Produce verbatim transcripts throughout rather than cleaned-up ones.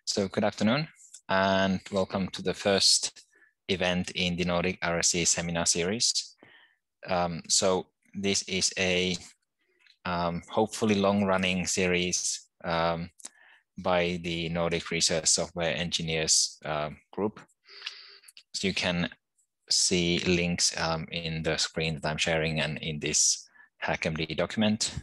So good afternoon and welcome to the first event in the Nordic R S E seminar series. Um, so this is a um, hopefully long-running series um, by the Nordic Research Software Engineers uh, group. So you can see links um, in the screen that I'm sharing and in this HackMD document,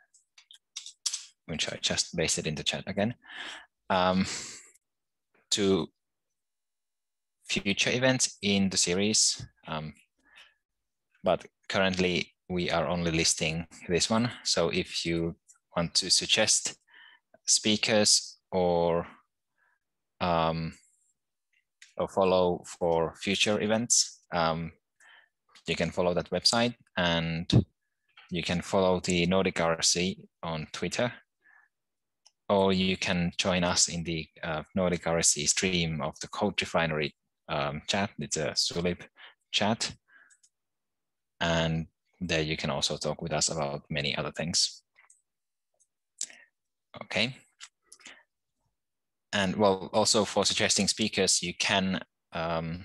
which I just pasted in the chat again. Um, to future events in the series, um, but currently we are only listing this one. So if you want to suggest speakers or um, or follow for future events, um, you can follow that website, and you can follow the Nordic R S E on Twitter, or you can join us in the uh, Nordic R S E stream of the Code Refinery um, chat. It's a Zulip chat. And there you can also talk with us about many other things. Okay. And well, also for suggesting speakers, you can, um,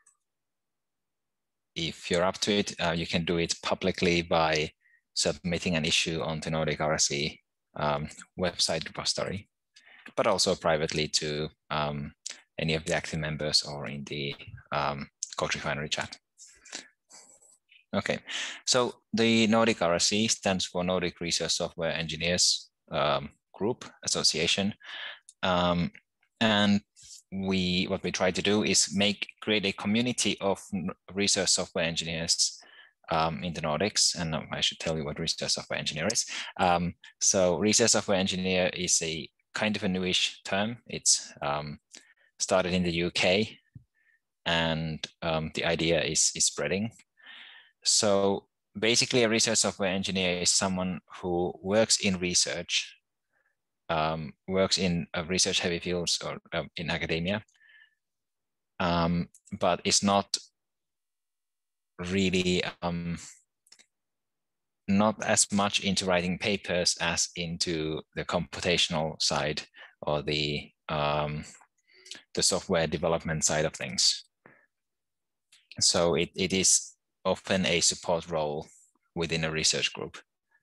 if you're up to it, uh, you can do it publicly by submitting an issue on the Nordic R S E um, website repository, but also privately to um, any of the active members or in the um, Code Refinery chat. Okay, so the Nordic R S E stands for Nordic Research Software Engineers um, Group Association. Um, and we, what we try to do is make, create a community of research software engineers um, in the Nordics. And I should tell you what research software engineer is. Um, so research software engineer is a kind of a newish term. It's um, started in the U K, and um, the idea is, is spreading. So basically a research software engineer is someone who works in research, um, works in uh, research heavy fields or uh, in academia, um, but is not really, um, not as much into writing papers as into the computational side or the, um, the software development side of things. So it, it is often a support role within a research group.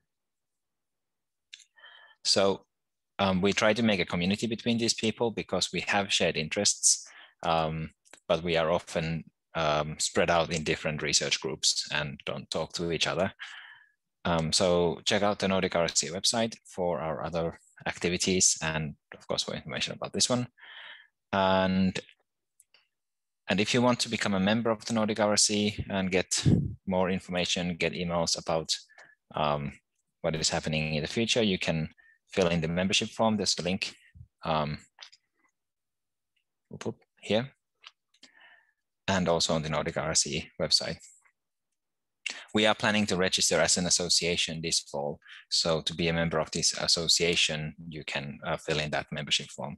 So um, we try to make a community between these people because we have shared interests, um, but we are often um, spread out in different research groups and don't talk to each other. Um, so check out the Nordic R S E website for our other activities and of course for information about this one. And And if you want to become a member of the Nordic R S E and get more information, get emails about um, what is happening in the future, you can fill in the membership form. There's a link um, here, and also on the Nordic R S E website. We are planning to register as an association this fall. So to be a member of this association, you can uh, fill in that membership form.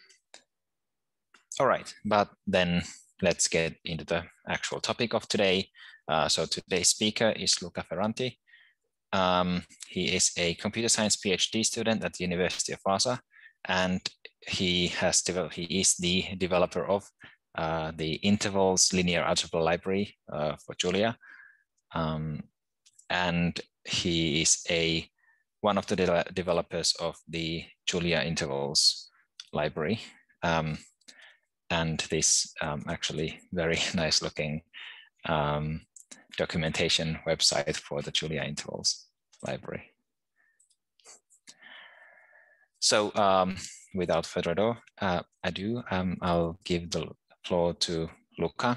All right, but then let's get into the actual topic of today. Uh, so today's speaker is Luca Ferranti. Um, he is a computer science PhD student at the University of Vaasa, and he has developed, he is the developer of uh, the intervals linear algebra library uh, for Julia. Um, and he is a one of the de developers of the Julia intervals library. Um, and this um, actually very nice looking um, documentation website for the Julia intervals library. So um, without further ado, uh, ado um, I'll give the floor to Luca,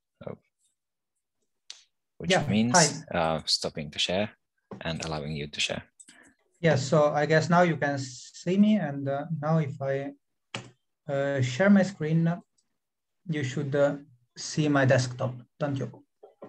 which yeah, means uh, stopping to share and allowing you to share. Yes, so I guess now you can see me, and uh, now if I uh, share my screen, you should uh, see my desktop, don't you?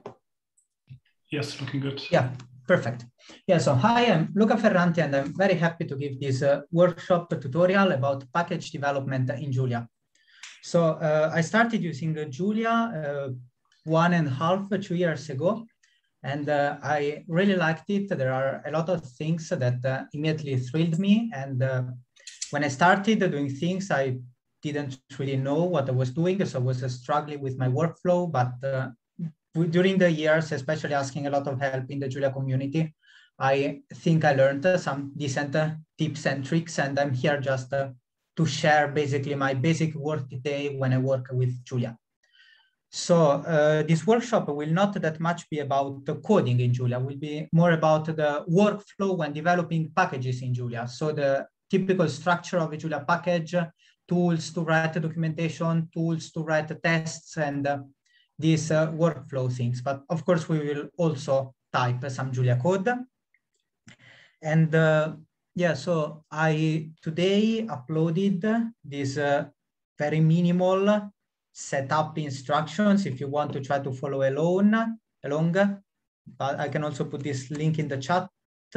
Yes, looking good. Yeah, perfect. Yeah, so hi, I'm Luca Ferranti, and I'm very happy to give this uh, workshop tutorial about package development in Julia. So uh, I started using uh, Julia uh, one and a half, two years ago, and uh, I really liked it. There are a lot of things that uh, immediately thrilled me, and uh, when I started doing things, I didn't really know what I was doing, so I was uh, struggling with my workflow, but uh, during the years, especially asking a lot of help in the Julia community, I think I learned uh, some decent uh, tips and tricks, and I'm here just uh, to share basically my basic work day when I work with Julia. So uh, this workshop will not that much be about the coding in Julia, will be more about the workflow when developing packages in Julia. So the typical structure of a Julia package, tools to write documentation, tools to write tests, and uh, these uh, workflow things. But of course, we will also type some Julia code. And uh, yeah, so I today uploaded this uh, very minimal setup instructions if you want to try to follow along. along. But I can also put this link in the chat.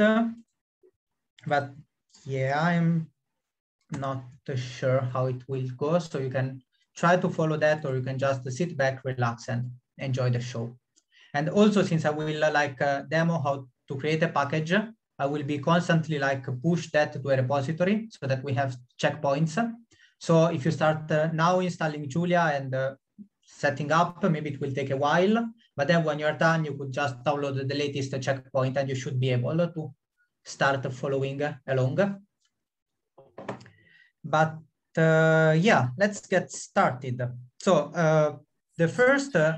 But yeah, I'm not sure how it will go. So you can try to follow that, or you can just sit back, relax, and enjoy the show. And also, since I will uh, like uh, demo how to create a package, I will be constantly like push that to a repository so that we have checkpoints. So if you start uh, now installing Julia and uh, setting up, maybe it will take a while, but then when you're done, you could just download the latest checkpoint and you should be able to start following along. But uh, yeah, let's get started. So uh, the first... Uh,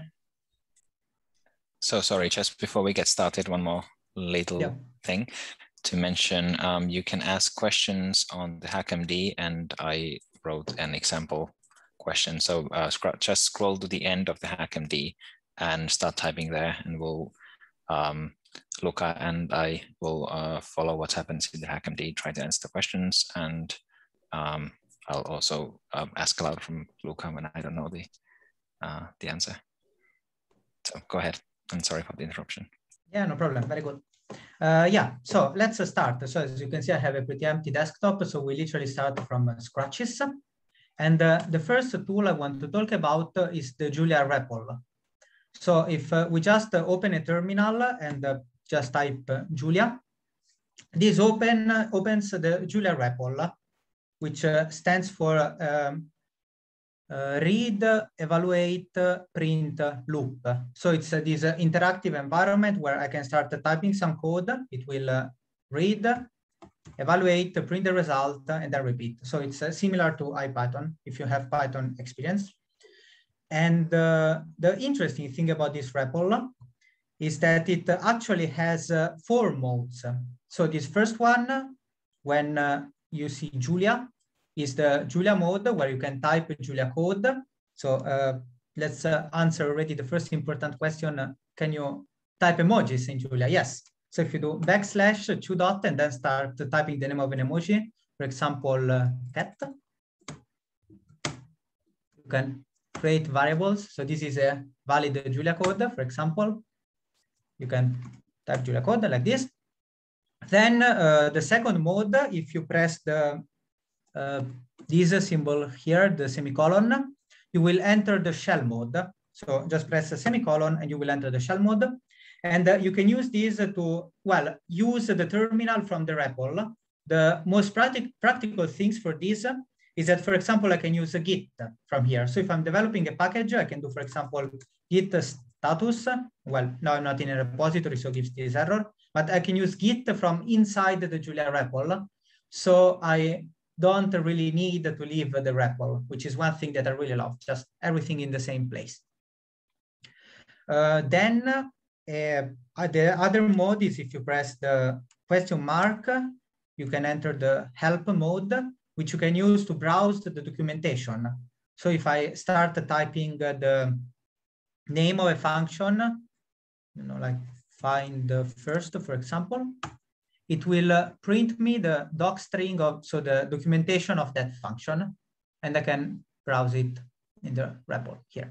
So sorry, just before we get started, one more little yeah. thing to mention. Um, you can ask questions on the HackMD, and I wrote an example question. So uh, just scroll to the end of the HackMD and start typing there, and we'll um, Luca and I will uh, follow what happens in the HackMD, try to answer the questions, and um, I'll also um, ask aloud from Luca when I don't know the uh, the answer. So go ahead. I'm sorry for the interruption. Yeah, no problem. Very good. Uh, yeah, so let's uh, start. So as you can see, I have a pretty empty desktop. So we literally start from uh, scratches. And uh, the first tool I want to talk about uh, is the Julia R E P L. So if uh, we just uh, open a terminal and uh, just type uh, Julia, this open uh, opens the Julia R E P L, which uh, stands for um, Uh, read, evaluate, uh, print, uh, loop. So it's uh, this uh, interactive environment where I can start uh, typing some code. It will uh, read, evaluate, print the result, uh, and then repeat. So it's uh, similar to IPython if you have Python experience. And uh, the interesting thing about this R E P L is that it uh, actually has uh, four modes. So this first one, when uh, you see Julia, is the Julia mode where you can type Julia code. So uh, let's uh, answer already the first important question. Uh, can you type emojis in Julia? Yes. So if you do backslash two dot and then start typing the name of an emoji, for example, uh, cat, you can create variables. So this is a valid Julia code, for example. You can type Julia code like this. Then uh, the second mode, if you press the Uh, this symbol here, the semicolon, you will enter the shell mode. So just press a semicolon and you will enter the shell mode. And uh, you can use this to, well, use the terminal from the R E P L. The most practic practical things for this is that, for example, I can use a Git from here. So if I'm developing a package, I can do, for example, Git status. Well, now I'm not in a repository, so it gives this error. But I can use Git from inside the Julia R E P L. So I don't really need to leave the R E P L, which is one thing that I really love, just everything in the same place. Uh, then uh, the other mode is if you press the question mark, you can enter the help mode, which you can use to browse the documentation. So if I start typing the name of a function, you know, like find the first, for example, it will uh, print me the doc string of, so the documentation of that function, and I can browse it in the R E P L here.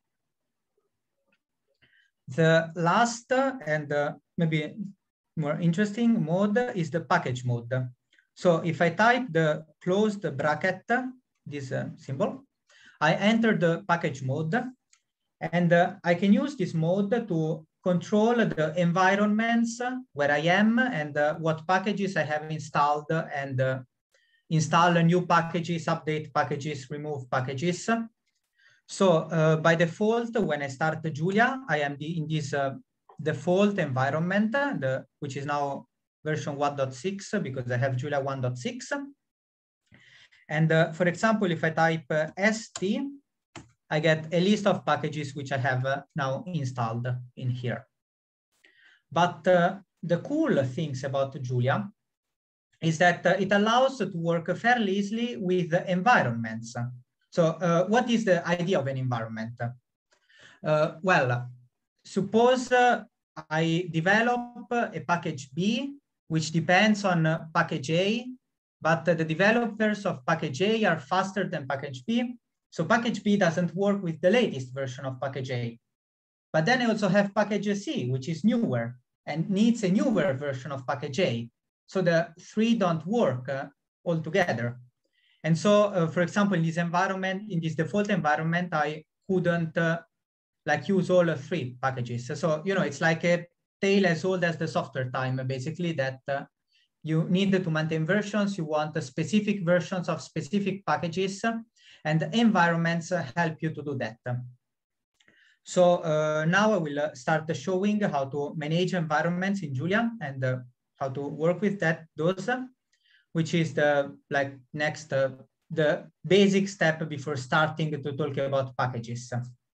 The last uh, and uh, maybe more interesting mode is the package mode. So if I type the closed bracket, this uh, symbol, I enter the package mode, and uh, I can use this mode to control the environments where I am and uh, what packages I have installed and uh, install new packages, update packages, remove packages. So uh, by default, when I start Julia, I am the, in this uh, default environment, the, which is now version one point six because I have Julia one point six. And uh, for example, if I type uh, st, I get a list of packages which I have uh, now installed in here. But uh, the cool things about Julia is that uh, it allows to work fairly easily with environments. So uh, what is the idea of an environment? Uh, well, suppose uh, I develop a package B, which depends on uh, package A, but uh, the developers of package A are faster than package B. So package B doesn't work with the latest version of package A. But then I also have package C, which is newer and needs a newer version of package A. So the three don't work uh, all together. And so, uh, for example, in this environment, in this default environment, I couldn't uh, like use all three packages. So, you know, it's like a tale as old as the software time, basically, that uh, you need to maintain versions, you want uh, specific versions of specific packages, and environments uh, help you to do that. So uh, now I will uh, start showing how to manage environments in Julia and uh, how to work with that, those, uh, which is the like next, uh, the basic step before starting to talk about packages.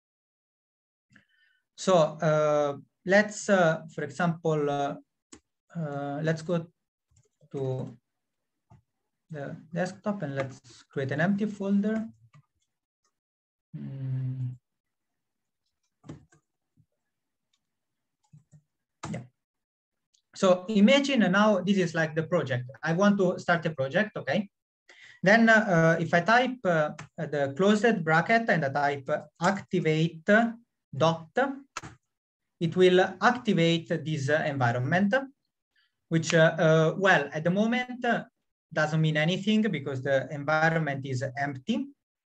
So uh, let's, uh, for example, uh, uh, let's go to the desktop and let's create an empty folder. Mm. Yeah. So imagine now this is like the project. I want to start a project, okay? Then uh, if I type uh, the closed bracket and I type activate dot, it will activate this uh, environment, which, uh, uh, well, at the moment uh, doesn't mean anything because the environment is empty.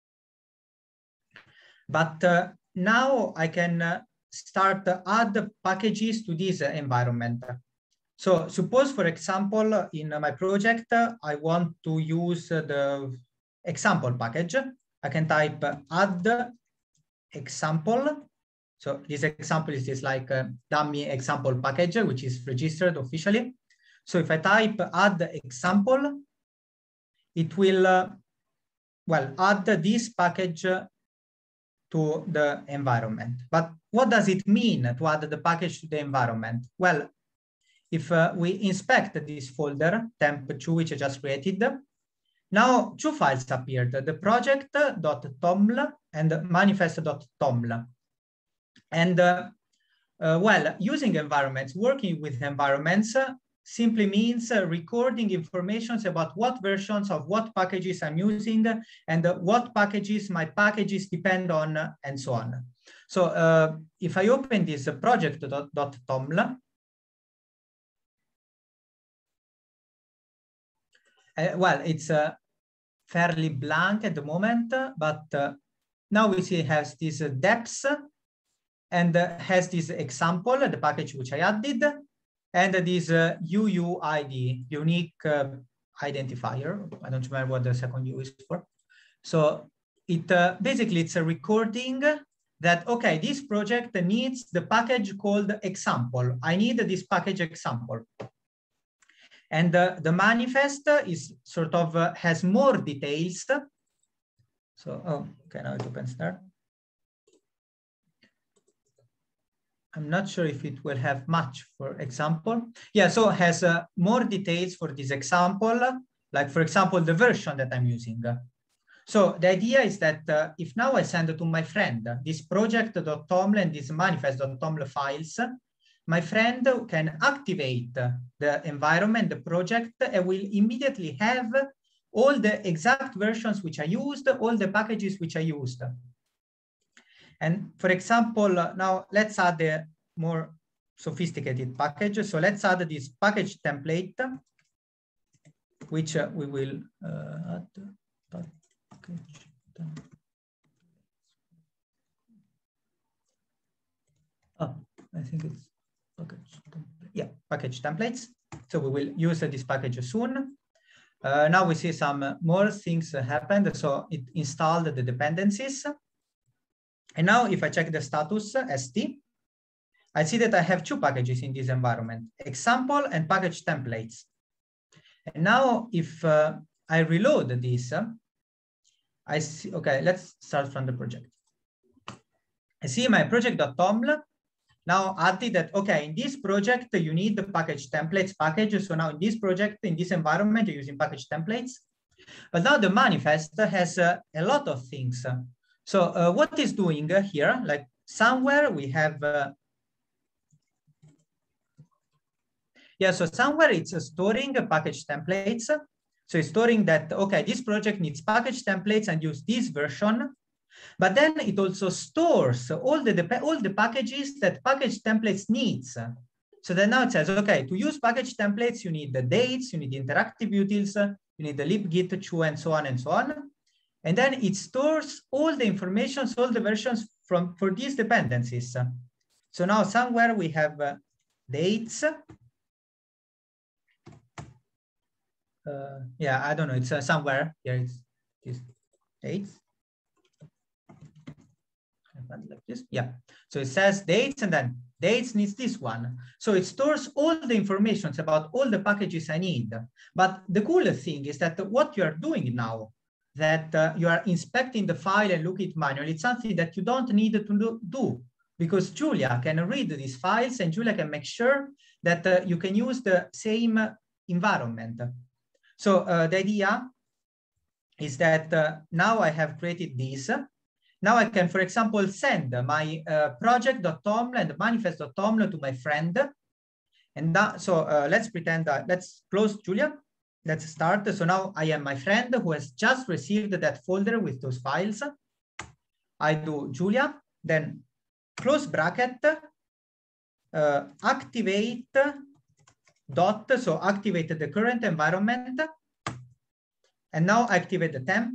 But uh, now I can uh, start to add packages to this uh, environment. So suppose, for example, in my project, uh, I want to use uh, the example package. I can type uh, add example. So this example is this like a dummy example package, which is registered officially. So if I type add example, it will, uh, well, add this package to the environment. But what does it mean to add the package to the environment? Well, if uh, we inspect this folder, temp two, which I just created, now two files appeared, the project.toml and manifest.toml. And uh, uh, well, using environments, working with environments uh, simply means uh, recording information about what versions of what packages I'm using and uh, what packages my packages depend on, uh, and so on. So uh, if I open this uh, project.toml, uh, well, it's uh, fairly blank at the moment, but uh, now we see it has these uh, depths and uh, has this example, the package which I added, and this uh, U U I D, unique uh, identifier. I don't remember what the second U is for. So it uh, basically it's a recording that, okay, this project needs the package called example. I need this package example. And uh, the manifest is sort of uh, has more details. So, oh, okay, now it opens there. I'm not sure if it will have much, for example. Yeah, so it has uh, more details for this example, like, for example, the version that I'm using. So the idea is that uh, if now I send it to my friend, this project.toml and this manifest.toml files, my friend can activate the environment, the project, and will immediately have all the exact versions which I used, all the packages which I used. And for example, now let's add a more sophisticated package. So let's add this package template, which uh, we will uh, add. Package template. Oh, I think it's package template. Yeah, package templates. So we will use uh, this package soon. Uh, now we see some more things happened. So it installed the dependencies. And now if I check the status st, I see that I have two packages in this environment, example and package templates. And now if uh, I reload this, I see, okay, let's start from the project. I see my project.toml now added that, okay, in this project, you need the package templates package. So now in this project, in this environment, you're using package templates. But now the manifest has uh, a lot of things. So uh, what is doing uh, here, like somewhere we have, uh, yeah, so somewhere it's uh, storing uh, package templates. So it's storing that, okay, this project needs package templates and use this version. But then it also stores all the, all the packages that package templates needs. So then now it says, okay, to use package templates, you need the dates, you need the interactive utils, you need the libgit, chew, and so on and so on. And then it stores all the information, all the versions from for these dependencies. So now somewhere we have uh, dates. Uh, yeah, I don't know, it's uh, somewhere here, it's, it's dates. Like this, yeah. So it says dates and then dates needs this one. So it stores all the information about all the packages I need. But the cool thing is that what you are doing now, that uh, you are inspecting the file and look it manually, it's something that you don't need to do, do because Julia can read these files and Julia can make sure that uh, you can use the same environment. So uh, the idea is that uh, now I have created this. Now I can, for example, send my uh, project.toml and manifest.toml to my friend. And that, so uh, let's pretend that, let's close Julia. Let's start. So now I am my friend who has just received that folder with those files. I do Julia, then close bracket, uh, activate dot, so activate the current environment. And now activate the temp.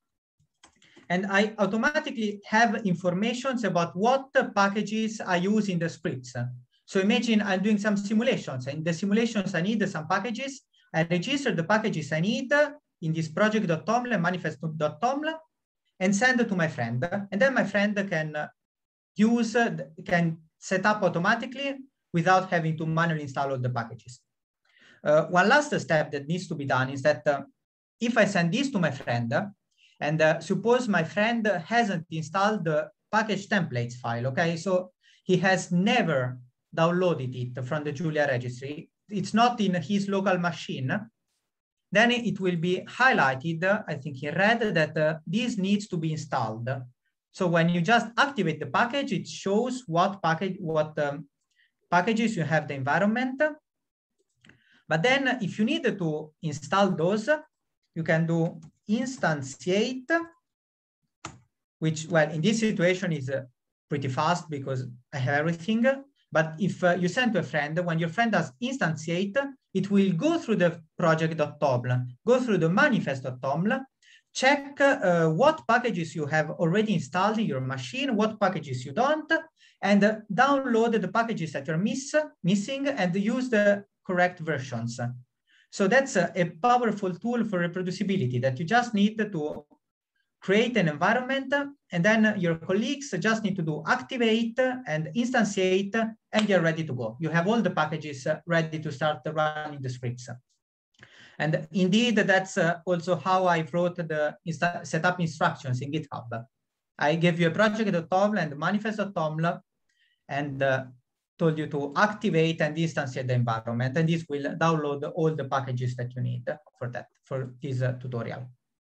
And I automatically have informations about what packages I use in the scripts. So imagine I'm doing some simulations. In the simulations, I need some packages. I register the packages I need in this project.toml and manifest.toml and send it to my friend. And then my friend can use, can set up automatically without having to manually install all the packages. Uh, one last step that needs to be done is that uh, if I send this to my friend, and uh, suppose my friend hasn't installed the package templates file, okay? So he has never downloaded it from the Julia registry. It's not in his local machine. Then it will be highlighted, I think in red, that uh, this needs to be installed. So when you just activate the package, it shows what package, what um, packages you have the environment. But then if you need to install those, you can do instantiate, which, well, in this situation is uh, pretty fast because I have everything. But if uh, you send to a friend, when your friend does instantiate, it will go through the project.toml, go through the manifest.toml, check uh, what packages you have already installed in your machine, what packages you don't, and uh, download the packages that you're miss, missing and use the correct versions. So that's a, a powerful tool for reproducibility that you just need to create an environment and then your colleagues just need to do activate and instantiate and you're ready to go. You have all the packages ready to start running the scripts. And indeed, that's also how I wrote the setup instructions in GitHub. I gave you a project.toml and manifest.toml and uh, told you to activate and instantiate the environment, and this will download all the packages that you need for that, for this uh, tutorial.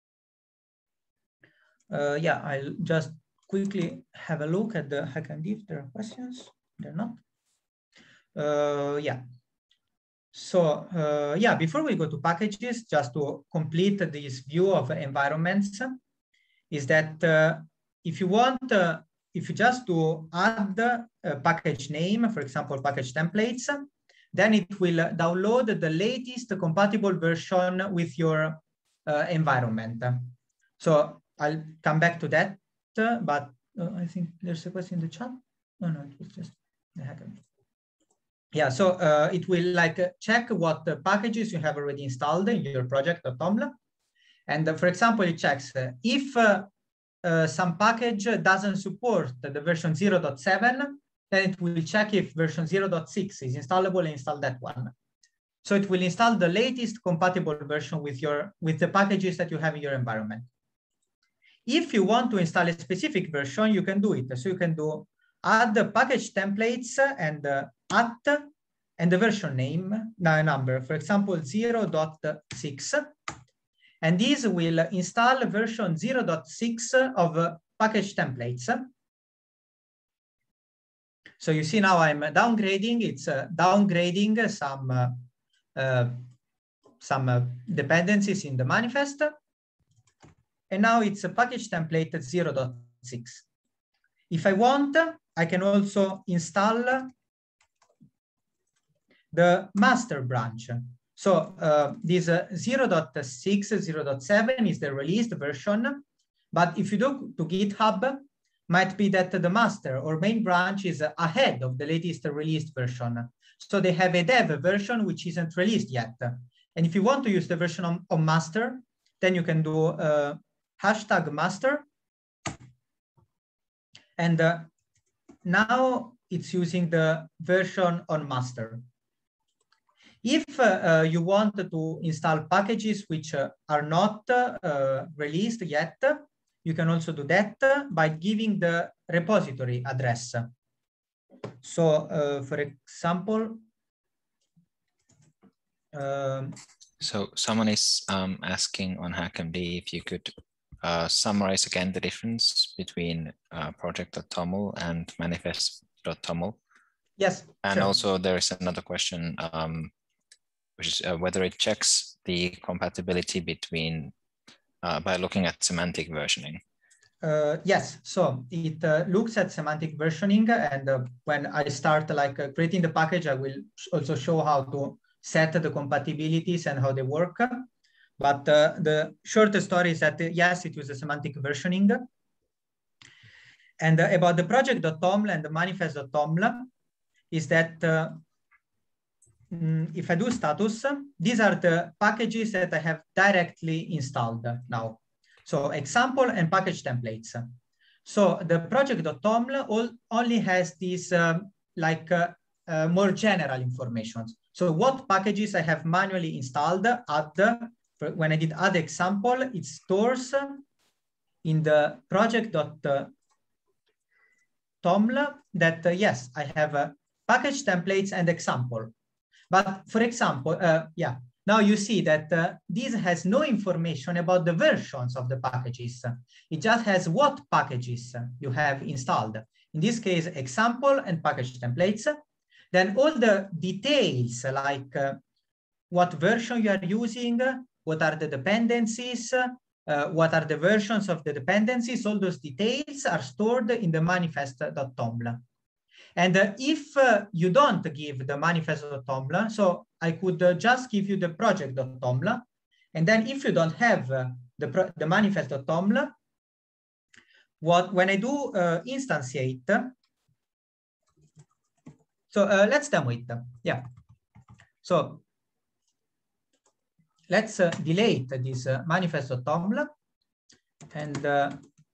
Uh, yeah, I'll just quickly have a look at the HackMD if there are questions. They're not. Uh, yeah. So uh, yeah, before we go to packages, just to complete this view of environments, is that uh, if you want, uh, if you just to add a package name, for example, package templates, then it will download the latest compatible version with your uh, environment. So I'll come back to that, uh, but uh, I think there's a question in the chat. No, no, it was just the HackMD. yeah, so uh, it will like uh, check what uh, packages you have already installed in your project.toml. And uh, for example, it checks uh, if uh, uh, some package doesn't support the version zero point seven, then it will check if version zero point six is installable and install that one. So it will install the latest compatible version with your with the packages that you have in your environment. If you want to install a specific version, you can do it. So you can do add the package templates and uh, at and the version name number, for example, zero point six. And this will install version zero point six of uh, package templates. So you see now I'm downgrading, it's uh, downgrading some, uh, uh, some uh, dependencies in the manifest. And now it's a package template zero point six. If I want, I can also install the master branch. So uh, this uh, zero point six, zero point seven is the released version. But if you go to GitHub, might be that the master or main branch is ahead of the latest released version. So they have a dev version which isn't released yet. And if you want to use the version on, on master, then you can do uh, hashtag master. And uh, now it's using the version on master. If uh, uh, you want to install packages which uh, are not uh, released yet, you can also do that by giving the repository address. So uh, for example, um, so someone is um, asking on HackMD if you could uh, summarize again the difference between uh, project.toml and manifest.toml. Yes. And sure. also there is another question, um, which is uh, whether it checks the compatibility between uh, by looking at semantic versioning. Uh, yes, so it uh, looks at semantic versioning, and uh, when I start like uh, creating the package, I will also show how to set the compatibilities and how they work. But uh, the short story is that uh, yes, it uses semantic versioning. And uh, about the project.toml and the manifest.toml is that uh, mm, if I do status, these are the packages that I have directly installed now. So example and package templates. So the project.toml only has these um, like uh, uh, more general information. So what packages I have manually installed, add, when I did add example, it stores in the project.toml that uh, yes, I have uh, package templates and example. But for example, uh, yeah, now you see that uh, this has no information about the versions of the packages. It just has what packages you have installed. In this case, example and package templates. Then all the details like uh, what version you are using, what are the dependencies, uh, what are the versions of the dependencies, all those details are stored in the manifest.toml. And uh, if uh, you don't give the manifest.toml, so I could uh, just give you the project.toml. And then if you don't have uh, the, the manifest.toml, what when I do uh, instantiate, so uh, let's demo it. Yeah. So let's uh, delete this uh, manifest.toml and uh,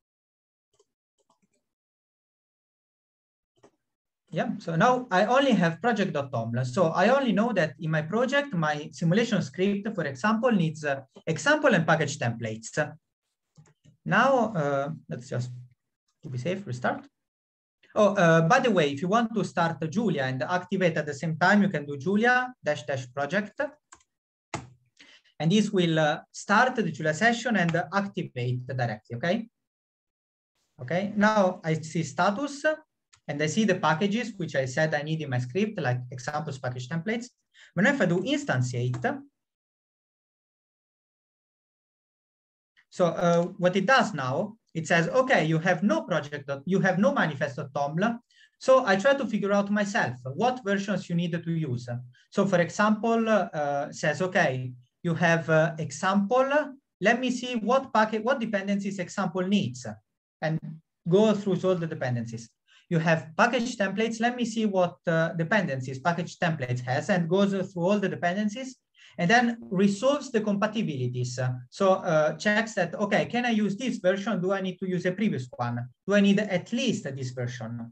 yeah, so now I only have project.toml. So I only know that in my project, my simulation script, for example, needs uh, example and package templates. Now, uh, let's just, to be safe, restart. Oh, uh, by the way, if you want to start Julia and activate at the same time, you can do Julia dash dash project. And this will uh, start the Julia session and uh, activate directly, okay? Okay, now I see status. And I see the packages, which I said I need in my script, like examples, package templates. But if I do instantiate, so uh, what it does now, it says, okay, you have no project, you have no manifest.toml. So I try to figure out myself what versions you need to use. So for example, uh, says, okay, you have uh, example. Let me see what packet, what dependencies example needs, and go through all the dependencies. you have package templates. Let me see what uh, dependencies package templates has, and goes through all the dependencies and then resolves the compatibilities. So uh, checks that, okay, can I use this version? Do I need to use a previous one? Do I need at least this version?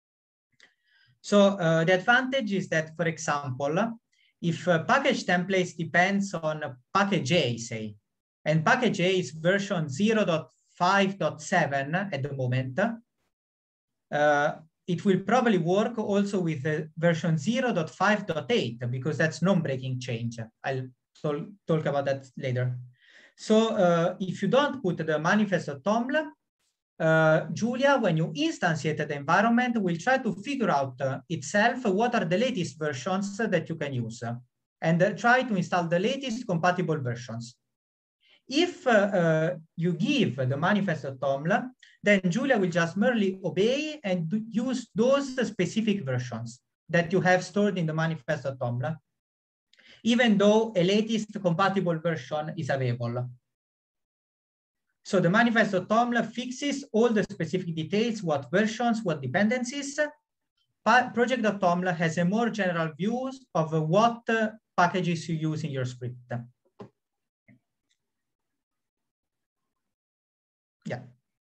So uh, the advantage is that, for example, if uh, package templates depends on package A, say, and package A is version zero point five point seven at the moment, uh, it will probably work also with the version zero point five point eight because that's non-breaking change. I'll talk, talk about that later. So uh, if you don't put the manifest.toml, uh, Julia, when you instantiate the environment, will try to figure out uh, itself what are the latest versions that you can use and uh, try to install the latest compatible versions. If uh, uh, you give the manifest.toml, then Julia will just merely obey and use those specific versions that you have stored in the manifest.toml, even though a latest compatible version is available. So the manifest.toml fixes all the specific details, what versions, what dependencies. Project.toml has a more general view of what uh, packages you use in your script. Yeah.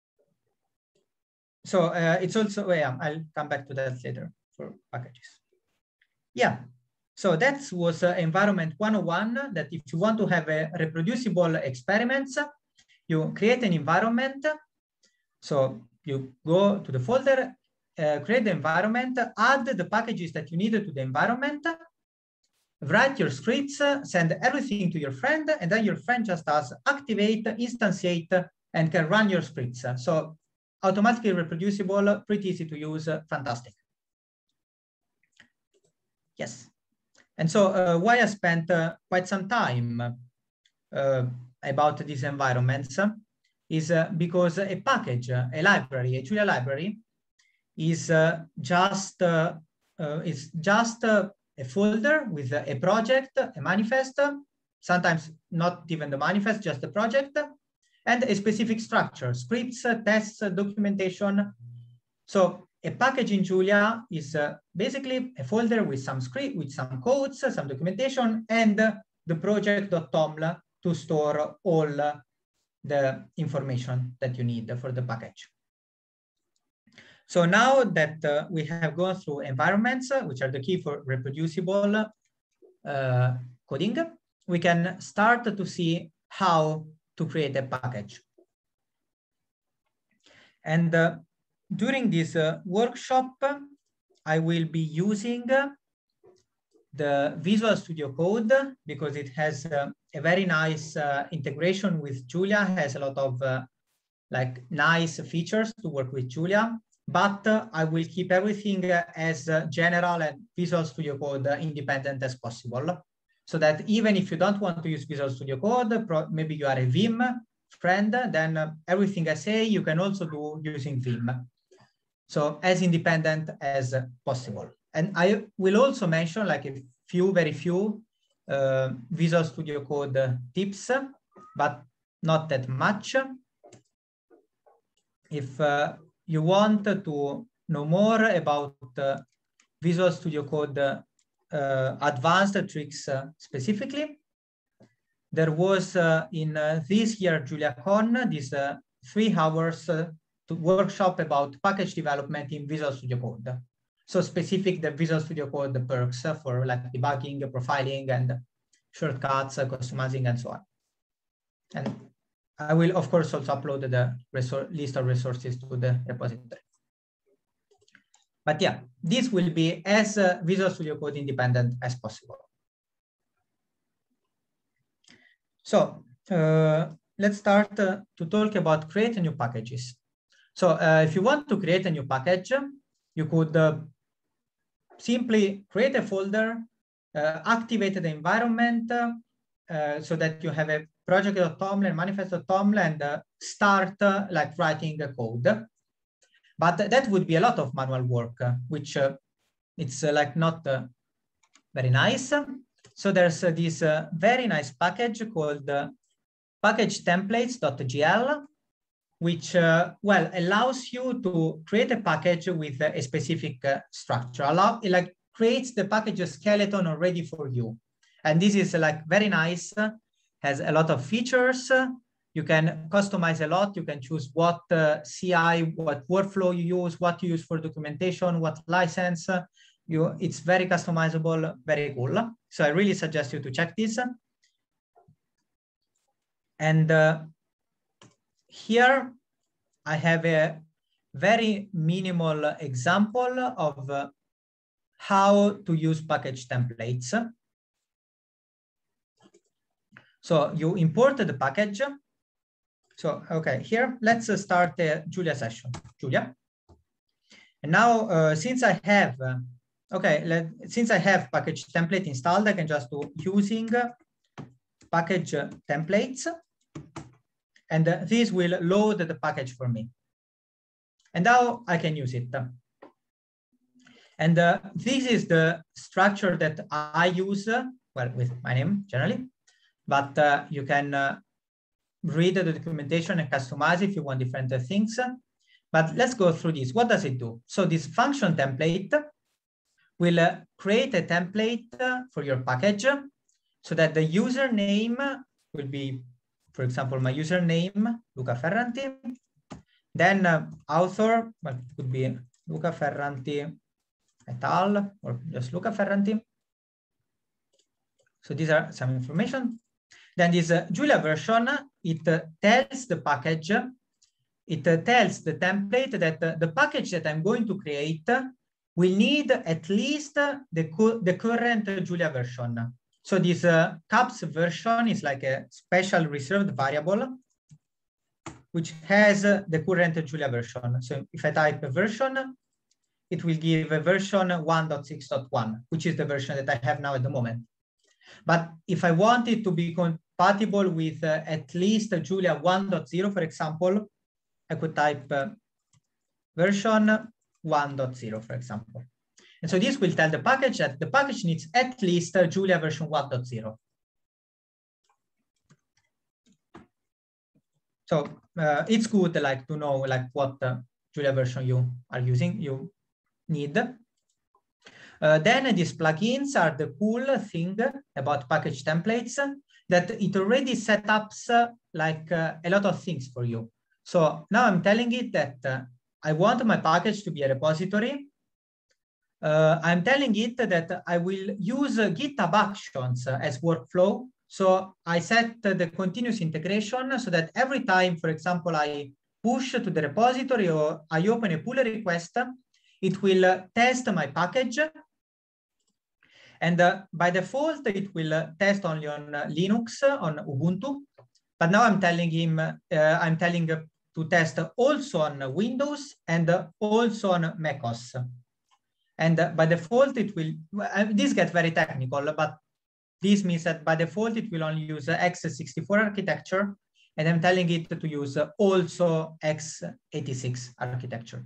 So uh, it's also, oh yeah, I'll come back to that later for packages. Yeah. So that was uh, environment one oh one, that if you want to have a reproducible experiments, you create an environment. So you go to the folder, uh, create the environment, add the packages that you needed to the environment, write your scripts, send everything to your friend, and then your friend just does activate, instantiate, and can run your scripts. So automatically reproducible, pretty easy to use, fantastic. Yes. And so uh, why I spent uh, quite some time uh, about these environments is uh, because a package, a library, a Julia library is uh, just, uh, uh, is just uh, a folder with a project, a manifest, sometimes not even the manifest, just the project, and a specific structure, scripts, tests, documentation. So a package in Julia is uh, basically a folder with some script, with some codes, some documentation, and uh, the project.toml to store all uh, the information that you need for the package. So now that uh, we have gone through environments, uh, which are the key for reproducible uh, coding, we can start to see how to create a package. And uh, during this uh, workshop, I will be using uh, the Visual Studio Code because it has uh, a very nice uh, integration with Julia, has a lot of uh, like nice features to work with Julia, but uh, I will keep everything uh, as uh, general and Visual Studio Code uh, independent as possible. So that even if you don't want to use Visual Studio Code, maybe you are a Vim friend, then uh, everything I say you can also do using Vim. So as independent as possible. And I will also mention like a few, very few uh, Visual Studio Code tips, but not that much. If uh, you want to know more about uh, Visual Studio Code uh, advanced tricks uh, specifically, there was uh, in uh, this year JuliaCon this uh, three hours uh, to workshop about package development in Visual Studio Code. So specific the Visual Studio Code perks uh, for like debugging, profiling, and shortcuts, uh, customizing, and so on. And I will, of course, also upload the list of resources to the repository. But yeah, this will be as uh, Visual Studio Code independent as possible. So uh, let's start uh, to talk about create new packages. So uh, if you want to create a new package, you could uh, simply create a folder, uh, activate the environment uh, so that you have a project.toml and manifest.toml and uh, start uh, like writing a code. But that would be a lot of manual work, uh, which uh, it's uh, like not uh, very nice. So there's uh, this uh, very nice package called uh, package templates.gl. which, uh, well, allows you to create a package with a specific uh, structure. Allow, it like creates the package skeleton already for you. And this is like very nice, has a lot of features. You can customize a lot. You can choose what uh, C I, what workflow you use, what you use for documentation, what license. You, it's very customizable, very cool. So I really suggest you to check this. And uh, here I have a very minimal example of uh, how to use package templates. So you import the package. So, okay, here, let's start the Julia session. Julia. And now, uh, since I have, uh, okay, let, since I have package template installed, I can just do using package templates. And uh, this will load the package for me. And now I can use it. And uh, this is the structure that I use, uh, well, with my name generally, but uh, you can uh, read the documentation and customize if you want different uh, things. But let's go through this. What does it do? So this function template will uh, create a template uh, for your package so that the username will be, for example, my username, Luca Ferranti. Then uh, author, well, it could be Luca Ferranti et al. Or just Luca Ferranti. So these are some information. Then this uh, Julia version, it uh, tells the package, it uh, tells the template that uh, the package that I'm going to create will need at least the, the current uh, Julia version. So this uh, caps version is like a special reserved variable which has uh, the current Julia version. So if I type a version, it will give a version one point six point one, which is the version that I have now at the moment. But if I want it to be compatible with uh, at least uh, Julia one point zero, for example, I could type uh, version one point zero, for example. And so this will tell the package that the package needs at least uh, Julia version one point zero. So uh, it's good like to know like what uh, Julia version you are using, you need. Uh, then these plugins are the cool thing about package templates, that it already set up uh, like uh, a lot of things for you. So now I'm telling it that uh, I want my package to be a repository. Uh, I'm telling it that I will use uh, GitHub Actions uh, as workflow. So I set uh, the continuous integration so that every time, for example, I push to the repository or I open a pull request, it will uh, test my package. And uh, by default, it will uh, test only on uh, Linux, uh, on Ubuntu. But now I'm telling him, uh, I'm telling uh, to test also on Windows and uh, also on macOS. And uh, by default, it will, uh, this gets very technical, but this means that by default, it will only use uh, x sixty-four architecture. And I'm telling it to use uh, also x eighty-six architecture.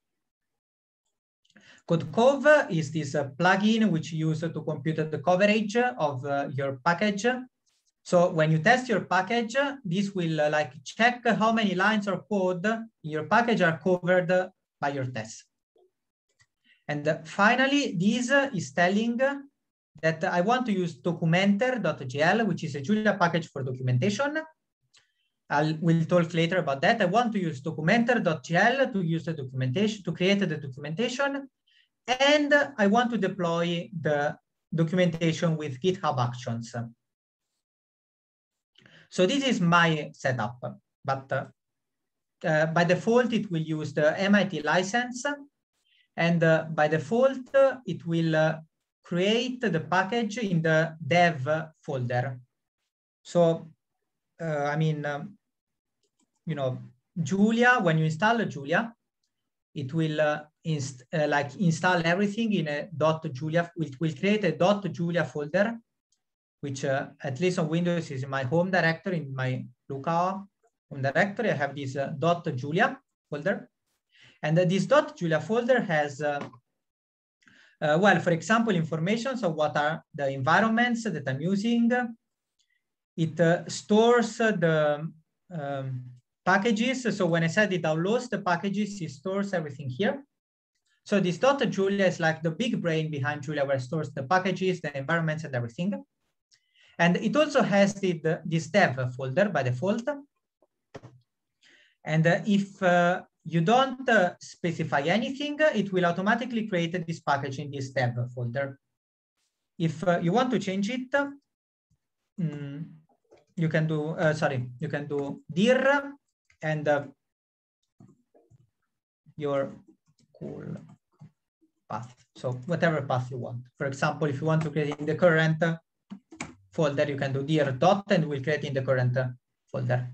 CodeCov is this uh, plugin which you use uh, to compute the coverage of uh, your package. So when you test your package, this will uh, like check how many lines of code in your package are covered by your test. And uh, finally, this uh, is telling that I want to use documenter.gl, which is a Julia package for documentation. I will talk later about that. I want to use documenter.gl to use the documentation, to create the documentation. And I want to deploy the documentation with GitHub Actions. So this is my setup, but uh, uh, by default, it will use the M I T license. And uh, by default, uh, it will uh, create the package in the dev folder. So, uh, I mean, um, you know, Julia, when you install Julia, it will uh, inst uh, like install everything in a .julia. It will create a .julia folder, which uh, at least on Windows is in my home directory, in my Luca home directory. I have this uh, .julia folder. And uh, this .julia folder has, uh, uh, well, for example, information. So what are the environments that I'm using? It uh, stores uh, the, um, packages. So when I said it downloads the packages, it stores everything here. So this .julia is like the big brain behind Julia, where it stores the packages, the environments, and everything. And it also has the, the, this dev folder by default. And uh, if uh, you don't uh, specify anything, it will automatically create this package in this dev folder. If uh, you want to change it, um, you can do, uh, sorry, you can do dir and uh, your cool path. So whatever path you want. For example, if you want to create in the current uh, folder, you can do dir dot and we'll create in the current uh, folder.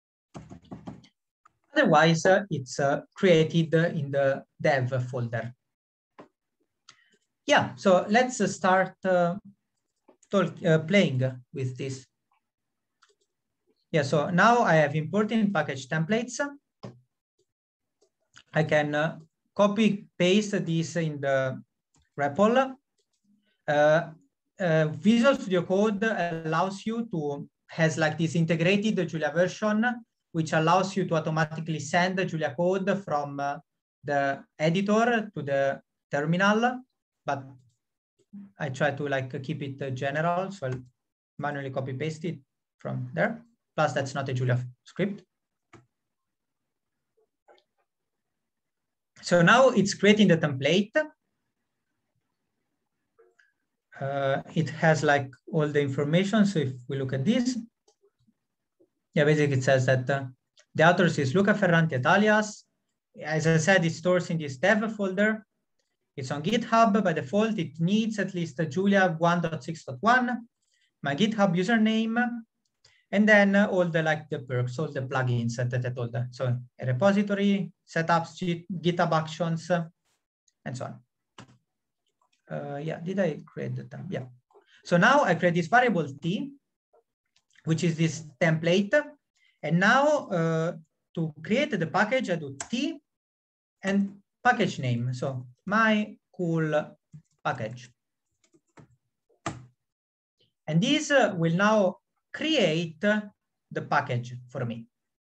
Otherwise, uh, it's uh, created uh, in the dev folder. Yeah, so let's uh, start uh, talk, uh, playing with this. Yeah, so now I have imported package templates. I can uh, copy paste this in the R E P L. Uh, uh, Visual Studio Code allows you to, has like this integrated Julia version, which allows you to automatically send the Julia code from uh, the editor to the terminal. But I try to like keep it uh, general, so I'll manually copy paste it from there. Plus, that's not a Julia script. So now it's creating the template. Uh, it has like all the information. So if we look at this, yeah, basically it says that uh, the authors is Luca Ferranti et alias. As I said, it stores in this dev folder. It's on GitHub by default. It needs at least a Julia one point six point one, my GitHub username, and then uh, all the like the perks, all the plugins that, that I told. So a repository, setups, GitHub actions, uh, and so on. Uh, yeah, did I create the template? Yeah. So now I create this variable t, which is this template. And now uh, to create the package, I do t and package name. So my cool package. And this uh, will now create uh, the package for me.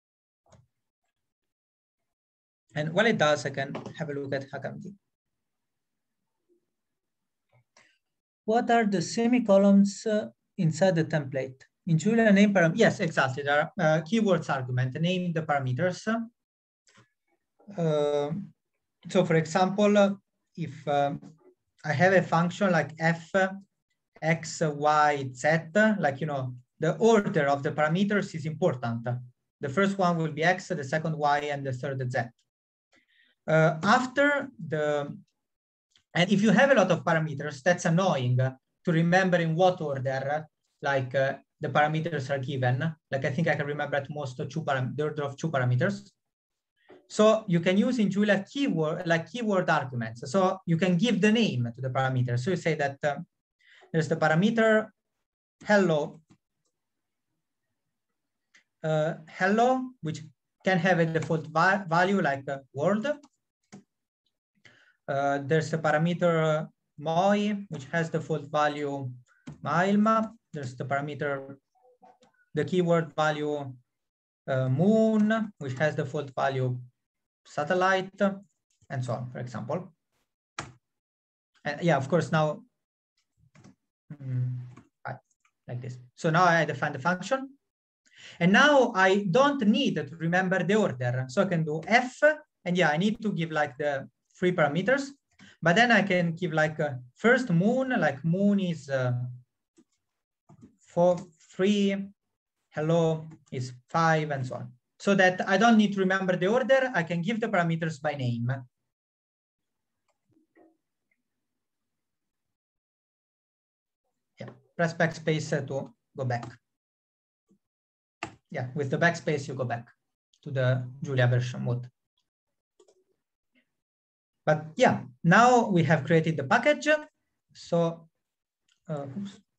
And while it does, I can have a look at HackMD. What are the semicolons uh, inside the template? In Julia name param, yes, exactly. There are uh, keywords argument, name the parameters. Uh, so for example, uh, if uh, I have a function like f, x, y, z, like, you know, the order of the parameters is important. The first one will be x, the second y, and the third z. Uh, after the, and if you have a lot of parameters, that's annoying to remember in what order, like uh, the parameters are given. Like I think I can remember at most two param the order of two parameters. So you can use in Julia keyword, like keyword arguments. So you can give the name to the parameter. So you say that uh, there's the parameter hello, uh, hello, which can have a default va value like a word. Uh, there's a parameter uh, moi, which has the default value maailma. There's the parameter, the keyword value uh, moon, which has the default value satellite, and so on, for example. And yeah, of course, now, mm, like this. So now I define the function. And now I don't need to remember the order. So I can do F, and yeah, I need to give like the three parameters, but then I can give like a first moon, like moon is uh, four, three, hello is five, and so on. So that I don't need to remember the order, I can give the parameters by name. Yeah, press backspace to go back. Yeah, with the backspace, you go back to the Julia version mode. But yeah, now we have created the package. So uh,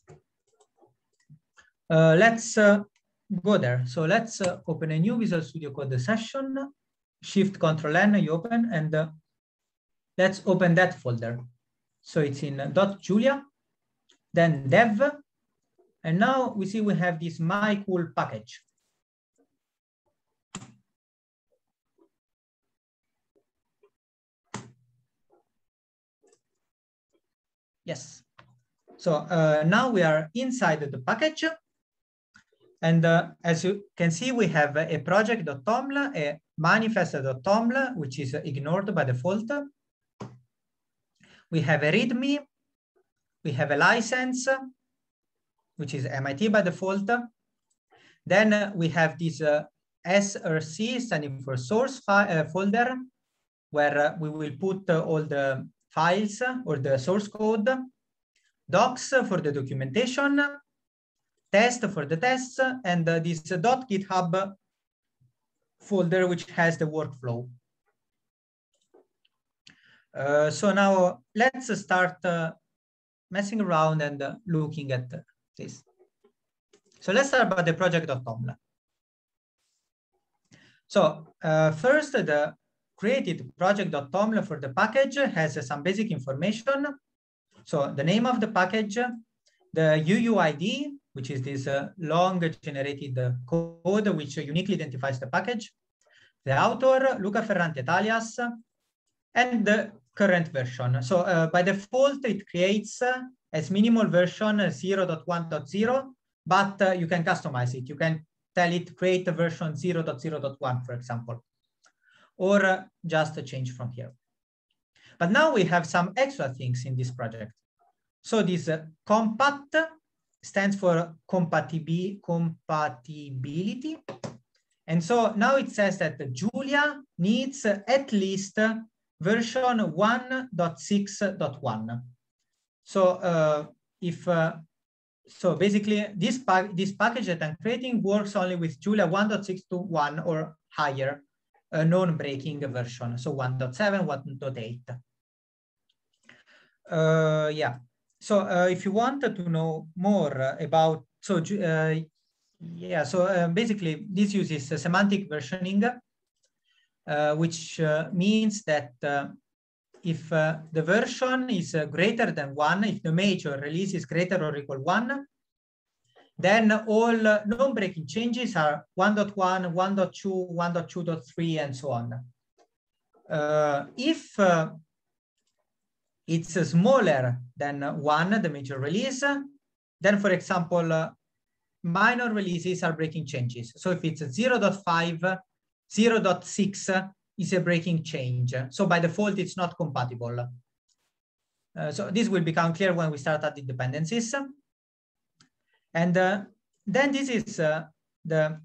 uh, let's uh, go there. So let's uh, open a new Visual Studio Code session. Shift Control N, you open, and uh, let's open that folder. So it's in uh, .julia, then dev, and now we see we have this my cool package. Yes. So uh, now we are inside the package. And uh, as you can see, we have a project.toml, a manifest.toml, which is ignored by default. We have a README. We have a license, which is M I T by default. Then uh, we have this uh, S R C, standing for source uh, folder, where uh, we will put uh, all the files or the source code, docs for the documentation, test for the tests, and uh, this uh, .github folder, which has the workflow. Uh, so now let's start uh, messing around and uh, looking at this. So let's start by the project.toml. So uh, first, the created project.toml for the package has uh, some basic information. So the name of the package, the U U I D, which is this uh, long generated uh, code which uniquely identifies the package, the author, Luca Ferrante et alias, and the current version. So uh, by default, it creates uh, as minimal version zero point one point zero, but uh, you can customize it. You can tell it create a version zero point zero point one, for example, or uh, just change from here. But now we have some extra things in this project. So this uh, compat stands for compatibi compatibility. And so now it says that Julia needs uh, at least uh, version one point six point one. So uh, if uh, so basically this pack this package that I'm creating works only with Julia one point six point one or higher, a non-breaking version. So one point seven, one point eight. Uh, yeah. So uh, if you wanted to know more uh, about so uh, yeah, so uh, basically this uses uh, semantic versioning, uh, which uh, means that uh, if uh, the version is uh, greater than one, if the major release is greater or equal one, then all uh, non-breaking changes are one point one, one point two, one point two point three, and so on. Uh, if uh, it's uh, smaller than one, the major release, then, for example, uh, minor releases are breaking changes. So if it's zero point five, zero point six is a breaking change. So by default, it's not compatible. Uh, so this will become clear when we start adding dependencies. And uh, then this is uh, the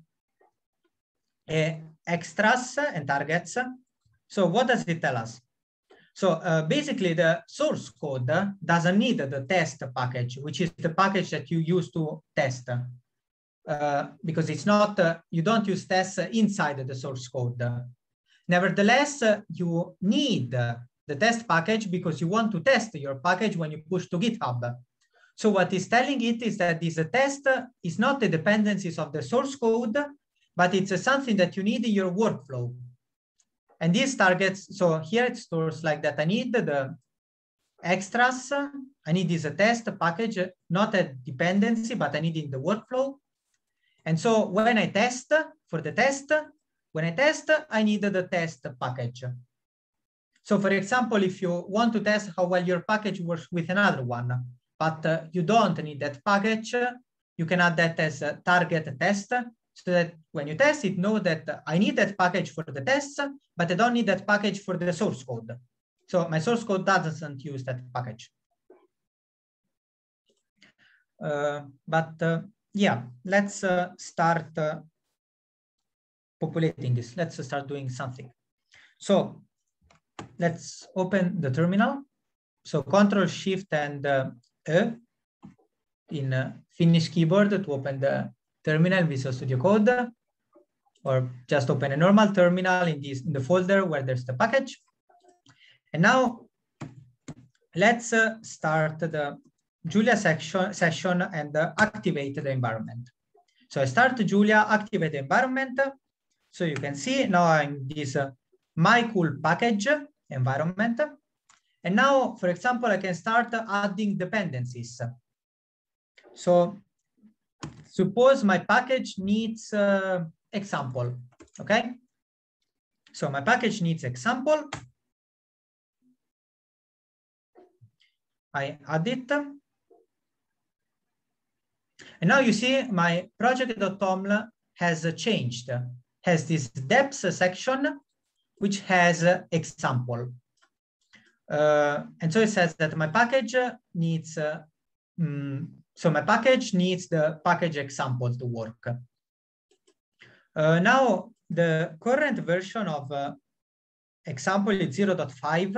uh, extras and targets. So what does it tell us? So uh, basically, the source code doesn't need the test package, which is the package that you use to test. Uh, because it's not, uh, you don't use tests inside the source code. Nevertheless, uh, you need uh, the test package because you want to test your package when you push to GitHub. So what is telling it is that this uh, test is not the dependencies of the source code, but it's uh, something that you need in your workflow. And these targets, so here it stores like that. I need the extras, I need this uh, test package, not a dependency, but I need in the workflow. And so when I test for the test, when I test, I need the test package. So for example, if you want to test how well your package works with another one, but uh, you don't need that package, you can add that as a target test, so that when you test it, know that I need that package for the tests, but I don't need that package for the source code. So my source code doesn't use that package. Uh, but uh, yeah, let's uh, start uh, populating this. Let's start doing something. So let's open the terminal. So Control Shift and uh, E in uh, Finnish keyboard to open the terminal Visual Studio Code, or just open a normal terminal in this in the folder where there's the package. And now let's uh, start the Julia section session and uh, activate the environment. So I start Julia, activate the environment. So you can see now I'm in this uh, my cool package environment. And now, for example, I can start adding dependencies. So suppose my package needs uh, example, okay? So my package needs example. I add it. And now you see my project.toml has changed, has this depth section, which has example. Uh, and so it says that my package needs, uh, um, so my package needs the package example to work. Uh, now, the current version of uh, example is zero point five.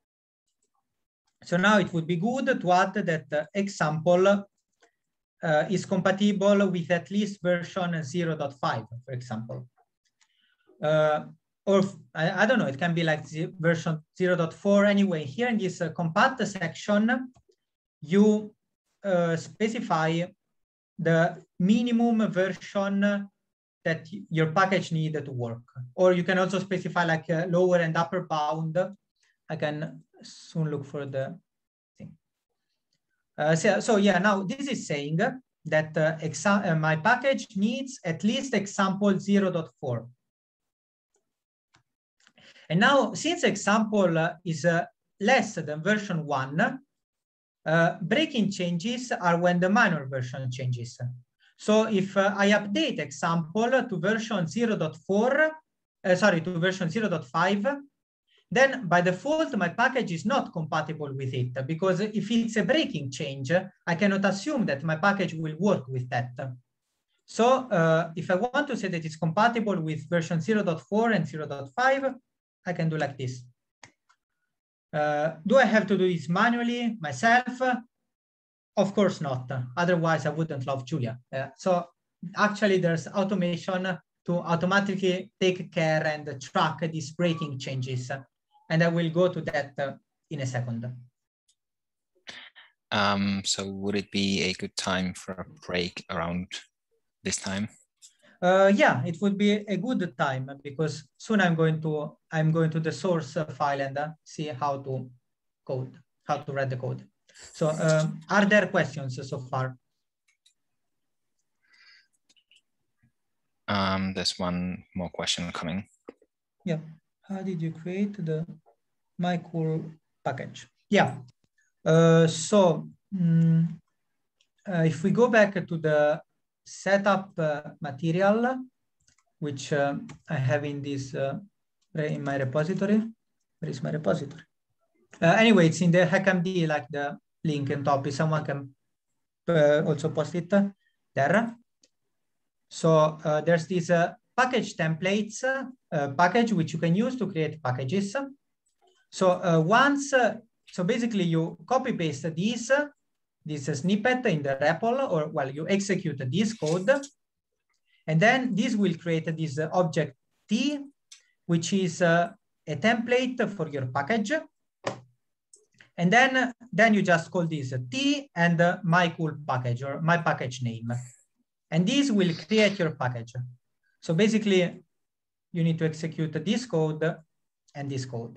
So now it would be good to add that uh, example uh, is compatible with at least version zero point five, for example. Uh, or I, I don't know, it can be like version zero point four anyway. Here in this uh, compat section, you uh, specify the minimum version that your package needed to work. Or you can also specify like a lower and upper bound. I can soon look for the thing. Uh, so, so yeah, now this is saying that uh, exa uh, my package needs at least example zero point four. And now, since example uh, is uh, less than version one, uh, breaking changes are when the minor version changes. So if uh, I update example to version zero point four, uh, sorry, to version zero point five, then by default, my package is not compatible with it, because if it's a breaking change, I cannot assume that my package will work with that. So uh, if I want to say that it's compatible with version zero point four and zero point five, I can do like this. Uh, do I have to do this manually myself? Of course not. Otherwise, I wouldn't love Julia. Uh, so actually, there's automation to automatically take care and track these breaking changes. And I will go to that uh, in a second. Um, so would it be a good time for a break around this time? Uh, yeah, it would be a good time, because soon I'm going to I'm going to the source file and uh, see how to code, how to read the code. So uh, are there questions so far? Um, there's one more question coming. Yeah. How did you create the my cool package? Yeah. Uh, so um, uh, if we go back to the setup uh, material, which uh, I have in this uh, in my repository. Where is my repository? Uh, anyway, it's in the HackMD, like the link on top. If someone can uh, also post it there. So uh, there's this uh, package templates uh, package which you can use to create packages. So uh, once, uh, so basically you copy paste this, uh, this uh, snippet in the R E P L, or well, you execute this code, and then this will create this uh, object T, which is uh, a template for your package. And then, then you just call this T and uh, my cool package, or my package name. And this will create your package. So basically, you need to execute this code and this code.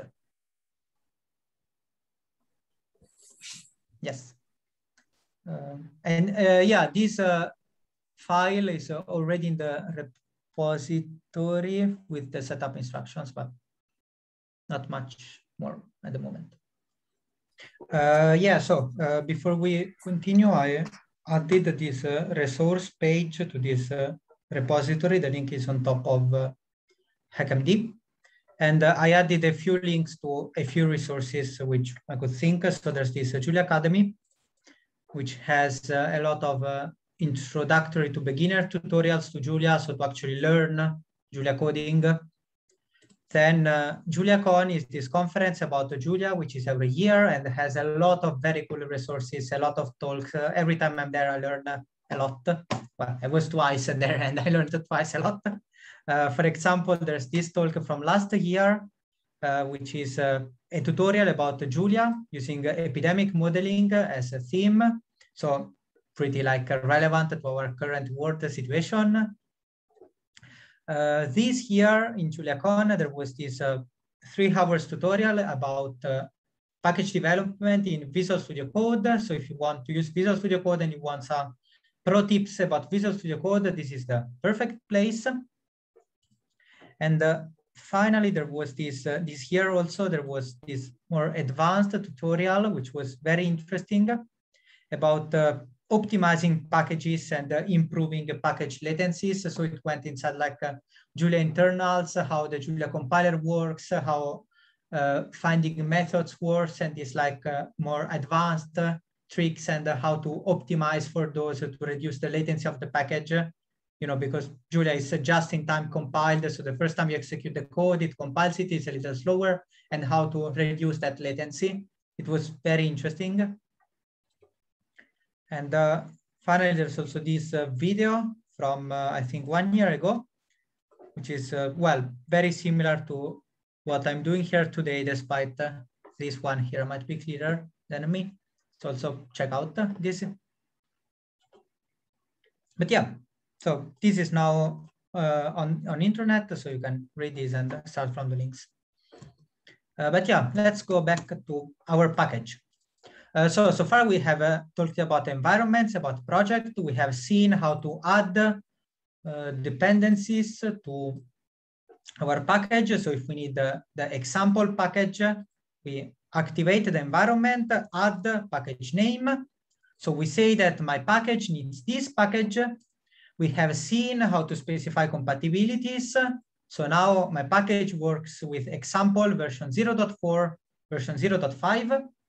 Yes. Um, and uh, yeah, this uh, file is uh, already in the repository with the setup instructions, but not much more at the moment. Uh, yeah, so uh, before we continue, I added this uh, resource page to this uh, repository. The link is on top of uh, HackMD. And uh, I added a few links to a few resources which I could think. So there's this uh, Julia Academy, which has uh, a lot of uh, introductory to beginner tutorials to Julia, so to actually learn Julia coding. Then uh, JuliaCon is this conference about Julia, which is every year and has a lot of very cool resources, a lot of talks. Uh, every time I'm there, I learn uh, a lot. Well, I was twice there and I learned twice a lot. Uh, for example, there's this talk from last year, uh, which is uh, a tutorial about Julia using uh, epidemic modeling as a theme. So pretty like uh, relevant to our current world situation. Uh, this year in JuliaCon, there was this uh, three hours tutorial about uh, package development in Visual Studio Code. So if you want to use Visual Studio Code and you want some pro tips about Visual Studio Code, this is the perfect place. And uh, finally, there was this, uh, this year also, there was this more advanced tutorial, which was very interesting about uh, optimizing packages and uh, improving the package latencies. So it went inside like uh, Julia internals, how the Julia compiler works, how uh, finding methods works, and this like uh, more advanced uh, tricks and uh, how to optimize for those to reduce the latency of the package. You know, because Julia is uh, just in time compiled. So the first time you execute the code, it compiles it, it's a little slower, and how to reduce that latency. It was very interesting. And uh, finally, there's also this uh, video from, uh, I think, one year ago, which is, uh, well, very similar to what I'm doing here today, despite uh, this one here might be clearer than me. So also check out uh, this. But yeah, so this is now uh, on, on internet, so you can read this and start from the links. Uh, but yeah, let's go back to our package. Uh, so, so far we have uh, talked about environments, about project. We have seen how to add uh, dependencies to our package. So if we need the, the example package, we activate the environment, add package name. So we say that my package needs this package. We have seen how to specify compatibilities. So now my package works with example version zero point four, version zero point five.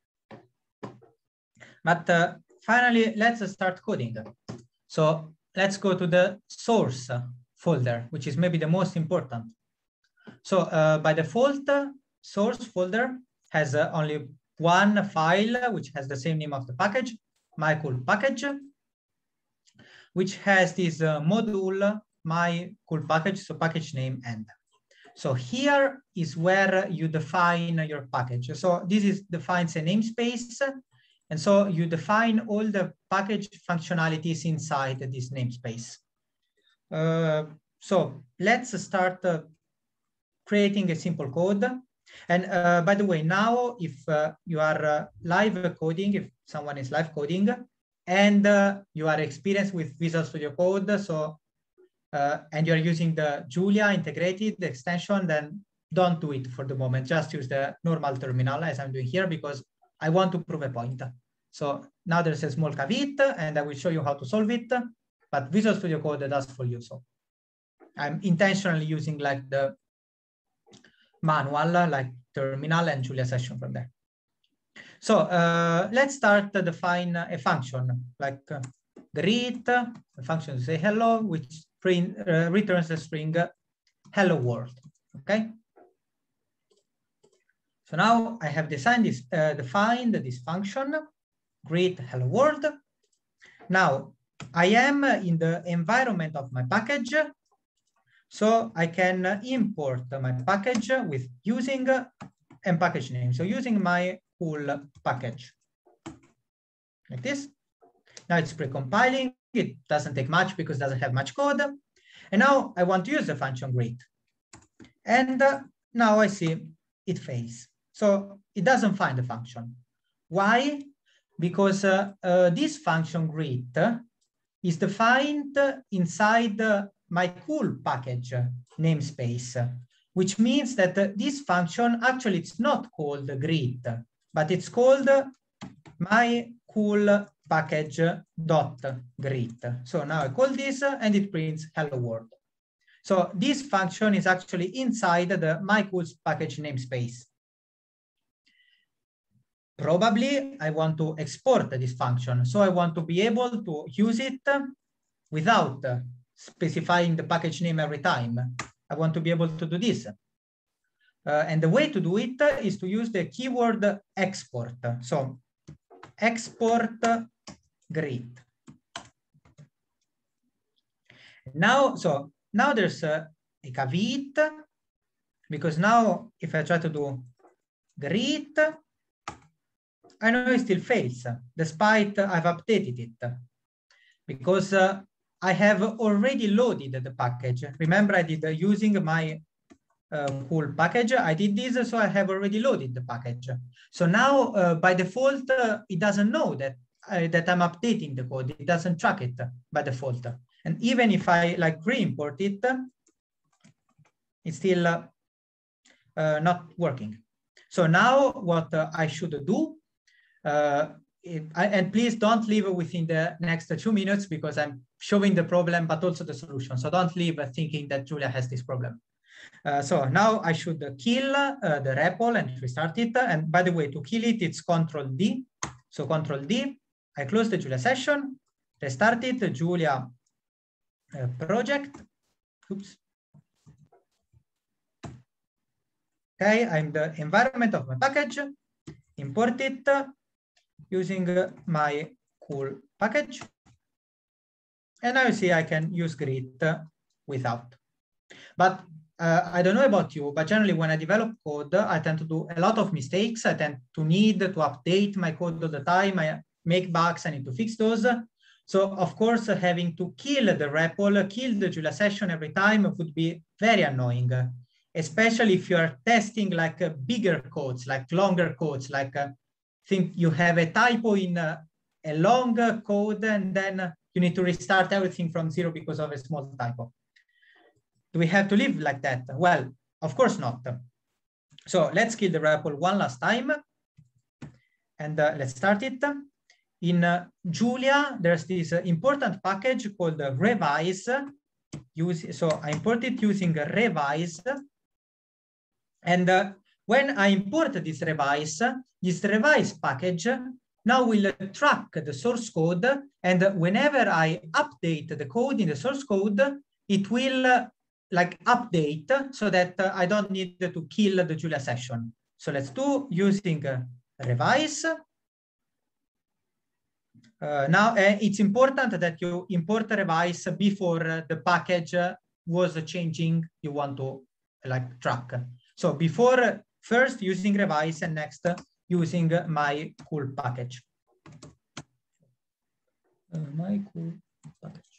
But uh, finally, let's start coding. So let's go to the source folder, which is maybe the most important. So uh, by default, uh, source folder has uh, only one file, which has the same name of the package, my cool package, which has this uh, module, my cool package, so package name end. So here is where you define your package. So this is defines a namespace. And so you define all the package functionalities inside this namespace. Uh, so let's start uh, creating a simple code. And uh, by the way, now if uh, you are uh, live coding, if someone is live coding, and uh, you are experienced with Visual Studio Code, so uh, and you're using the Julia integrated extension, then don't do it for the moment. Just use the normal terminal as I'm doing here, because I want to prove a point. So now there's a small caveat, and I will show you how to solve it, but Visual Studio Code does for you. So I'm intentionally using like the manual, like terminal and Julia session from there. So uh, let's start to define a function like uh, greet, a function to say hello, which print, uh, returns the string hello world. Okay. So now I have designed this, uh, defined this function, greet hello world. Now I am in the environment of my package, so I can import my package with using and package name. So using my cool package like this. Now it's pre-compiling. It doesn't take much because it doesn't have much code. And now I want to use the function greet. And uh, now I see it fails. So it doesn't find the function. Why? Because uh, uh, this function greet is defined inside uh, my cool package namespace, which means that uh, this function actually it's not called greet, but it's called my cool package dot greet. So now I call this uh, and it prints hello world. So this function is actually inside the my cool package namespace. Probably I want to export this function. So I want to be able to use it without specifying the package name every time. I want to be able to do this. Uh, and the way to do it is to use the keyword export. So export greet. Now, so now there's a, a caveat, because now if I try to do greet, I know it still fails, despite I've updated it, because uh, I have already loaded the package. Remember, I did uh, using my uh, cool package. I did this, so I have already loaded the package. So now, uh, by default, uh, it doesn't know that uh, that I'm updating the code. It doesn't track it by default. And even if I like re-import it, it still uh, uh, not working. So now what uh, I should do, uh, if I, and please don't leave within the next two minutes because I'm showing the problem, but also the solution. So don't leave thinking that Julia has this problem. Uh, so now I should kill uh, the R E P L and restart it. And by the way, to kill it, it's Control D. So Control D, I close the Julia session, restart it, Julia uh, project. Oops. Okay, I'm the environment of my package, import it using my cool package. And now you see I can use grit without. But uh, I don't know about you, but generally when I develop code, I tend to do a lot of mistakes. I tend to need to update my code all the time. I make bugs, I need to fix those. So of course, having to kill the R E P L, kill the Julia session every time would be very annoying, especially if you're testing like uh, bigger codes, like longer codes, like uh, think you have a typo in uh, a long code and then you need to restart everything from zero because of a small typo. Do we have to live like that? Well, of course not. So let's kill the R E P L one last time and uh, let's start it. In uh, Julia, there's this uh, important package called uh, revise. Use, so I import it using revise. And uh, when I import this revise, this revise package now will track the source code. And whenever I update the code in the source code, it will uh, like update so that uh, I don't need to kill the Julia session. So let's do using uh, revise. Uh, now uh, it's important that you import revise before uh, the package uh, was changing you want to like track. So before uh, first using revise and next uh, using uh, my cool package. Uh, my cool package.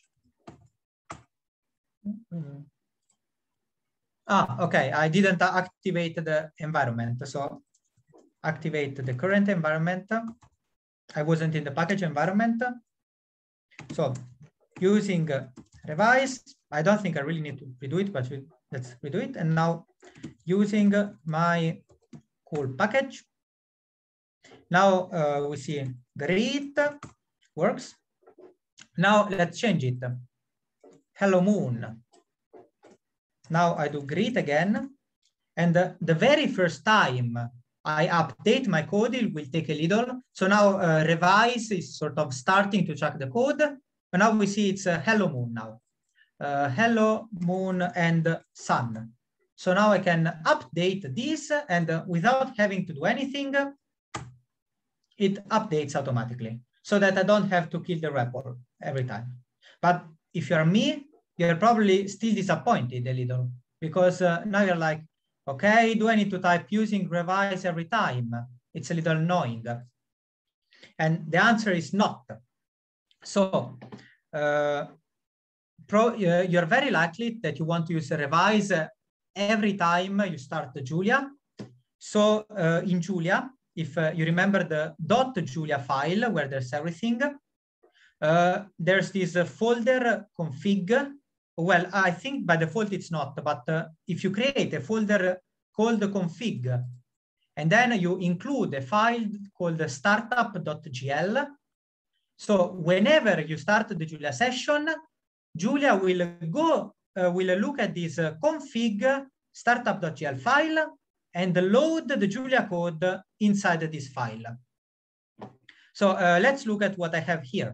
Mm-hmm. Ah, okay, I didn't activate the environment. So activate the current environment. I wasn't in the package environment. So using uh, revise, I don't think I really need to redo it, but we, let's redo it. And now using uh, my cool package. Now uh, we see grit works. Now let's change it. Hello moon. Now I do grit again. And uh, the very first time I update my code, it will take a little. So now uh, revise is sort of starting to track the code. But now we see it's uh, hello moon now. Uh, hello moon and sun. So now I can update this and uh, without having to do anything, it updates automatically so that I don't have to kill the R E P L every time. But if you're me, you're probably still disappointed a little because uh, now you're like, okay, do I need to type using revise every time? It's a little annoying. And the answer is not. So uh, pro, uh, you're very likely that you want to use a revise uh, every time you start the Julia. So uh, in Julia, if uh, you remember the .julia file where there's everything, uh, there's this uh, folder config. Well, I think by default it's not, but uh, if you create a folder called config, and then you include a file called startup.gl, so whenever you start the Julia session, Julia will go, uh, will look at this uh, config startup.gl file and load the Julia code inside this file. So uh, let's look at what I have here.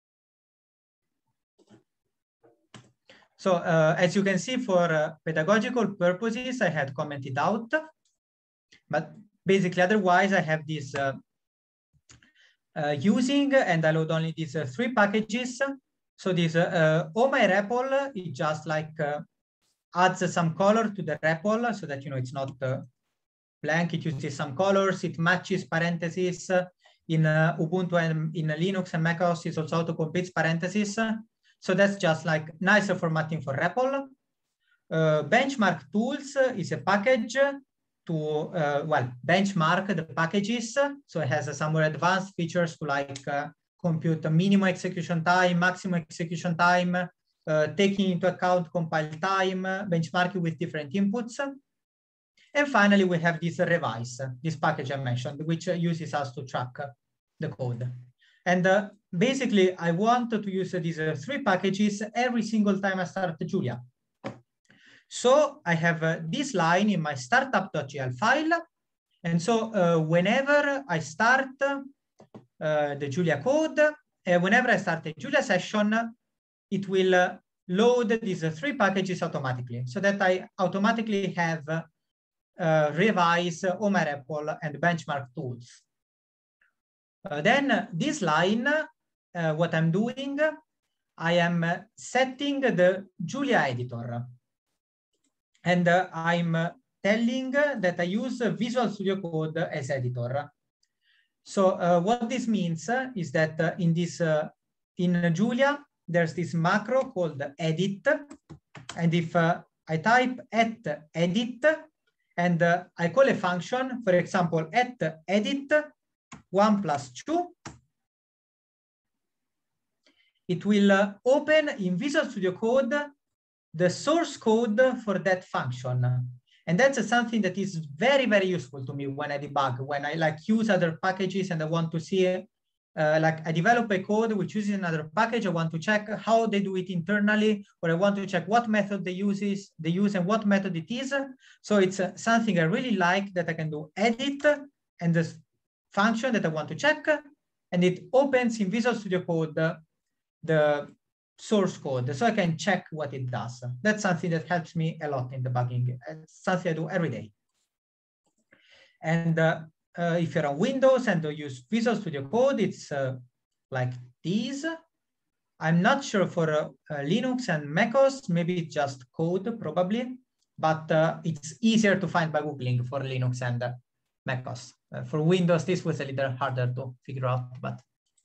So uh, as you can see, for uh, pedagogical purposes, I had commented out, but basically otherwise I have this uh, uh, using, and I load only these uh, three packages. So this uh, uh, oh my R E P L, it just like uh, adds some color to the R E P L so that, you know, it's not uh, blank, it uses some colors, it matches parentheses. In uh, Ubuntu and in Linux and macOS, it also auto-completes parentheses. So that's just like nicer formatting for R E P L. Uh, benchmark tools is a package to, uh, well, benchmark the packages. So it has uh, some more advanced features to like uh, compute the minimum execution time, maximum execution time, uh, taking into account compile time, benchmarking with different inputs. And finally, we have this revise, this package I mentioned, which uses us to track the code. And uh, basically, I want to use these uh, three packages every single time I start Julia. So I have uh, this line in my startup.gl file. And so uh, whenever I start uh, the Julia code, uh, whenever I start a Julia session, it will uh, load these uh, three packages automatically, so that I automatically have uh, uh, revise, uh, O M R E P L, and benchmark tools. Uh, then uh, this line, uh, what I'm doing, I am uh, setting the Julia editor. And uh, I'm uh, telling that I use Visual Studio Code as editor. So uh, what this means uh, is that uh, in this uh, in Julia, there's this macro called edit. And if uh, I type at edit and uh, I call a function, for example, at edit one plus two, it will uh, open in Visual Studio Code the source code for that function. And that's uh, something that is very, very useful to me when I debug, when I like use other packages and I want to see, uh, like I develop a code which uses another package. I want to check how they do it internally, or I want to check what method they uses, they use and what method it is. So it's uh, something I really like, that I can do edit and the function that I want to check, and it opens in Visual Studio Code uh, the source code, so I can check what it does. That's something that helps me a lot in debugging. It's something I do every day. And uh, uh, if you're on Windows and you use Visual Studio Code, it's uh, like this. I'm not sure for uh, uh, Linux and macOS, maybe it's just code probably, but uh, it's easier to find by Googling for Linux and uh, macOS. Uh, for Windows, this was a little harder to figure out, but.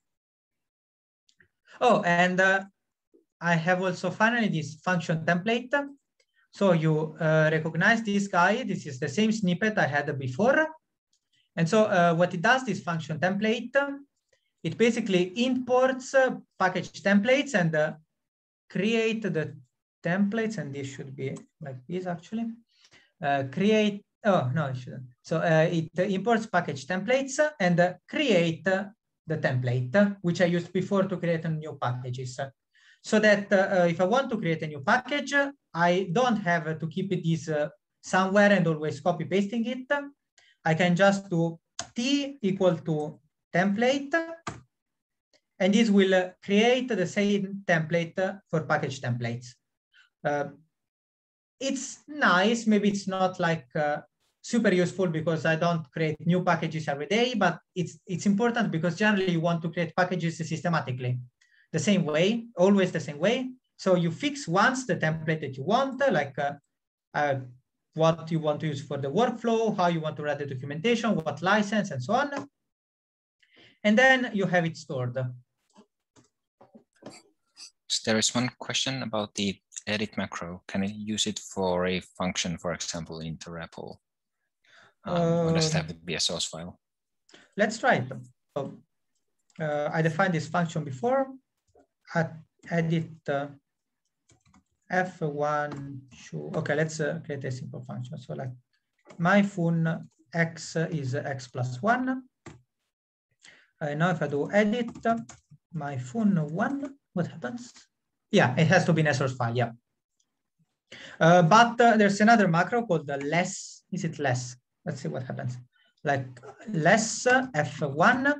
Oh, and uh, I have also finally this function template. So you uh, recognize this guy. This is the same snippet I had before. And so uh, what it does, this function template, it basically imports uh, package templates and uh, create the templates. And this should be like this actually. Uh, create, oh, no, it shouldn't. So uh, it imports package templates and uh, create uh, the template, which I used before to create a new packages. So that uh, if I want to create a new package, I don't have to keep this uh, somewhere and always copy pasting it. I can just do t equal to template, and this will uh, create the same template for package templates. Uh, it's nice, maybe it's not like uh, super useful because I don't create new packages every day, but it's, it's important because generally you want to create packages systematically. The same way, always the same way. So you fix once the template that you want, like uh, uh, what you want to use for the workflow, how you want to write the documentation, what license, and so on. And then you have it stored. So there is one question about the edit macro. Can you use it for a function, for example, in the R E P L? Um, uh, or does it have to be a source file? Let's try it. So, uh, I defined this function before. At edit uh, F one show. Okay, let's uh, create a simple function. So like my phone X is X plus one. Uh, now if I do edit my phone one, what happens? Yeah, it has to be in a source file, yeah. Uh, but uh, there's another macro called the less. Is it less? Let's see what happens. Like less uh, F one.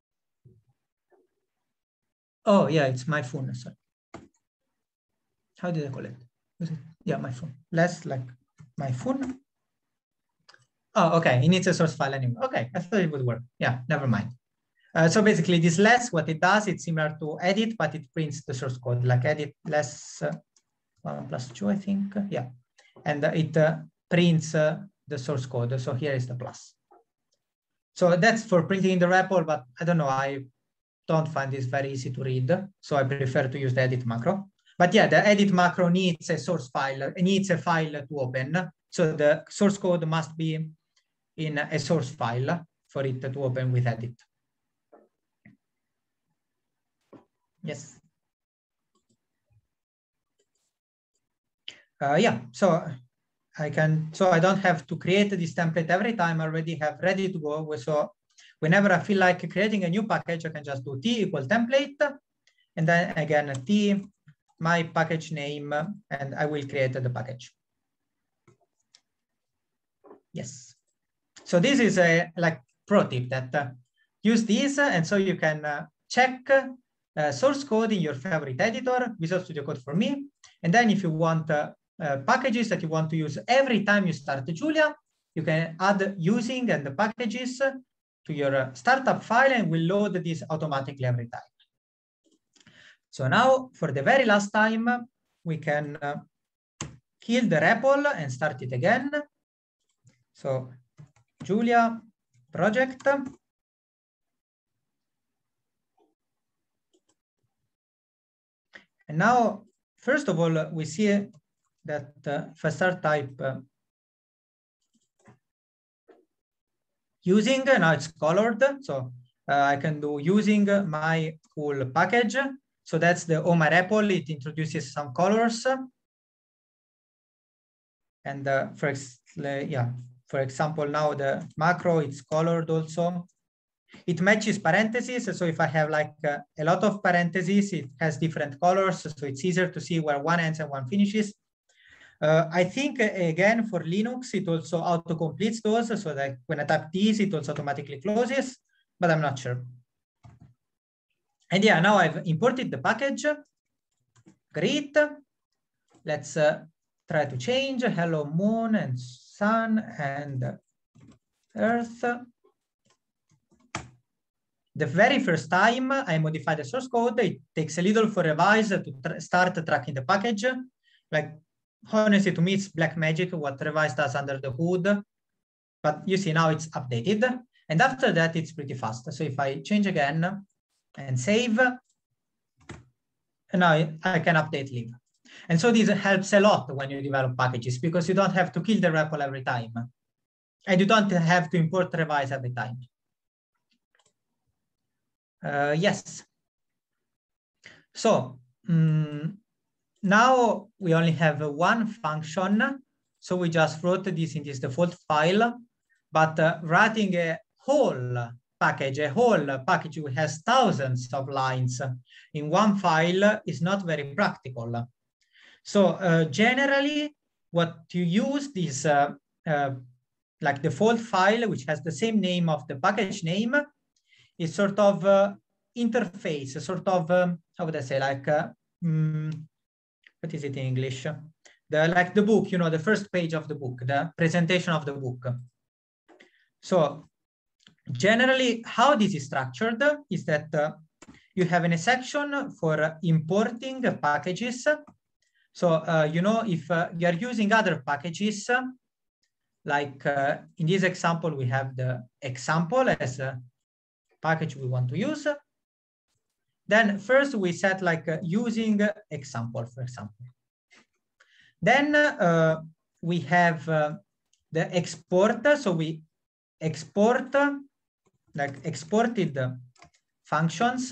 Oh, yeah, it's my phone. Sorry. How did I call it? Was it? Yeah, my phone. Less like my phone. Oh, okay. It needs a source file anyway. Okay, I thought it would work. Yeah, never mind. Uh, so basically, this less, what it does, it's similar to edit, but it prints the source code, like edit less uh, one plus two, I think. Yeah, and uh, it uh, prints uh, the source code. So here is the plus. So that's for printing in the R E P L, but I don't know. I don't find this very easy to read, so I prefer to use the edit macro. But yeah, the edit macro needs a source file, it needs a file to open. So the source code must be in a source file for it to open with edit. Yes. Uh, yeah, so I can, so I don't have to create this template every time. I already have ready to go. So whenever I feel like creating a new package, I can just do T equal template. And then again, T, my package name, and I will create the package. Yes. So this is a like pro tip that uh, use this. Uh, and so you can uh, check uh, source code in your favorite editor, Visual Studio Code for me. And then if you want uh, uh, packages that you want to use every time you start Julia, you can add using and the packages to your uh, startup file and will load this automatically every time. So now for the very last time, we can uh, kill the R E P L and start it again. So Julia project. And now, first of all, we see that uh, if I start type uh, using, now it's colored. So uh, I can do using my cool package. So that's the O M A R E P L. It introduces some colors. And uh, for, ex yeah, for example, now the macro, it's colored also. It matches parentheses. So if I have like uh, a lot of parentheses, it has different colors. So it's easier to see where one ends and one finishes. Uh, I think, uh, again, for Linux, it also auto-completes those. So that when I type these, it also automatically closes, but I'm not sure. And yeah, now I've imported the package. Great. Let's uh, try to change hello moon and sun and earth. The very first time I modify the source code, it takes a little for revise to tr start tracking the package. Like, honestly, to me, it's black magic what revise does under the hood. But you see now it's updated. And after that, it's pretty fast. So if I change again and save, now I can update lib. And so this helps a lot when you develop packages because you don't have to kill the R E P L every time. And you don't have to import revise every time. Uh, yes. So um, now we only have one function. So we just wrote this in this default file, but uh, writing a whole package, a whole package which has thousands of lines in one file is not very practical. So uh, generally, what you use is uh, uh, like default file, which has the same name of the package name, is sort of uh, interface, sort of, um, how would I say, like, uh, um, what is it in English? The, like the book, you know, the first page of the book, the presentation of the book. So generally, how this is structured is that uh, you have a section for importing packages. So, uh, you know, if uh, you're using other packages, like uh, in this example, we have the example as a package we want to use. Then first we set like uh, using example, for example. Then uh, we have uh, the export. So we export, like exported functions.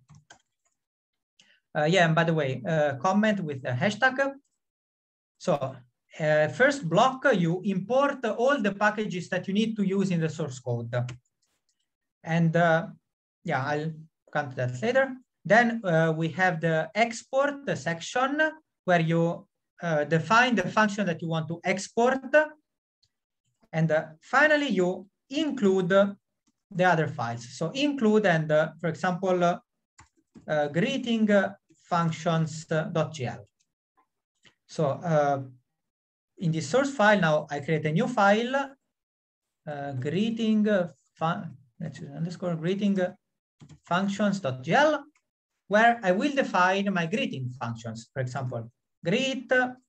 Uh, yeah, and by the way, uh, comment with the hashtag. So uh, first block, you import all the packages that you need to use in the source code. And uh, yeah, I'll come to that later. Then uh, we have the export section where you uh, define the function that you want to export. And uh, finally, you include the other files. So include and, uh, for example, uh, uh, greeting functions.gl. So uh, in the source file, now I create a new file, uh, greeting fun, let's use underscore greeting functions.gl, where I will define my greeting functions. For example, greet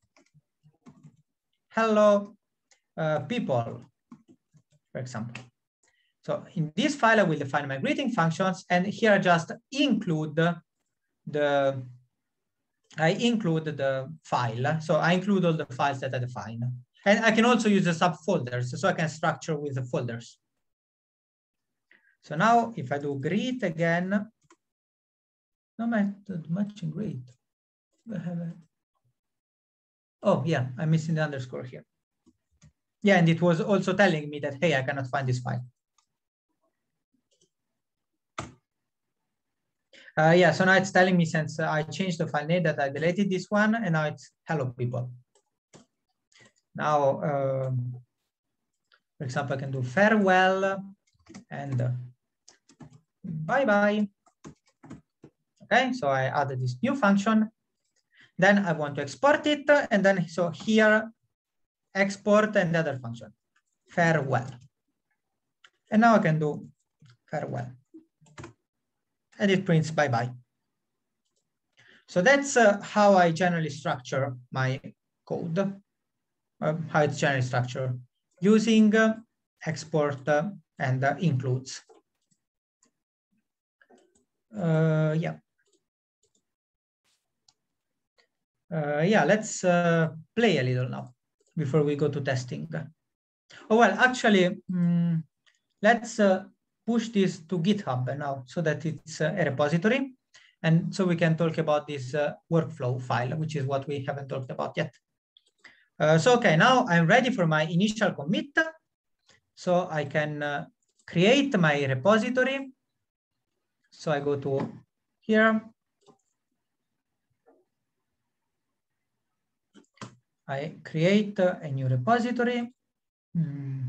hello uh, people, for example. So in this file, I will define my greeting functions, and here I just include the, I include the file. So I include all the files that I define. And I can also use the subfolders, so I can structure with the folders. So now if I do greet again, no method matching greet. Oh yeah, I'm missing the underscore here. Yeah, and it was also telling me that, hey, I cannot find this file. Uh, yeah, so now it's telling me since uh, I changed the file name that I deleted this one, and now it's hello people. Now, um, for example, I can do farewell and uh, bye-bye. Okay, so I added this new function. Then I want to export it, and then so here, export and the other function, farewell. And now I can do farewell. And it prints bye-bye. So that's uh, how I generally structure my code, uh, how it's generally structured, using uh, export uh, and uh, includes. Uh, yeah. Uh, yeah, let's uh, play a little now before we go to testing. Oh, well, actually, um, let's uh, push this to GitHub now so that it's uh, a repository. And so we can talk about this uh, workflow file, which is what we haven't talked about yet. Uh, so, okay, now I'm ready for my initial commit. So I can uh, create my repository. So I go to here. I create uh, a new repository. Mm.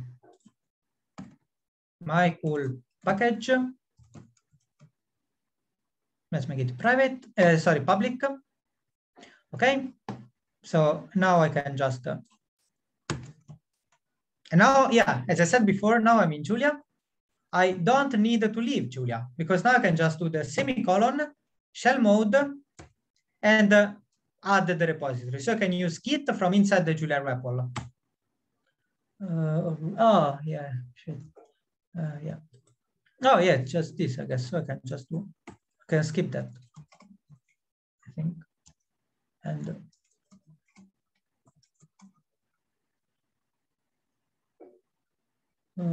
My cool package. Let's make it private, uh, sorry, public. Okay, so now I can just, uh, and now, yeah, as I said before, now I'm in Julia. I don't need to leave Julia because now I can just do the semicolon, shell mode, and uh, add the repository. So I can use Git from inside the Julia R E P L. Uh, oh, yeah, shit. Uh, yeah. Oh, yeah, just this, I guess. So I can just do, I can skip that, I think. And uh,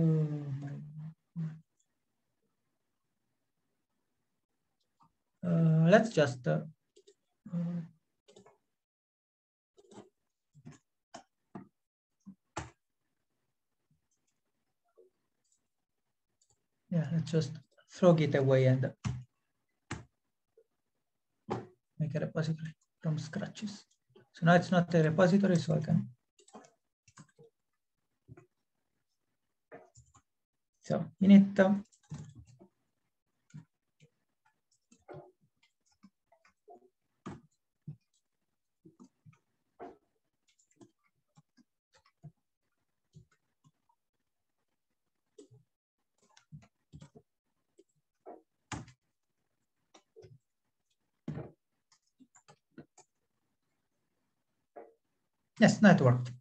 uh, let's just uh, uh, yeah, let's just throw it away and make a repository from scratches. So now it's not a repository, so I can. So init. Um, yes, that worked.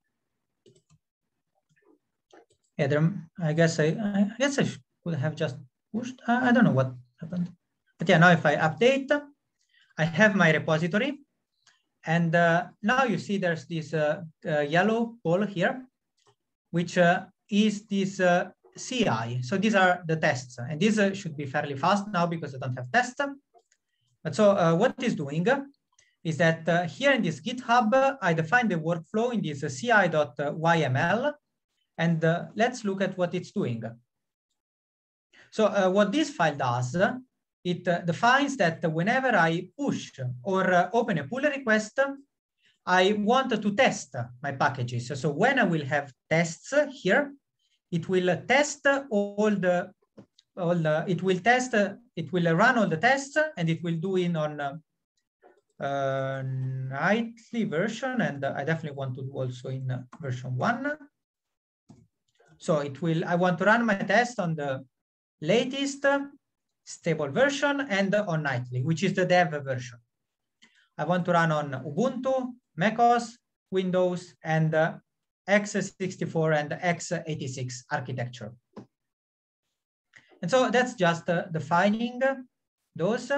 Yeah, there, I guess I, I guess I could have just pushed. Uh, I don't know what happened, but yeah, now if I update, I have my repository, and uh, now you see there's this uh, uh, yellow ball here, which uh, is this uh, C I. So these are the tests, and these uh, should be fairly fast now because I don't have tests. But so uh, what it is doing is that uh, here in this GitHub, I define the workflow in this uh, C I dot Y M L. And uh, let's look at what it's doing. So uh, what this file does, it uh, defines that whenever I push or uh, open a pull request, I want to test my packages. So when I will have tests here, it will test all the, all the it will test, it will run all the tests, and it will do it on uh, uh, nightly version. And I definitely want to do also in uh, version one. So it will, I want to run my test on the latest stable version and on nightly, which is the dev version. I want to run on Ubuntu, macOS, Windows, and uh, x sixty-four and x eighty-six architecture. And so that's just uh, defining those.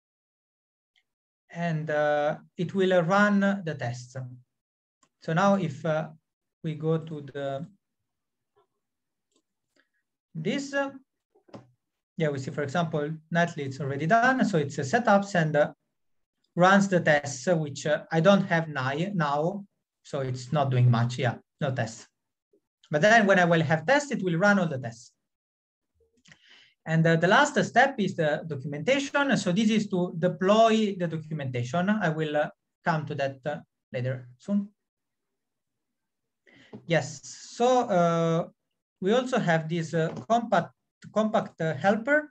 And uh, it will run the tests. So now if uh, we go to the this, uh, yeah, we see, for example, nightly it's already done. So it's a setups and uh, runs the tests, uh, which uh, I don't have now, now, so it's not doing much. Yeah, no tests. But then when I will have tested, it will run all the tests. And uh, the last step is the documentation. So this is to deploy the documentation. I will uh, come to that uh, later soon. Yes, so uh, we also have this uh, compact, compact uh, helper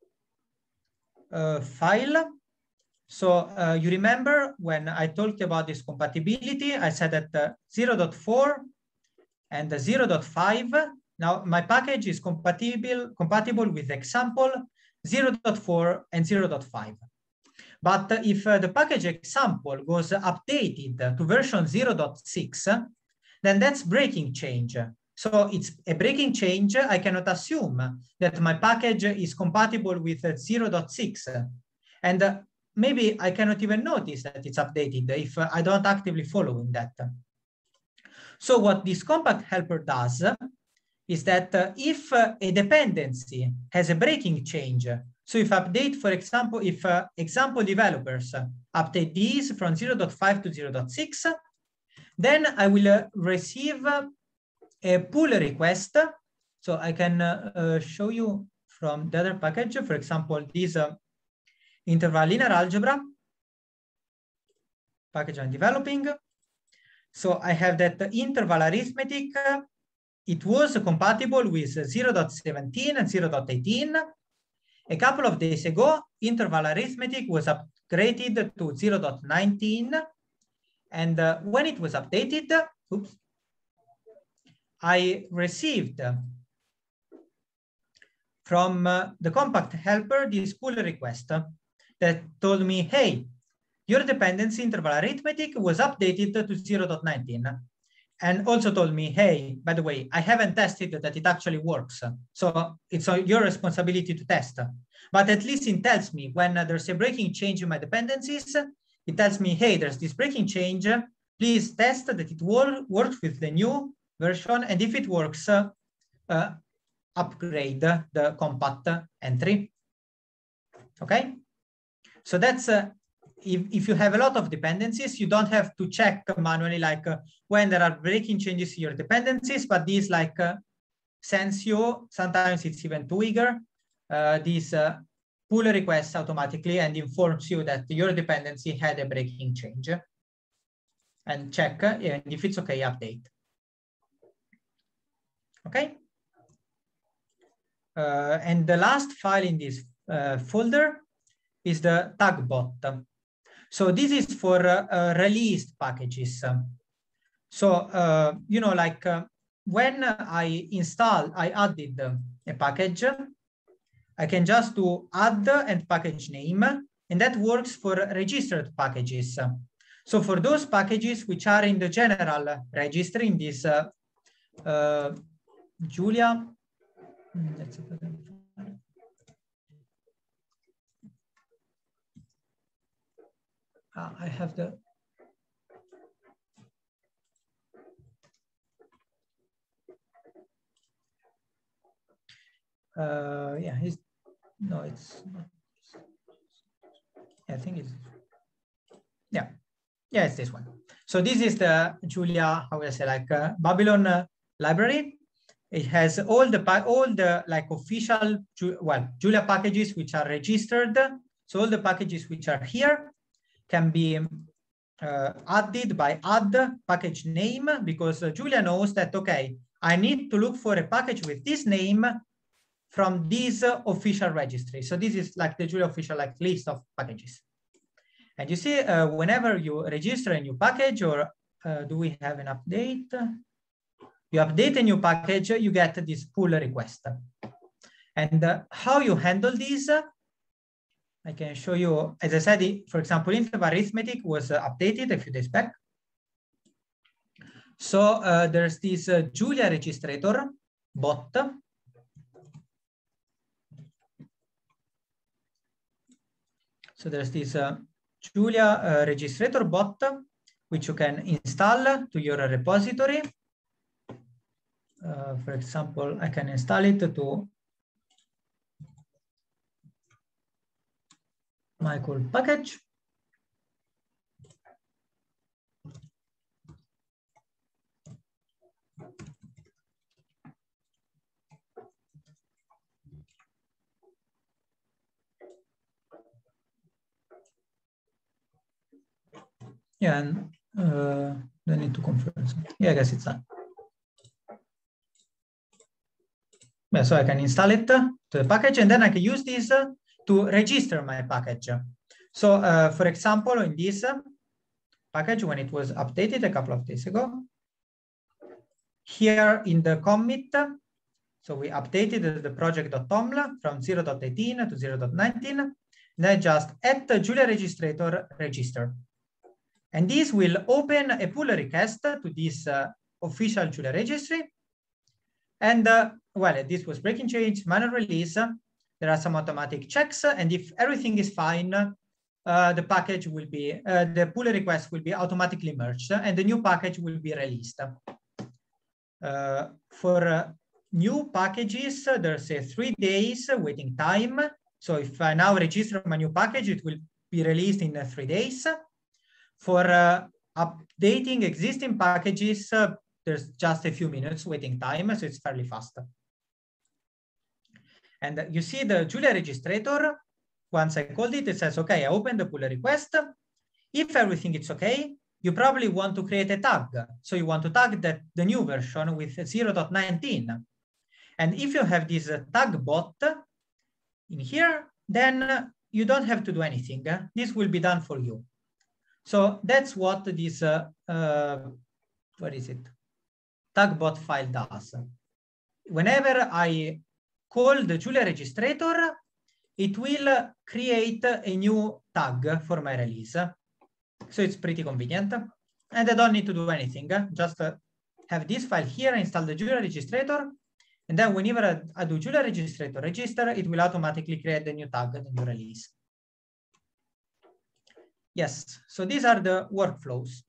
uh, file. So uh, you remember when I talked about this compatibility, I said that uh, zero point four and the zero point five. Now my package is compatible, compatible with example zero point four and zero point five. But uh, if uh, the package example was updated to version zero point six, then that's breaking change. So it's a breaking change. I cannot assume that my package is compatible with uh, zero point six. And uh, maybe I cannot even notice that it's updated if uh, I don't actively follow in that. So what this compact helper does is that uh, if uh, a dependency has a breaking change, so if update, for example, if uh, example developers uh, update these from zero point five to zero point six, then I will uh, receive uh, a pull request. So I can uh, uh, show you from the other package, for example, this uh, interval linear algebra package I'm developing. So I have that interval arithmetic. It was compatible with zero point seventeen and zero point eighteen. A couple of days ago, interval arithmetic was upgraded to zero point nineteen. And uh, when it was updated, oops, I received from uh, the compact helper this pull request that told me, hey, your dependency interval arithmetic was updated to zero point nineteen. And also told me, hey, by the way, I haven't tested that it actually works. So it's your responsibility to test. But at least it tells me when there's a breaking change in my dependencies, it tells me, hey, there's this breaking change. Please test that it works with the new version. And if it works, uh, uh, upgrade the compact entry. Okay. So that's uh, If, if you have a lot of dependencies, you don't have to check manually, like uh, when there are breaking changes to your dependencies, but these like uh, sends you, sometimes it's even too eager, uh, these uh, pull requests automatically and informs you that your dependency had a breaking change. And check, uh, and if it's okay, update. Okay. Uh, and the last file in this uh, folder is the tagbot. So this is for uh, uh, released packages. So, uh, you know, like uh, when I install, I added a package, I can just do add and package name, and that works for registered packages. So for those packages which are in the general registry in this uh, uh, Julia, let's Uh, I have the, uh, yeah, he's, no, it's, I think it's, yeah, yeah, it's this one. So this is the Julia, how will I say, like uh, Babylon uh, library. It has all the, all the like official, well, Julia packages which are registered. So all the packages which are here can be uh, added by add package name, because uh, Julia knows that, okay, I need to look for a package with this name from this uh, official registry. So this is like the Julia official like list of packages. And you see, uh, whenever you register a new package, or uh, do we have an update? You update a new package, you get this pull request. And uh, how you handle this? I can show you, as I said, for example, interval arithmetic was uh, updated a few days back. So uh, there's this uh, Julia registrator bot. So there's this uh, Julia uh, registrator bot, which you can install to your repository. Uh, for example, I can install it to my cool package. Yeah, and uh, I need to confirm something. Yeah, I guess it's done. Yeah, so I can install it to the package, and then I can use this to register my package. So uh, for example, in this package, when it was updated a couple of days ago, here in the commit, so we updated the project.toml from zero point eighteen to zero point nineteen, then just at the Julia registrator register. And this will open a pull request to this uh, official Julia registry. And uh, well, this was breaking change, manual release. There are some automatic checks. And if everything is fine, uh, the package will be, uh, the pull request will be automatically merged and the new package will be released. Uh, for uh, new packages, uh, there's a three days waiting time. So if I now register my new package, it will be released in uh, three days. For uh, updating existing packages, uh, there's just a few minutes waiting time, so it's fairly fast. And uh, you see the Julia registrator, once I called it, it says, okay, I opened the pull request. If everything is okay, you probably want to create a tag. So you want to tag that the new version with zero point nineteen. And if you have this uh, tag bot in here, then uh, you don't have to do anything. This will be done for you. So that's what this, uh, uh, what is it? Tagbot file does. Whenever I call the Julia registrator, it will create a new tag for my release. So it's pretty convenient. And I don't need to do anything. Just uh, have this file here, install the Julia registrator. And then whenever I, I do Julia registrator register, it will automatically create the new tag, the new release. Yes, so these are the workflows.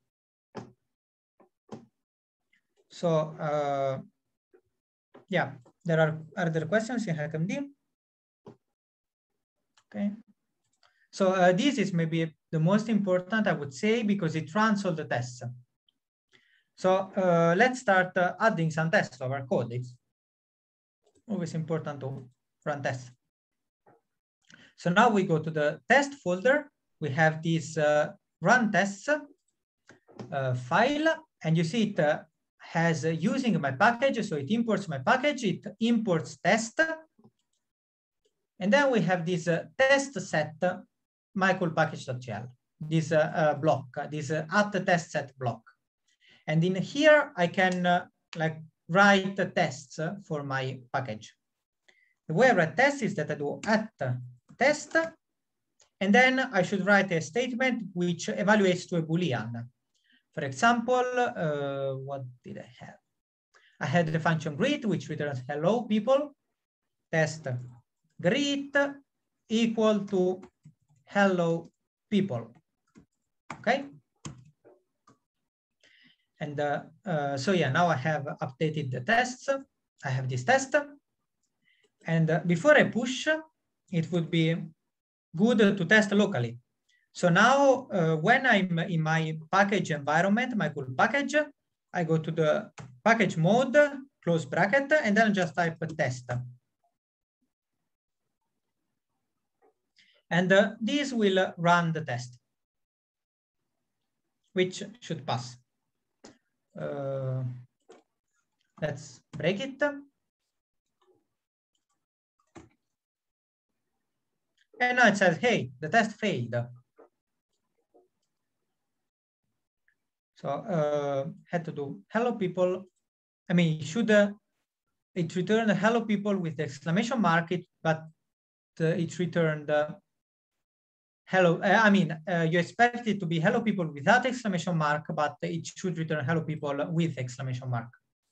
So uh, yeah, there are other questions in HackMD. Okay. So uh, this is maybe the most important, I would say, because it runs all the tests. So uh, let's start uh, adding some tests to our code. It's always important to run tests. So now we go to the test folder. We have this uh, run tests uh, file, and you see it uh, has uh, using my package. So it imports my package, it imports test. And then we have this uh, test set uh, mycoolpackage.gl, this uh, uh, block, uh, this uh, at the test set block. And in here, I can uh, like write the tests uh, for my package. The way I write tests is that I do at test, and then I should write a statement which evaluates to a Boolean. For example, uh, what did I have? I had the function greet, which returns hello people, test greet equal to hello people, okay? And uh, uh, so yeah, now I have updated the tests. I have this test. And uh, before I push, it would be good to test locally. So now uh, when I'm in my package environment, my cool package, I go to the package mode, close bracket, and then just type test. And uh, this will run the test, which should pass. Uh, let's break it. And now it says, hey, the test failed. So uh, had to do hello people. I mean, should uh, it return hello people with the exclamation mark, it, but uh, it returned uh, hello. Uh, I mean, uh, you expect it to be hello people without exclamation mark, but it should return hello people with exclamation mark.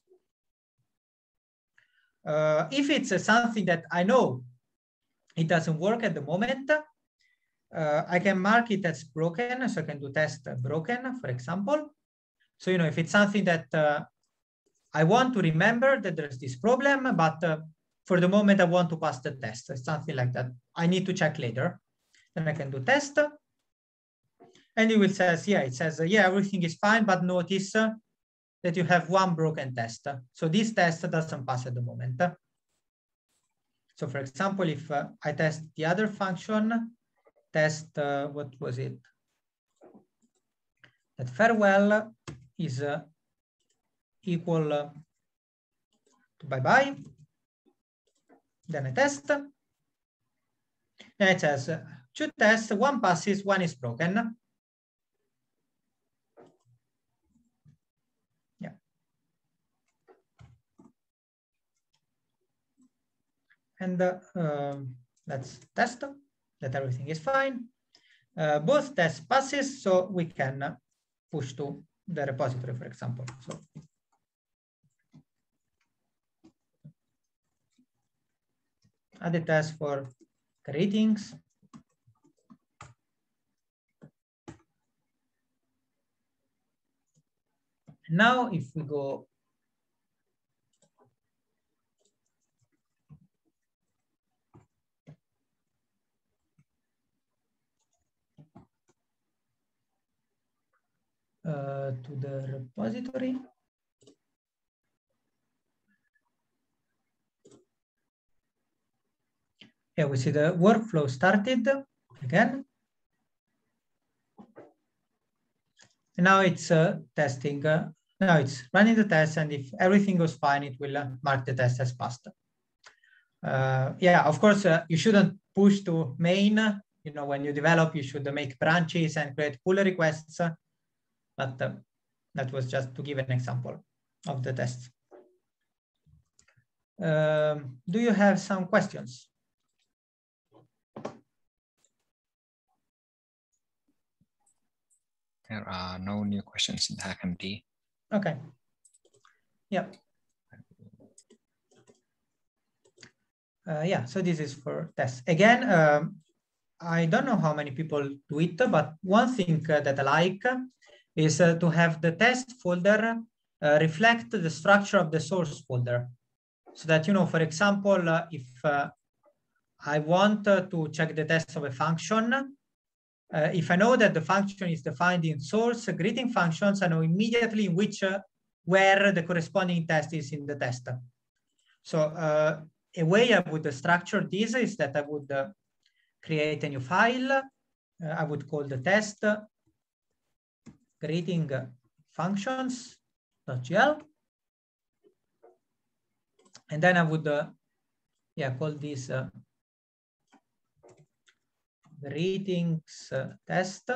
Uh, if it's uh, something that I know it doesn't work at the moment, uh, I can mark it as broken. So I can do test broken, for example. So, you know, if it's something that uh, I want to remember that there's this problem, but uh, for the moment I want to pass the test, something like that. I need to check later. Then I can do test. And it will say, yeah, it says, uh, yeah, everything is fine, but notice uh, that you have one broken test. So this test doesn't pass at the moment. So for example, if uh, I test the other function, test, uh, what was it? that farewell is uh, equal uh, to bye-bye. Then I test. Then it says uh, two tests, one passes, one is broken. Yeah. And uh, uh, let's test that everything is fine. Uh, both tests passes, so we can uh, push to the repository, for example. So add a test for greetings. Now, if we go uh, to the repository, here we see the workflow started again. And now it's uh, testing. Uh, now it's running the test, and if everything goes fine, it will uh, mark the test as passed. Uh, yeah, of course, uh, you shouldn't push to main. You know, when you develop, you should make branches and create pull requests. But uh, that was just to give an example of the tests. Um, do you have some questions? There are no new questions in HackMD. Okay. Yeah. Uh, yeah, so this is for tests. Again, um, I don't know how many people do it, but one thing uh, that I like is uh, to have the test folder uh, reflect the structure of the source folder. So that, you know, for example, uh, if uh, I want uh, to check the test of a function, uh, if I know that the function is defined in source greeting functions, I know immediately in which, uh, where the corresponding test is in the test. So uh, a way I would structure this is that I would uh, create a new file. Uh, I would call the test uh, greeting functions.gl. And then I would uh, yeah, call this uh, greetings uh, test.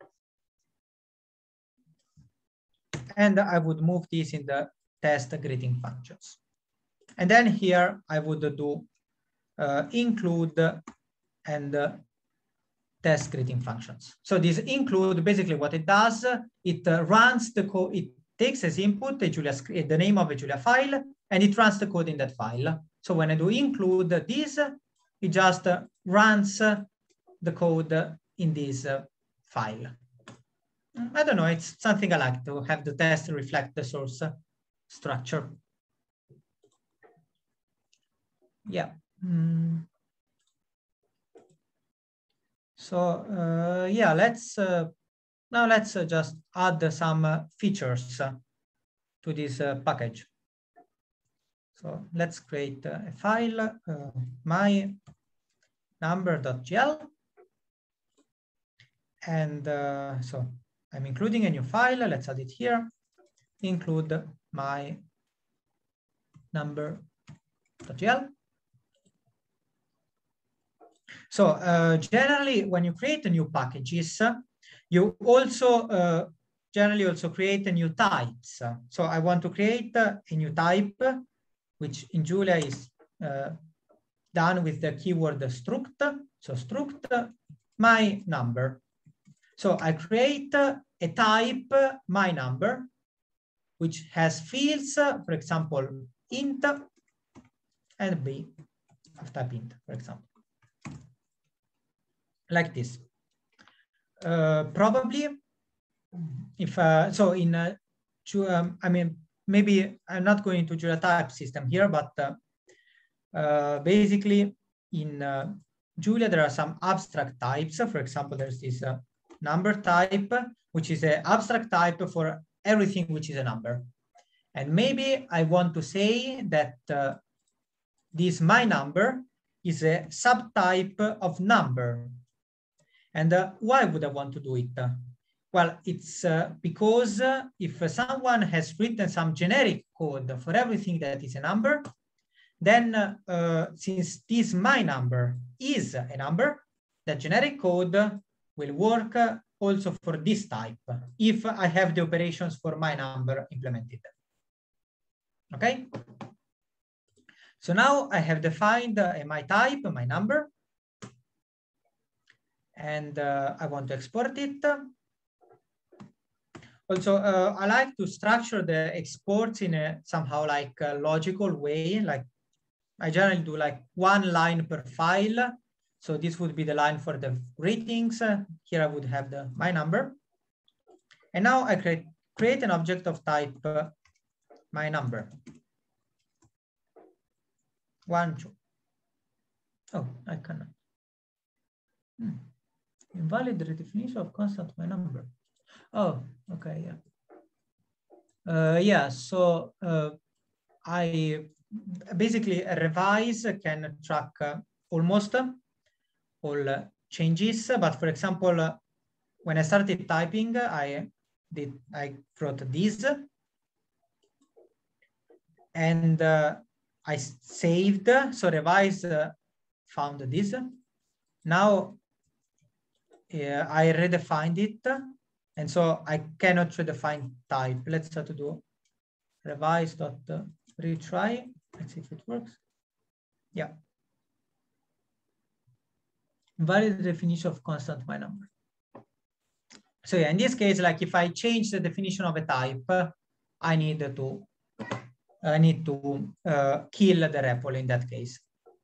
And I would move this in the test greeting functions. And then here I would do uh, include and uh, test greeting functions. So this include, basically what it does, it uh, runs the code, it takes as input a Julia script, the name of a Julia file, and it runs the code in that file. So when I do include this, it just uh, runs uh, the code in this uh, file. I don't know, it's something I like to have the test reflect the source uh, structure. Yeah. Mm. So uh, yeah, let's uh, now let's uh, just add some uh, features uh, to this uh, package. So let's create uh, a file, uh, my number.gl, and uh, so I'm including a new file. Let's add it here. Include my number.gl. So uh, generally, when you create a new packages, you also uh, generally also create a new types. So I want to create a new type, which in Julia is uh, done with the keyword struct. So struct my number. So I create a type my number, which has fields, for example, int and b of type int, for example. Like this. Uh, probably, if uh, so, in uh, um, I mean, maybe I'm not going to Julia type system here, but uh, uh, basically in uh, Julia there are some abstract types. For example, there's this uh, number type, which is an abstract type for everything which is a number. And maybe I want to say that uh, this my number is a subtype of number. And uh, why would I want to do it? Well, it's uh, because uh, if uh, someone has written some generic code for everything that is a number, then uh, uh, since this my number is a number, the generic code will work uh, also for this type if I have the operations for my number implemented. Okay? So now I have defined uh, my type, my number, and uh, I want to export it. Also, uh, I like to structure the exports in a somehow like a logical way. Like I generally do like one line per file. So this would be the line for the greetings. Uh, here I would have the my number. And now I create, create an object of type uh, my number. One, two. Oh, I cannot. Hmm. Invalid redefinition of constant my number. Oh, okay, yeah. Uh, yeah, so uh, I basically revise can track uh, almost all uh, changes, but for example, uh, when I started typing, I did I wrote this, and uh, I saved. So revise uh, found this. Now uh, I redefined it, and so I cannot redefine type. Let's try to do revise dot retry. Let's see if it works. Yeah. Valid definition of constant my number. So yeah, in this case, like if I change the definition of a type, I need to I need to uh, kill the REPL in that case.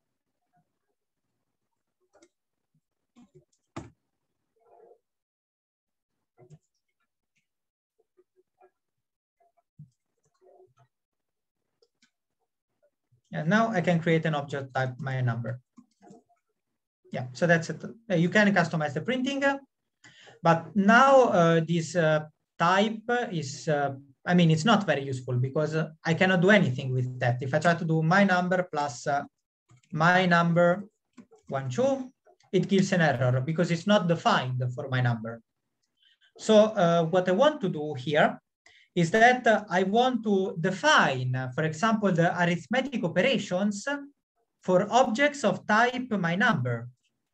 And now I can create an object type my number. Yeah, so that's it. You can customize the printing, but now uh, this uh, type is, uh, I mean, it's not very useful because uh, I cannot do anything with that. If I try to do my number plus uh, my number one, two, it gives an error because it's not defined for my number. So uh, what I want to do here is that uh, I want to define, uh, for example, the arithmetic operations for objects of type my number.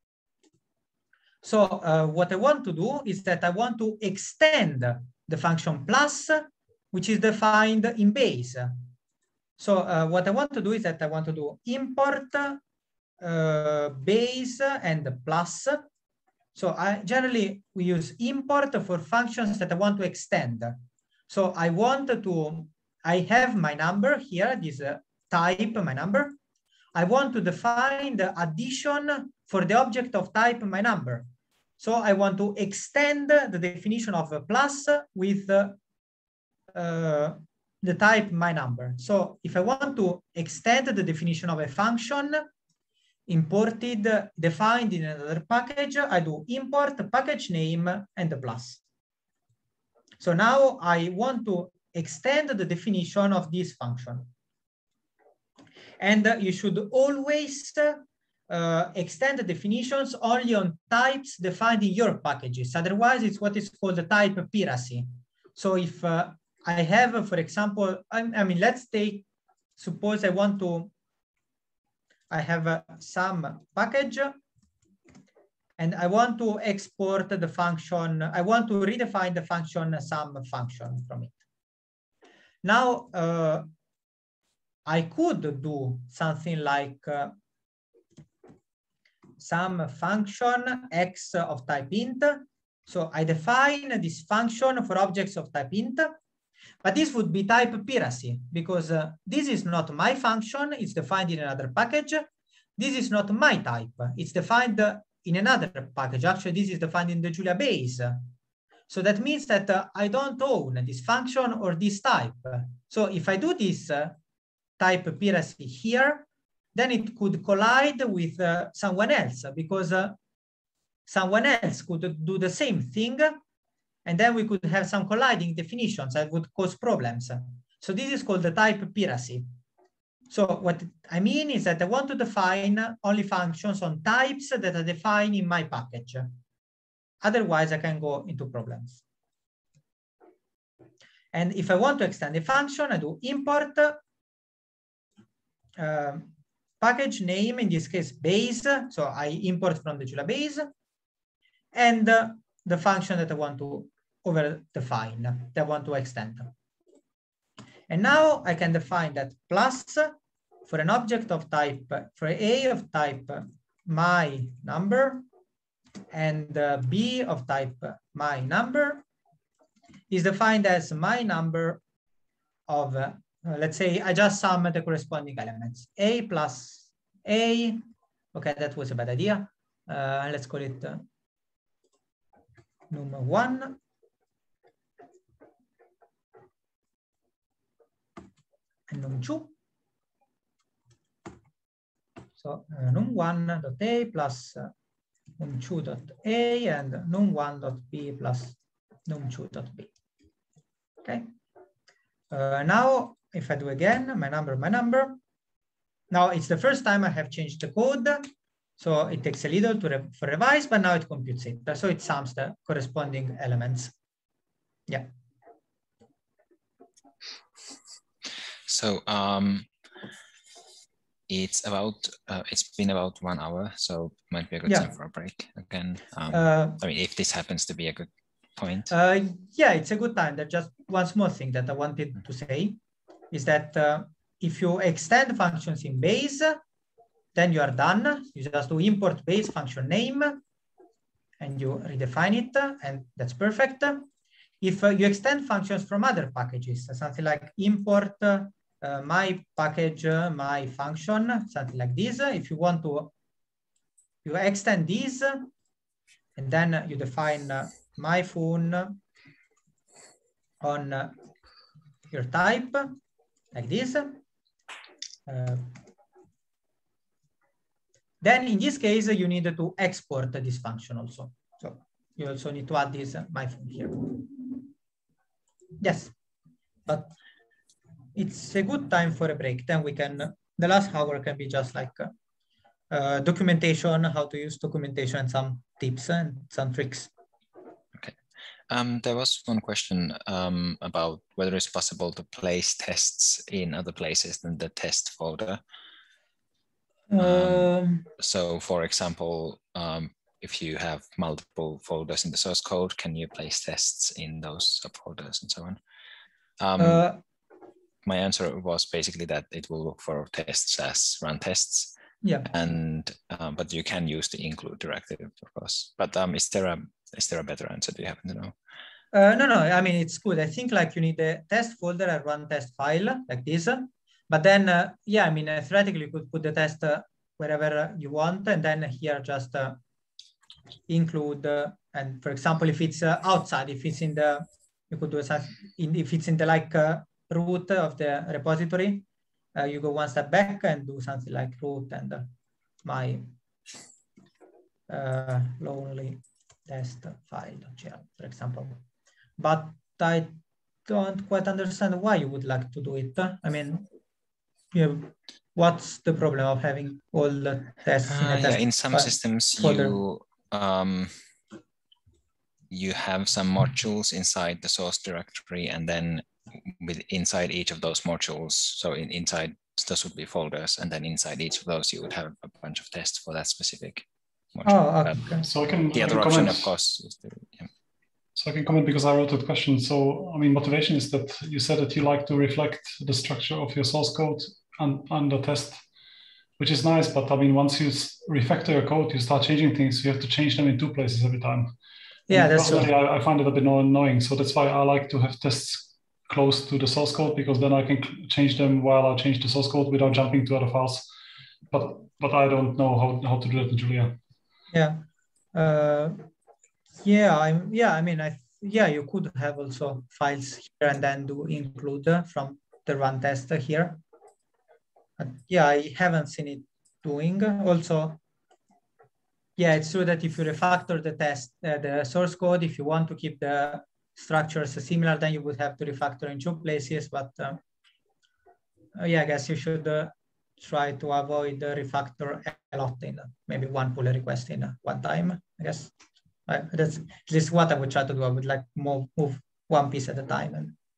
So uh, what I want to do is that I want to extend the function plus, which is defined in base. So uh, what I want to do is that I want to do import uh, base and plus. So I generally we use import for functions that I want to extend. So I want to, I have my number here, this uh, type my number. I want to define the addition for the object of type my number. So I want to extend the definition of a plus with uh, uh, the type my number. So if I want to extend the definition of a function imported, defined in another package, I do import package name and the plus. So now I want to extend the definition of this function. And uh, you should always uh, extend the definitions only on types defined in your packages. Otherwise, it's what is called the type piracy. So if uh, I have, for example, I, I mean, let's take, suppose I want to, I have uh, some package and I want to export the function, I want to redefine the function sum function from it. Now, uh, I could do something like uh, some function x of type int. So I define this function for objects of type int, but this would be type piracy because uh, this is not my function, it's defined in another package. This is not my type, it's defined in another package. Actually, this is defined in the Julia base. So that means that uh, I don't own this function or this type. So if I do this uh, type piracy here, then it could collide with uh, someone else because uh, someone else could do the same thing. And then we could have some colliding definitions that would cause problems. So this is called the type piracy. So what I mean is that I want to define only functions on types that are defined in my package. Otherwise, I can go into problems. And if I want to extend the function, I do import uh, package name, in this case base. So I import from the Julia base, and uh, the function that I want to over define, that I want to extend. And now I can define that plus for an object of type, for A of type my number, and uh, B of type my number is defined as my number of, uh, let's say I just sum the corresponding elements. A plus A, okay, that was a bad idea. Uh, let's call it uh, num one. And num two. So uh, num one dot A plus uh, num two dot A and num one dot B plus num two dot B. Okay. Uh, now, if I do again, my number, my number. Now it's the first time I have changed the code. So it takes a little to re for revise, but now it computes it. So it sums the corresponding elements. Yeah. So um, it's about, uh, it's been about one hour, so it might be a good yeah. time for a break again. Um, uh, I mean, if this happens to be a good point. Uh, yeah, it's a good time. There's just one small thing that I wanted to say is that uh, if you extend functions in base, then you are done. You just do import base function name and you redefine it, and that's perfect. If uh, you extend functions from other packages, something like import uh, uh, my package, uh, my function, something like this. If you want to, you extend these, and then you define uh, my phone on uh, your type, like this. Uh, then in this case, you need to export this function also. So you also need to add this uh, my phone here. Yes, but it's a good time for a break. Then we can, the last hour can be just like uh, uh, documentation, how to use documentation, and some tips and some tricks. Okay. Um, there was one question um, about whether it's possible to place tests in other places than the test folder. Um, um, so for example, um, if you have multiple folders in the source code, can you place tests in those subfolders and so on? Um, uh, my answer was basically that it will look for tests as run tests. Yeah. And um, but you can use the include directive, of course. But um, is there a is there a better answer? Do you happen to know? Uh, no, no. I mean, it's good. I think like you need a test folder and run test file like this. But then, uh, yeah, I mean, uh, theoretically, you could put the test uh, wherever you want, and then here just uh, include. Uh, and for example, if it's uh, outside, if it's in the, you could do something. In, if it's in the like uh, root of the repository, uh, you go one step back and do something like root and uh, my uh, lonely test file, for example. But I don't quite understand why you would like to do it. I mean, yeah, what's the problem of having all the tests in a uh, test? Yeah, in some systems folder? you um, you have some modules inside the source directory, and then with inside each of those modules, so in, inside those would be folders, and then inside each of those you would have a bunch of tests for that specific module. Oh, okay. Um, so I can, the I other can option, comment. of course, is the, yeah. So I can comment because I wrote that question. So, I mean, motivation is that you said that you like to reflect the structure of your source code and, and the test, which is nice. But I mean, once you refactor your code, you start changing things. You have to change them in two places every time. Yeah, and that's personally, true. I, I find it a bit more annoying. So that's why I like to have tests close to the source code, because then I can change them while I change the source code without jumping to other files. But but I don't know how, how to do that in Julia. Yeah. Uh, yeah, I'm yeah, I mean I yeah, you could have also files here and then do include from the run test here. But yeah, I haven't seen it doing. Also, yeah, it's true that if you refactor the test, uh, the source code, if you want to keep the structures similar, then you would have to refactor in two places. But uh, yeah, I guess you should uh, try to avoid the refactor a lot in uh, maybe one pull request in uh, one time, I guess. Uh, that's at least what I would try to do. I would like move, move one piece at a time and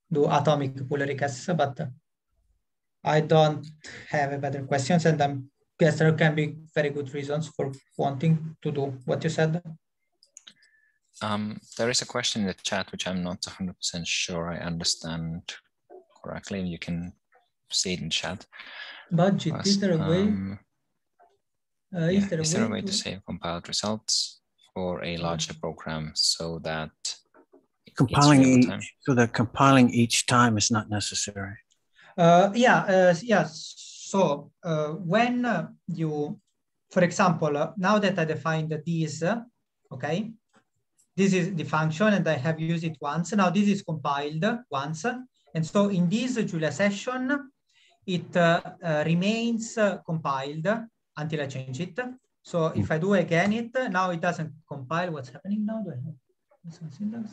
do atomic pull requests, but I don't have a better questions, and I guess there can be very good reasons for wanting to do what you said. Um, there is a question in the chat which I'm not one hundred percent sure I understand correctly. You can see it in chat. Budget, But, is there a way? um, Uh, yeah, is there a is way, there a way to... to save compiled results for a larger program so that compiling it's real each, time? so that compiling each time is not necessary. Uh, yeah, uh, yeah. So uh, when uh, you, for example, uh, now that I defined this, uh, okay, this is the function and I have used it once. Now this is compiled once. And so in this Julia session, it uh, uh, remains uh, compiled until I change it. So if I do again it, now it doesn't compile. What's happening now? Do I have some syntax?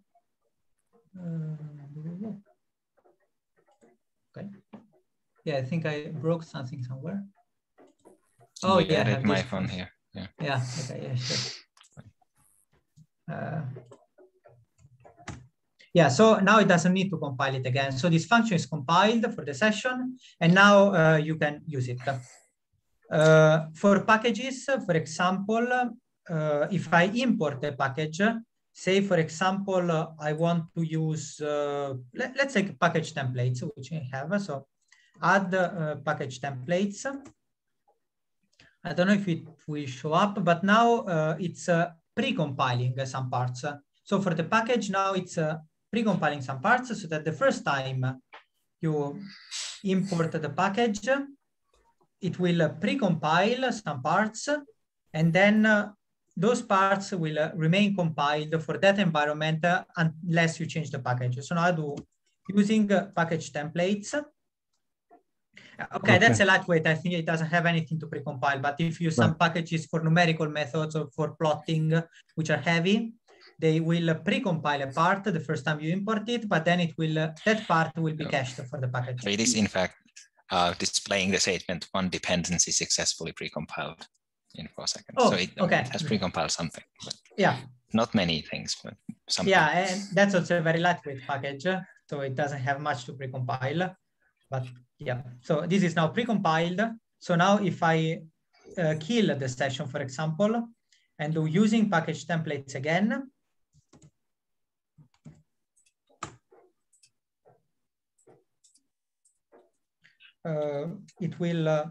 Uh, okay. Yeah, I think I broke something somewhere. Oh you yeah, I added have my this phone one. here. Yeah. Yeah. Okay. Yeah. Sure. Uh, yeah. So now it doesn't need to compile it again. So this function is compiled for the session, and now uh, you can use it. Uh, for packages, for example, uh, if I import a package, say for example, uh, I want to use, uh, let, let's take package templates, which I have. So add uh, package templates. I don't know if it will show up, but now uh, it's uh, pre-compiling some parts. So for the package now it's uh, pre-compiling some parts so that the first time you import the package, it will uh, pre-compile some parts, and then uh, those parts will uh, remain compiled for that environment uh, unless you change the package. So now I do using uh, package templates. Okay, okay, that's a lightweight. I think it doesn't have anything to precompile, but if you use some right. packages for numerical methods or for plotting, which are heavy, they will precompile a part the first time you import it, but then it will, uh, that part will be cached for the package. It is in fact uh, displaying the statement one dependency successfully precompiled in four seconds. Oh, so it, okay. it has precompiled something. But yeah. Not many things, but something. Yeah, and that's also a very lightweight package, so it doesn't have much to precompile. But yeah, so this is now precompiled. So now if I uh, kill the session, for example, and do using package templates again, uh, it will, uh,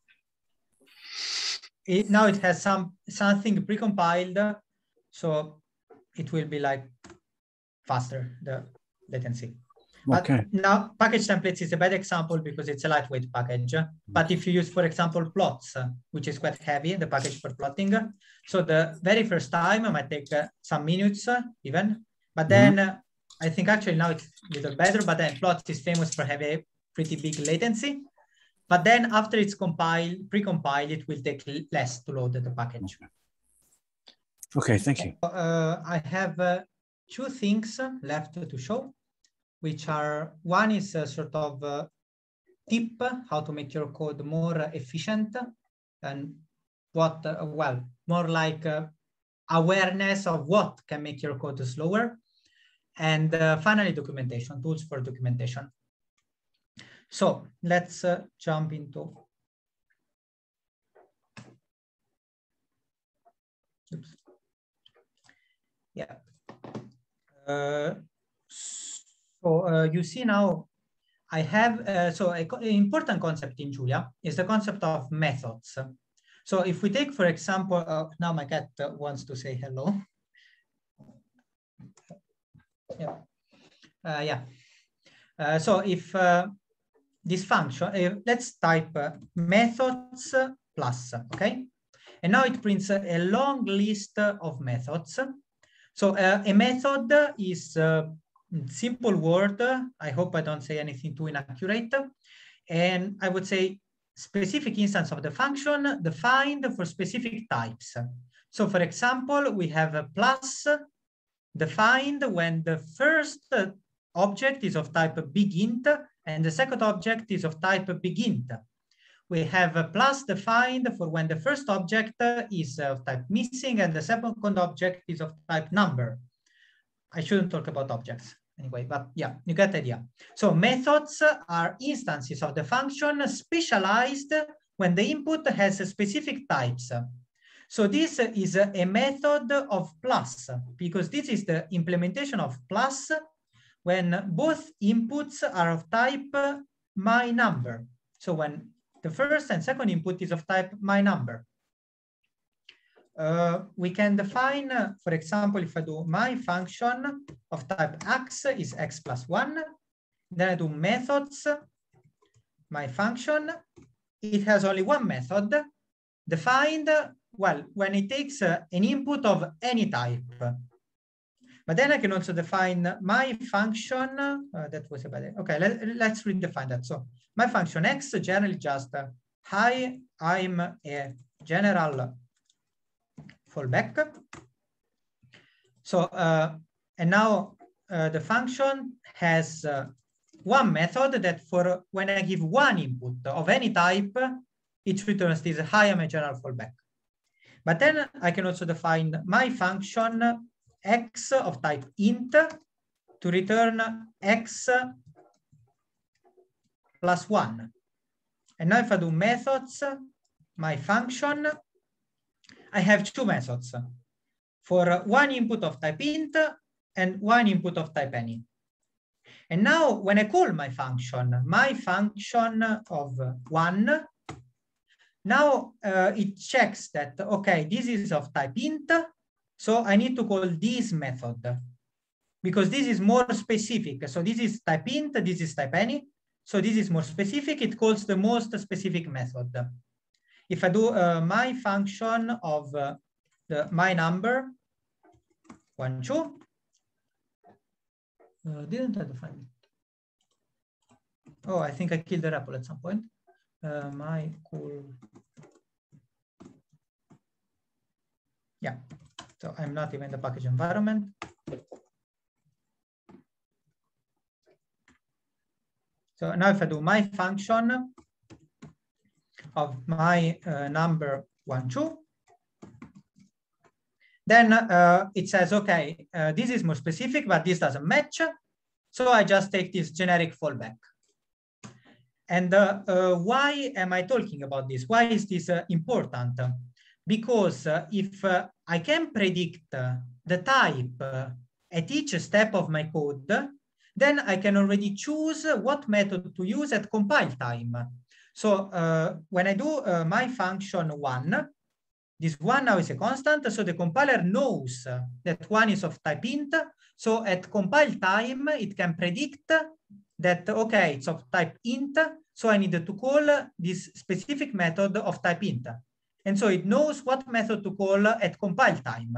it, now it has some something precompiled, so it will be like faster, the latency. Okay. But now package templates is a bad example because it's a lightweight package. But if you use, for example, plots, which is quite heavy, the package for plotting. So the very first time it might take uh, some minutes uh, even, but then mm-hmm. uh, I think actually now it's a little better, but then plots is famous for having a pretty big latency. But then after it's compiled, pre-compiled, it will take less to load the package. Okay, thank you. Uh, I have uh, two things left to show, which are, one is a sort of a tip, how to make your code more efficient, and what, uh, well, more like uh, awareness of what can make your code slower. And uh, finally, documentation, tools for documentation. So let's uh, jump into, oops. Yeah. Uh, So uh, you see now, I have, uh, so an important concept in Julia is the concept of methods. So if we take, for example, uh, now my cat uh, wants to say hello. Yeah. Uh, yeah. Uh, so if uh, this function, uh, let's type uh, methods plus, okay? And now it prints a long list of methods. So uh, a method is uh, simple word. I hope I don't say anything too inaccurate. And I would say specific instance of the function defined for specific types. So for example, we have a plus defined when the first object is of type bigint and the second object is of type bigint. We have a plus defined for when the first object is of type missing and the second object is of type number. I shouldn't talk about objects. anyway, but yeah, you get the idea. So methods are instances of the function specialized when the input has specific types. So this is a method of plus, because this is the implementation of plus when both inputs are of type my number. So when the first and second input is of type my number. Uh, we can define, uh, for example, if I do my function of type x is x plus one, then I do methods, my function, it has only one method defined, well, when it takes uh, an input of any type. But then I can also define my function, uh, that was a bad, okay, let, let's redefine that. So my function x generally just, uh, hi, I'm a general fallback. So, uh, and now uh, the function has uh, one method that for when I give one input of any type, it returns this hi, I'm a general fallback. But then I can also define my function x of type int to return x plus one. And now if I do methods, my function, I have two methods for one input of type int and one input of type any. And now when I call my function, my function of one, now uh, it checks that, okay, this is of type int, so I need to call this method because this is more specific. So this is type int, this is type any. So this is more specific, it calls the most specific method. If I do uh, my function of uh, the my number, one, two, uh, didn't I define it? Oh, I think I killed the R E P L at some point. Uh, my cool. Yeah, so I'm not even in the package environment. So now if I do my function of my uh, number one, two, then uh, it says, okay, uh, this is more specific, but this doesn't match. So I just take this generic fallback. And uh, uh, why am I talking about this? Why is this uh, important? Because uh, if uh, I can predict uh, the type uh, at each step of my code, then I can already choose what method to use at compile time. So uh, when I do uh, my function one, this one now is a constant, so the compiler knows uh, that one is of type int. So at compile time, it can predict that, okay, it's of type int, so I need to call this specific method of type int. And so it knows what method to call at compile time.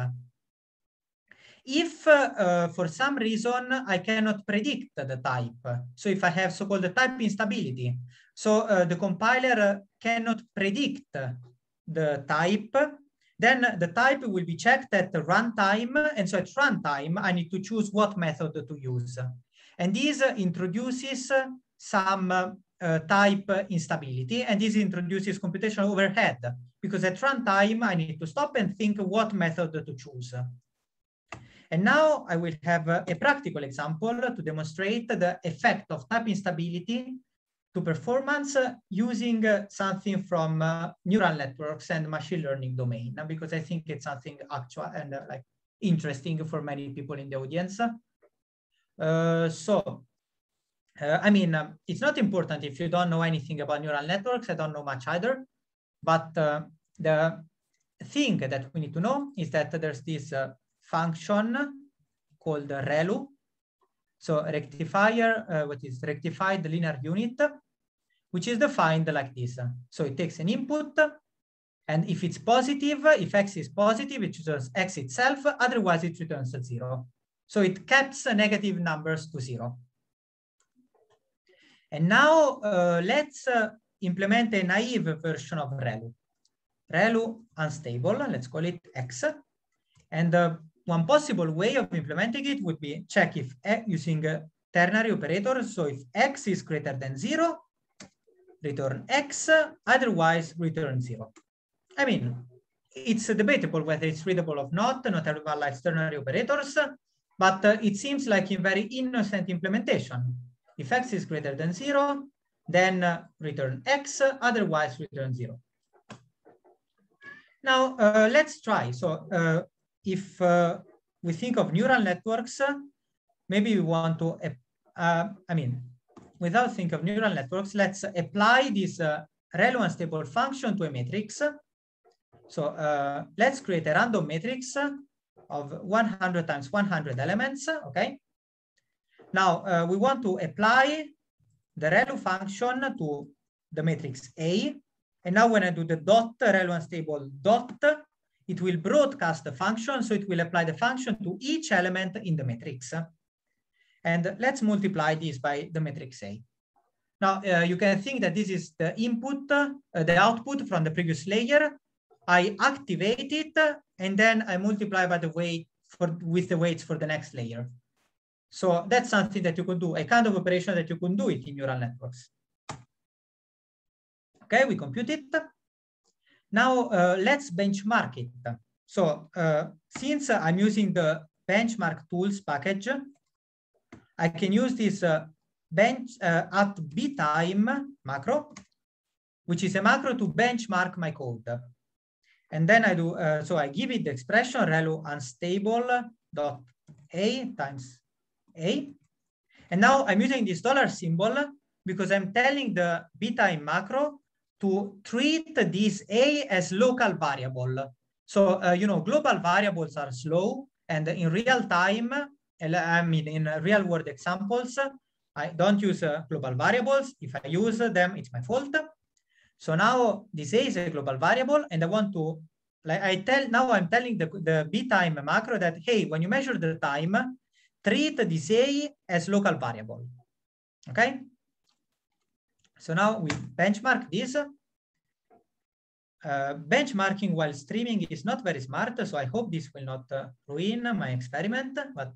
If uh, uh, for some reason I cannot predict the type, so if I have so-called type instability, so uh, the compiler cannot predict the type, then the type will be checked at the runtime, and so at runtime I need to choose what method to use. And this uh, introduces uh, some uh, uh, type instability, and this introduces computational overhead, because at runtime I need to stop and think what method to choose. And now I will have uh, a practical example to demonstrate the effect of type instability to performance uh, using uh, something from uh, neural networks and machine learning domain, because I think it's something actual and uh, like interesting for many people in the audience. Uh, so, uh, I mean, um, it's not important if you don't know anything about neural networks. I don't know much either, but uh, the thing that we need to know is that there's this uh, function called ReLU. So rectifier, uh, what is rectified linear unit, which is defined like this. So it takes an input, and if it's positive, if x is positive, it returns x itself, otherwise it returns a zero. So it caps negative numbers to zero. And now uh, let's uh, implement a naive version of ReLU. ReLU unstable, let's call it x. And uh, one possible way of implementing it would be check if uh, using uh, ternary operators. So if x is greater than zero, return x, otherwise return zero. I mean, it's debatable whether it's readable or not. Not everyone likes ternary operators, but uh, it seems like a very innocent implementation. If x is greater than zero, then uh, return x, otherwise return zero. Now, uh, let's try. So uh, if uh, we think of neural networks, uh, maybe we want to, uh, I mean, without think of neural networks, let's apply this uh, relu unstable function to a matrix. So uh, let's create a random matrix of one hundred times one hundred elements, okay? Now uh, we want to apply the relu function to the matrix A. And now when I do the dot relu unstable dot, it will broadcast the function. So it will apply the function to each element in the matrix. And let's multiply this by the matrix A. Now uh, you can think that this is the input, uh, the output from the previous layer. I activate it, and then I multiply by the weight for with the weights for the next layer. So that's something that you could do, a kind of operation that you can do it in neural networks. Okay, we compute it. Now uh, let's benchmark it. So uh, since I'm using the benchmark tools package, I can use this uh, bench uh, at btime macro, which is a macro to benchmark my code. And then I do, uh, so I give it the expression relu unstable dot a times a. And now I'm using this dollar symbol because I'm telling the btime macro to treat this a as local variable. So, uh, you know, global variables are slow, and in real time, I mean, in real world examples, I don't use uh, global variables. If I use them, it's my fault. So now this a is a global variable, and I want to, like I tell, now I'm telling the, the btime macro that, hey, when you measure the time, treat this a as local variable, okay? So now we benchmark this. Uh, benchmarking while streaming is not very smart, so I hope this will not uh, ruin my experiment, but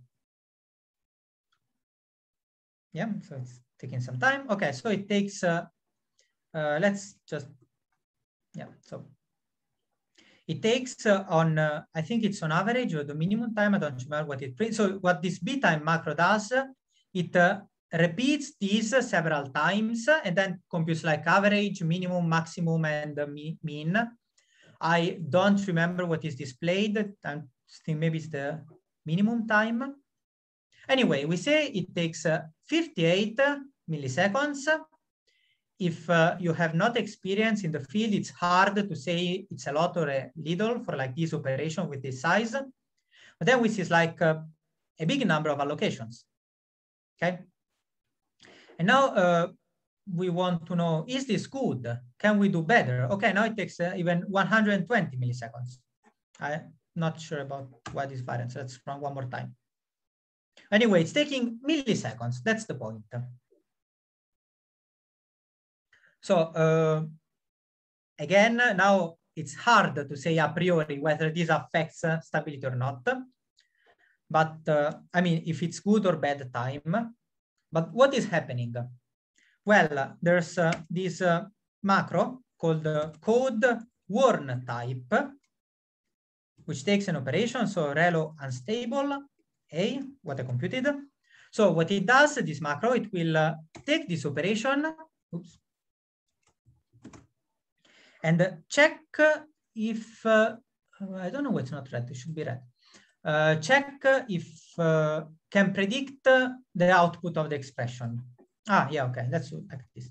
yeah, so it's taking some time. Okay, so it takes, uh, uh, let's just, yeah, so it takes uh, on, uh, I think it's on average or the minimum time, I don't remember what it prints. So what this btime macro does, it uh, repeats these uh, several times and then computes like average, minimum, maximum, and uh, mean. I don't remember what is displayed. I think maybe it's the minimum time. Anyway, we say it takes uh, fifty-eight milliseconds. If uh, you have not experience in the field, it's hard to say it's a lot or a little for like this operation with this size. But then we see like uh, a big number of allocations, okay? And now uh, we want to know, is this good? Can we do better? Okay, now it takes uh, even one hundred twenty milliseconds. I'm not sure about why this variance. Let's run one more time. Anyway, it's taking milliseconds. That's the point. So uh, again, now it's hard to say a priori whether this affects uh, stability or not. But uh, I mean, if it's good or bad time. But what is happening? Well, uh, there's uh, this uh, macro called uh, code warn type, which takes an operation. So relu unstable a, what I computed. So what it does, this macro, it will uh, take this operation. Oops. And check if, uh, I don't know what's not red, it should be red. Uh, check if uh, can predict the output of the expression. Ah, yeah, okay, that's like this.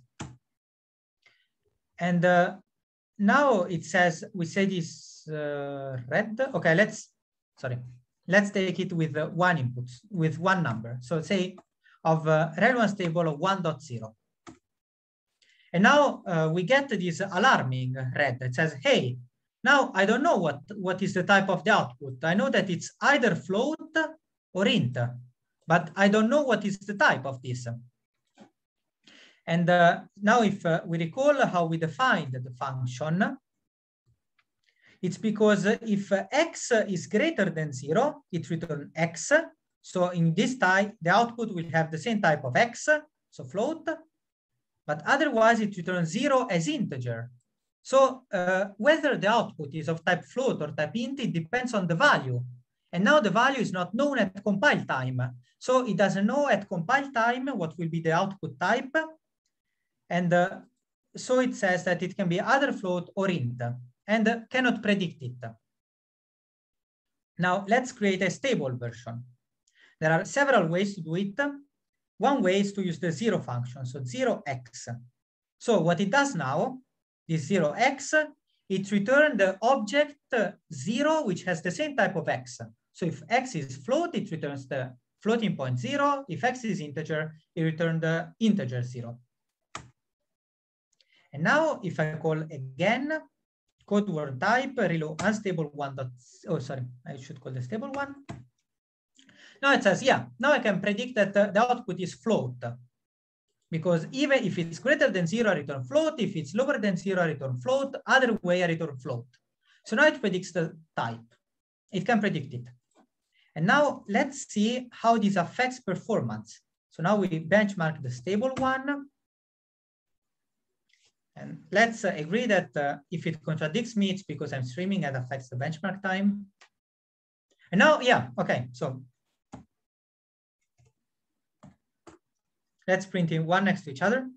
And uh, now it says, we say this uh, red. Okay, let's, sorry, let's take it with uh, one input, with one number. So say of uh, relu unstable of one dot zero. And now uh, we get this alarming red that says, hey, now I don't know what, what is the type of the output. I know that it's either float or int, but I don't know what is the type of this. And uh, now if uh, we recall how we defined the function, it's because if uh, x is greater than zero, it returns x. So in this type, the output will have the same type of x, so float. But otherwise it returns zero as integer. So uh, whether the output is of type float or type int, it depends on the value. And now the value is not known at compile time. So it doesn't know at compile time what will be the output type. And uh, so it says that it can be either float or int, and uh, cannot predict it. Now let's create a stable version. There are several ways to do it. One way is to use the zero function, so zero x. So what it does now, this zero x, it returns the object zero, which has the same type of x. So if x is float, it returns the floating point zero. If x is integer, it returns the integer zero. And now if I call again, code word type, reload unstable one dot, oh, sorry, I should call the stable one. Now it says, yeah, now I can predict that uh, the output is float. Because even if it's greater than zero, I return float. If it's lower than zero, I return float. Other way, I return float. So now it predicts the type. It can predict it. And now let's see how this affects performance. So now we benchmark the stable one. And let's uh, agree that uh, if it contradicts me, it's because I'm streaming and affects the benchmark time. And now, yeah, okay, so let's print in one next to each other.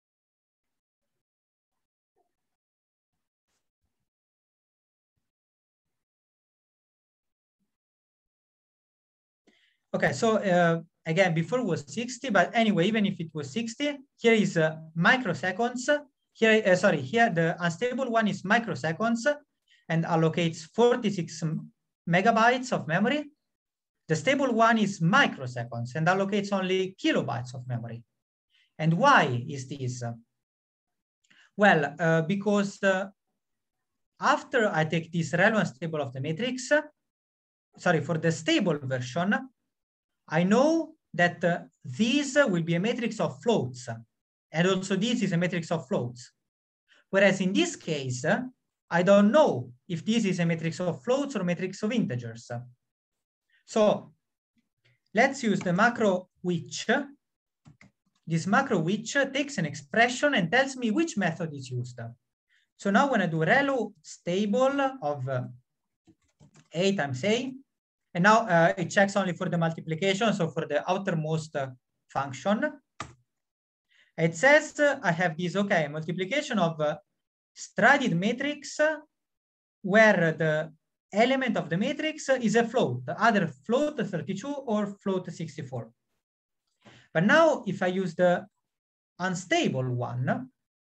Okay, so uh, again, before it was sixty, but anyway, even if it was sixty, here is uh, microseconds. Here, uh, sorry, here the unstable one is microseconds and allocates forty-six megabytes of memory. The stable one is microseconds and allocates only kilobytes of memory. And why is this? Well, uh, because uh, after I take this relevance table of the matrix, uh, sorry, for the stable version, I know that uh, this will be a matrix of floats. And also this is a matrix of floats. Whereas in this case, uh, I don't know if this is a matrix of floats or matrix of integers. So let's use the macro which. This macro which takes an expression and tells me which method is used. So now when I do relu stable of uh, a times a, and now uh, it checks only for the multiplication, so for the outermost uh, function. It says uh, I have this, okay, multiplication of uh, strided matrix uh, where the element of the matrix is a float, either float thirty-two or float sixty-four. But now if I use the unstable one,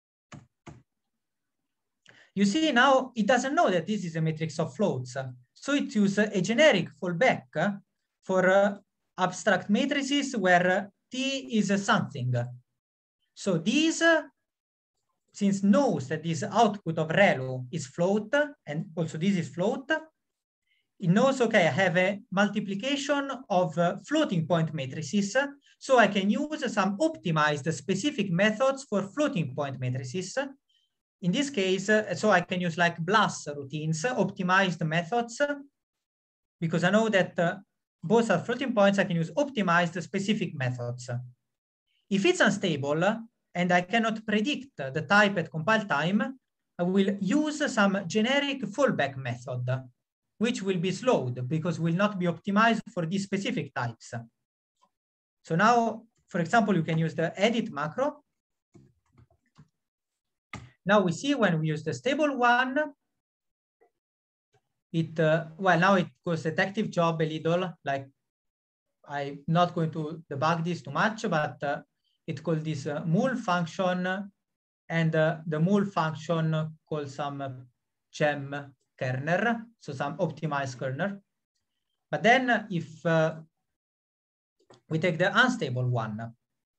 you see now it doesn't know that this is a matrix of floats. So it uses a generic fallback for uh, abstract matrices where T is a something. So this, uh, since knows that this output of relu is float, and also this is float, it knows, okay, I have a multiplication of uh, floating point matrices, so I can use some optimized specific methods for floating point matrices. In this case, uh, so I can use like BLAS routines, optimized methods, because I know that uh, both are floating points, I can use optimized specific methods. If it's unstable and I cannot predict the type at compile time, I will use some generic fallback method, which will be slowed because will not be optimized for these specific types. So now, for example, you can use the edit macro. Now we see when we use the stable one, it, uh, well, now it goes detective job a little, like I'm not going to debug this too much, but uh, it calls this uh, mul function, and uh, the mul function calls some gem kernel, so some optimized kernel. But then if uh, we take the unstable one,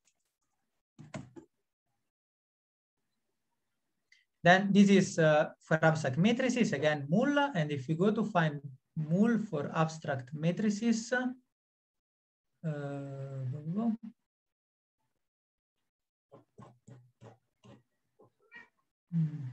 then this is uh, for abstract matrices, again, mul. And if we go to find mul for abstract matrices, uh, hmm.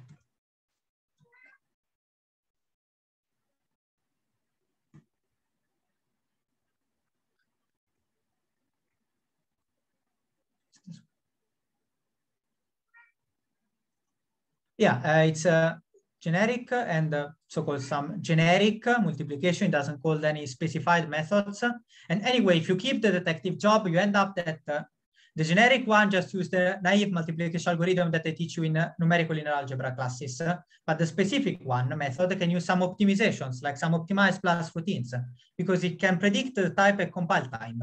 Yeah, uh, it's uh, generic and uh, so-called some generic uh, multiplication. It doesn't call any specified methods. And anyway, if you keep the detective job, you end up that uh, the generic one just use the naive multiplication algorithm that I teach you in uh, numerical linear algebra classes. Uh, but the specific one method can use some optimizations, like some optimized plus routines, because it can predict the type at compile time.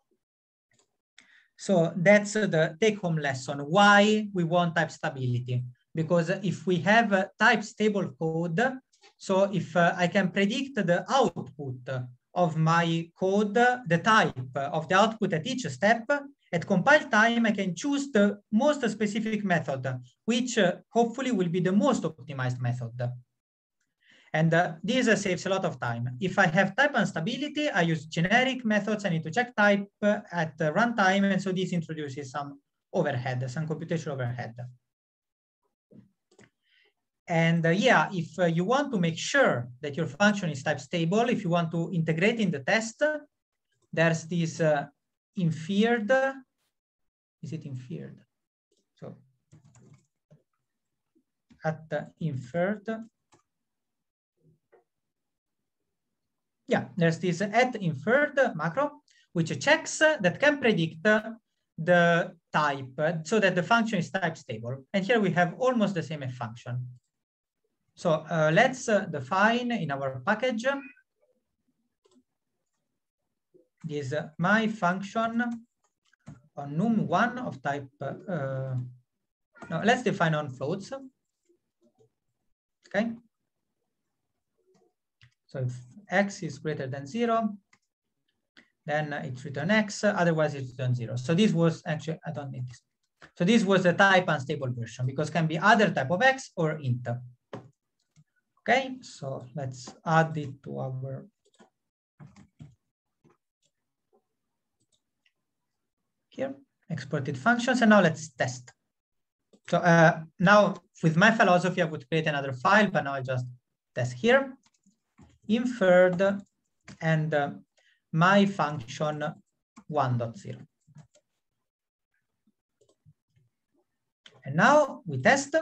So that's uh, the take-home lesson, why we want type stability. Because if we have a type stable code, so if uh, I can predict the output of my code, the type of the output at each step, at compile time, I can choose the most specific method, which uh, hopefully will be the most optimized method. And uh, this uh, saves a lot of time. If I have type instability, I use generic methods. I need to check type uh, at uh, runtime. And so this introduces some overhead, some computational overhead. And uh, yeah, if uh, you want to make sure that your function is type stable, if you want to integrate in the test, there's this uh, inferred, is it inferred? So at the inferred, yeah, there's this at inferred macro, which checks uh, that can predict uh, the type uh, so that the function is type stable. And here we have almost the same function. So uh, let's uh, define in our package this uh, my function on num one of type, uh, uh, no, let's define on floats. Okay. So if x is greater than zero, then it's return x, otherwise it's return zero. So this was actually, I don't need this. So this was the type unstable version because it can be other type of x or int. Okay, so let's add it to our here, exported functions, and now let's test. So uh, now with my philosophy, I would create another file, but now I just test here, inferred, and uh, my function one dot zero. And now we test.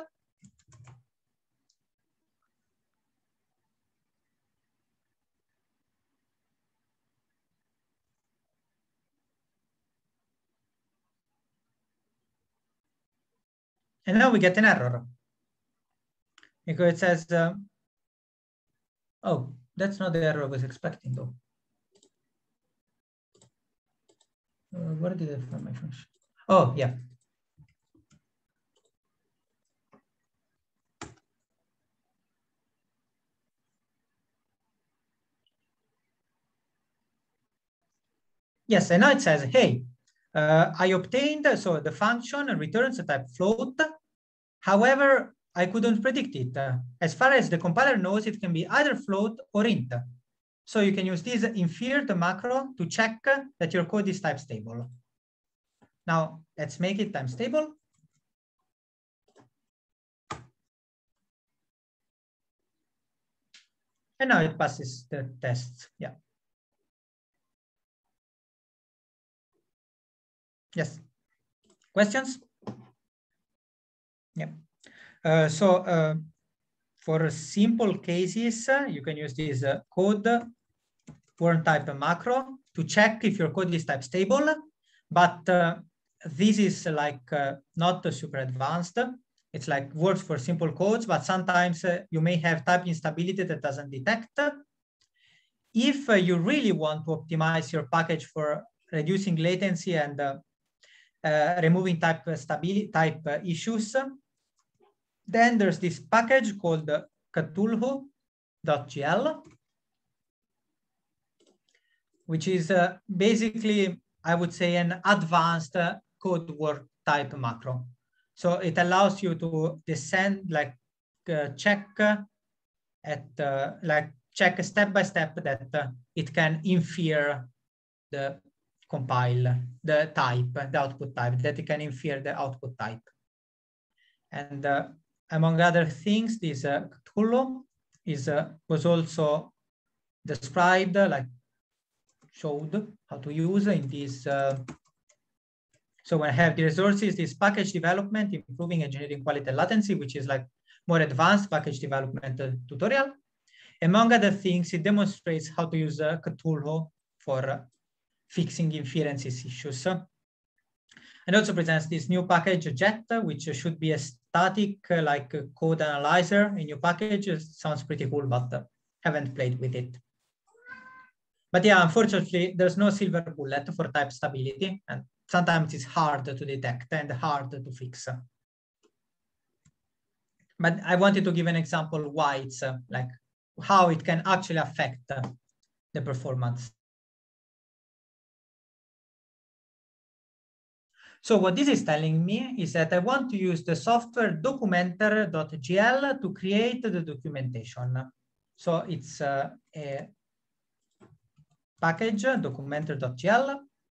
And now we get an error because it says, uh, oh, that's not the error I was expecting though. Uh, where did I find my function? Oh, yeah. Yes, and now it says, hey, uh, I obtained, so the function returns a type float. However, I couldn't predict it. Uh, as far as the compiler knows, it can be either float or int. So you can use this inferred macro to check that your code is type stable. Now let's make it time stable. And now it passes the tests. Yeah. Yes. Questions? Yeah. Uh, so uh, for simple cases, uh, you can use this uh, code warn type macro to check if your code is type stable. But uh, this is like uh, not uh, super advanced. It's like works for simple codes, but sometimes uh, you may have type instability that doesn't detect. If uh, you really want to optimize your package for reducing latency and uh, uh, removing type stability type uh, issues, then there's this package called uh, cthulhu dot G L, which is uh, basically, I would say, an advanced uh, code word type macro. So it allows you to descend, like uh, check uh, at, uh, like check step by step that uh, it can infer the compile, the type, the output type, that it can infer the output type. And uh, among other things, this uh, Cthulhu is, uh, was also described, uh, like showed how to use in this. Uh, so when I have the resources, this package development, improving engineering quality and latency, which is like more advanced package development uh, tutorial. Among other things, it demonstrates how to use uh, Cthulhu for uh, fixing inferences issues. And also presents this new package, Jet, which should be a static uh, like uh, code analyzer in your package. It sounds pretty cool, but uh, haven't played with it. But yeah, unfortunately, there's no silver bullet for type stability, and sometimes it's hard to detect and hard to fix. But I wanted to give an example why it's uh, like how it can actually affect uh, the performance. So what this is telling me is that I want to use the software documenter.gl to create the documentation. So it's uh, a package, documenter.gl.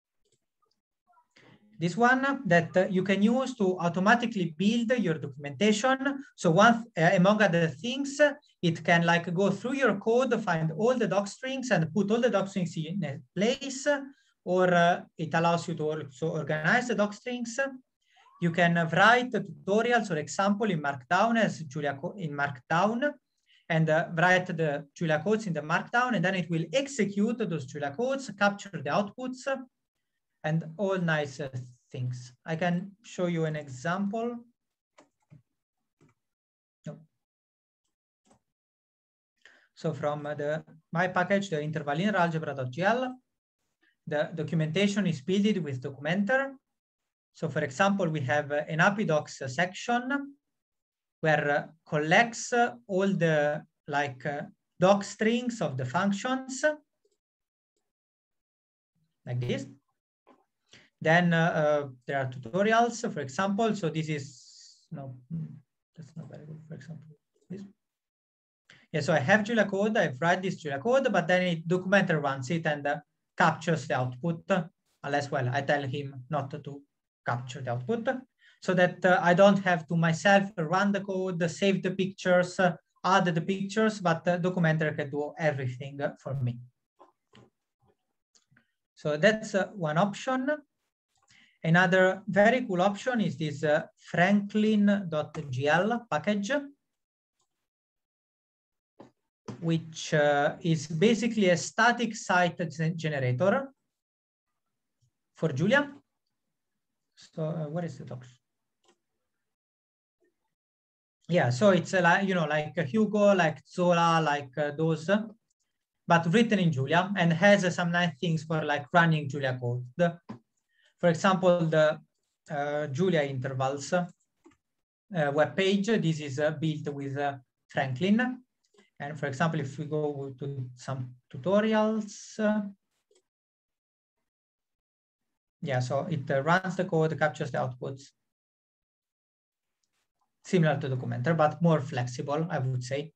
This one that uh, you can use to automatically build your documentation. So one, uh, among other things, it can like go through your code, find all the doc strings and put all the doc strings in a place, or uh, it allows you to also organize the doc strings. You can uh, write tutorials or example in Markdown as Julia in Markdown, and uh, write the Julia codes in the Markdown, and then it will execute those Julia codes, capture the outputs, and all nice uh, things. I can show you an example. No. So from uh, the my package, the interlinear algebra.gl, the documentation is built with Documenter. So for example, we have uh, an API-docs uh, section where uh, collects uh, all the like uh, doc strings of the functions, like this. Then uh, uh, there are tutorials, for example. So this is, no, that's not very good, for example. This. Yeah, so I have Julia code, I've write this Julia code, but then it Documenter runs it and uh, captures the output, uh, unless, well, I tell him not to, to capture the output, so that uh, I don't have to myself run the code, save the pictures, uh, add the pictures, but the Documenter can do everything for me. So that's uh, one option. Another very cool option is this uh, franklin.gl package, which uh, is basically a static site generator for Julia. So uh, what is the docs? Yeah, so it's uh, like, you know, like Hugo, like Zola, like uh, those, but written in Julia, and has uh, some nice things for like running Julia code. The, for example, the uh, Julia intervals uh, web page. This is uh, built with uh, Franklin. And for example, if we go to some tutorials, uh, yeah, so it uh, runs the code, captures the outputs. Similar to Documenter, but more flexible, I would say.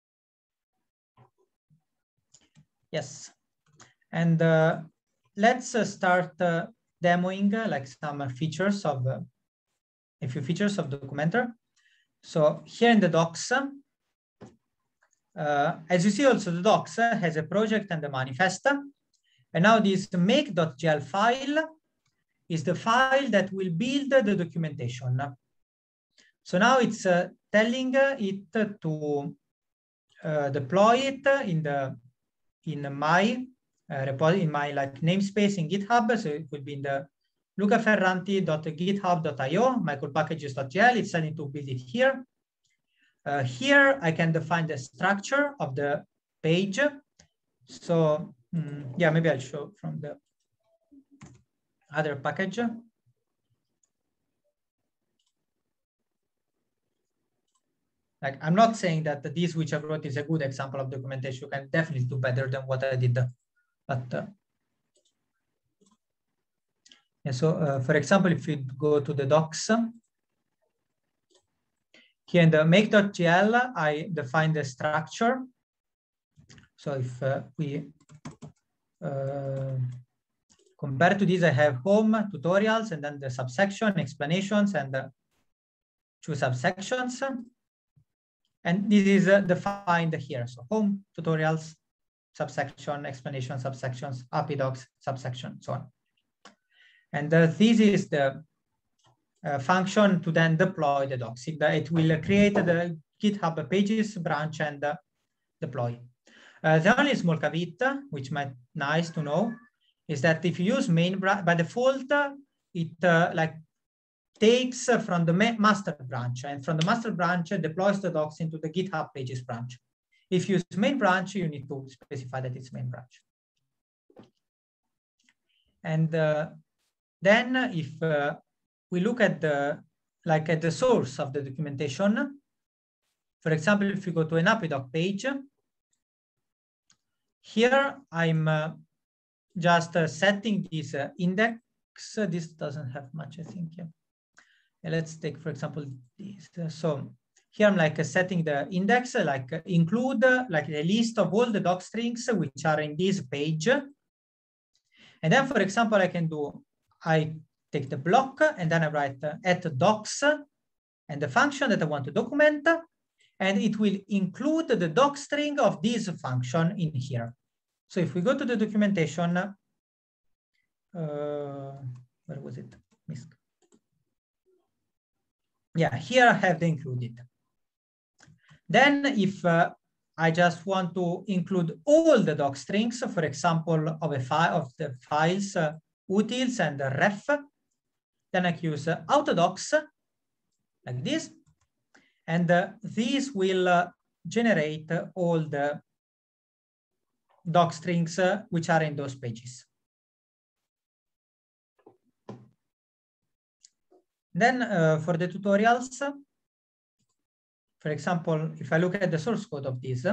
Yes. And uh, let's uh, start uh, demoing uh, like some features of, uh, a few features of Documenter. So here in the docs, uh, as you see also the docs uh, has a project and a manifest. And now this make.gl file is the file that will build the documentation. So now it's uh, telling uh, it to uh, deploy it in the in my uh, repository, in my like namespace in GitHub. So it will be in the lucaferranti.github dot i o, my code packages.gl. It's telling to build it here. Uh, here I can define the structure of the page. So mm, yeah, maybe I'll show from the other package. Like, I'm not saying that this which I wrote is a good example of documentation. You can definitely do better than what I did. But uh, yeah, so uh, for example, if we go to the docs, here in the make.gl, I define the structure. So if uh, we uh, compare to this, I have home, tutorials, and then the subsection, explanations, and uh, two subsections. And this is uh, defined here. So home, tutorials, subsection, explanation, subsections, A P I docs, subsection, so on. And uh, this is the uh, function to then deploy the docs. It, it will create the GitHub Pages branch and uh, deploy. Uh, the only small caveat, which might nice to know, is that if you use main branch, by default, uh, it uh, like takes uh, from the ma master branch, and from the master branch uh, deploys the docs into the GitHub Pages branch. If you use main branch, you need to specify that it's main branch. And uh, then if uh, we look at the like at the source of the documentation, for example, if you go to an AppyDoc page, here I'm uh, just uh, setting this uh, index. This doesn't have much, I think. Yeah. Yeah, let's take, for example, this. Uh, so here I'm like uh, setting the index, uh, like uh, include uh, like a list of all the doc strings which are in this page. And then, for example, I can do, I take the block and then I write uh, at docs and the function that I want to document, and it will include the doc string of this function in here. So if we go to the documentation, uh, where was it? Missed. Yeah, here I have the included. Then if uh, I just want to include all the doc strings, for example, of a file of the files, uh, utils and the ref, then I use uh, autodocs like this, and uh, these will uh, generate uh, all the doc strings uh, which are in those pages. Then uh, for the tutorials, for example, if I look at the source code of this,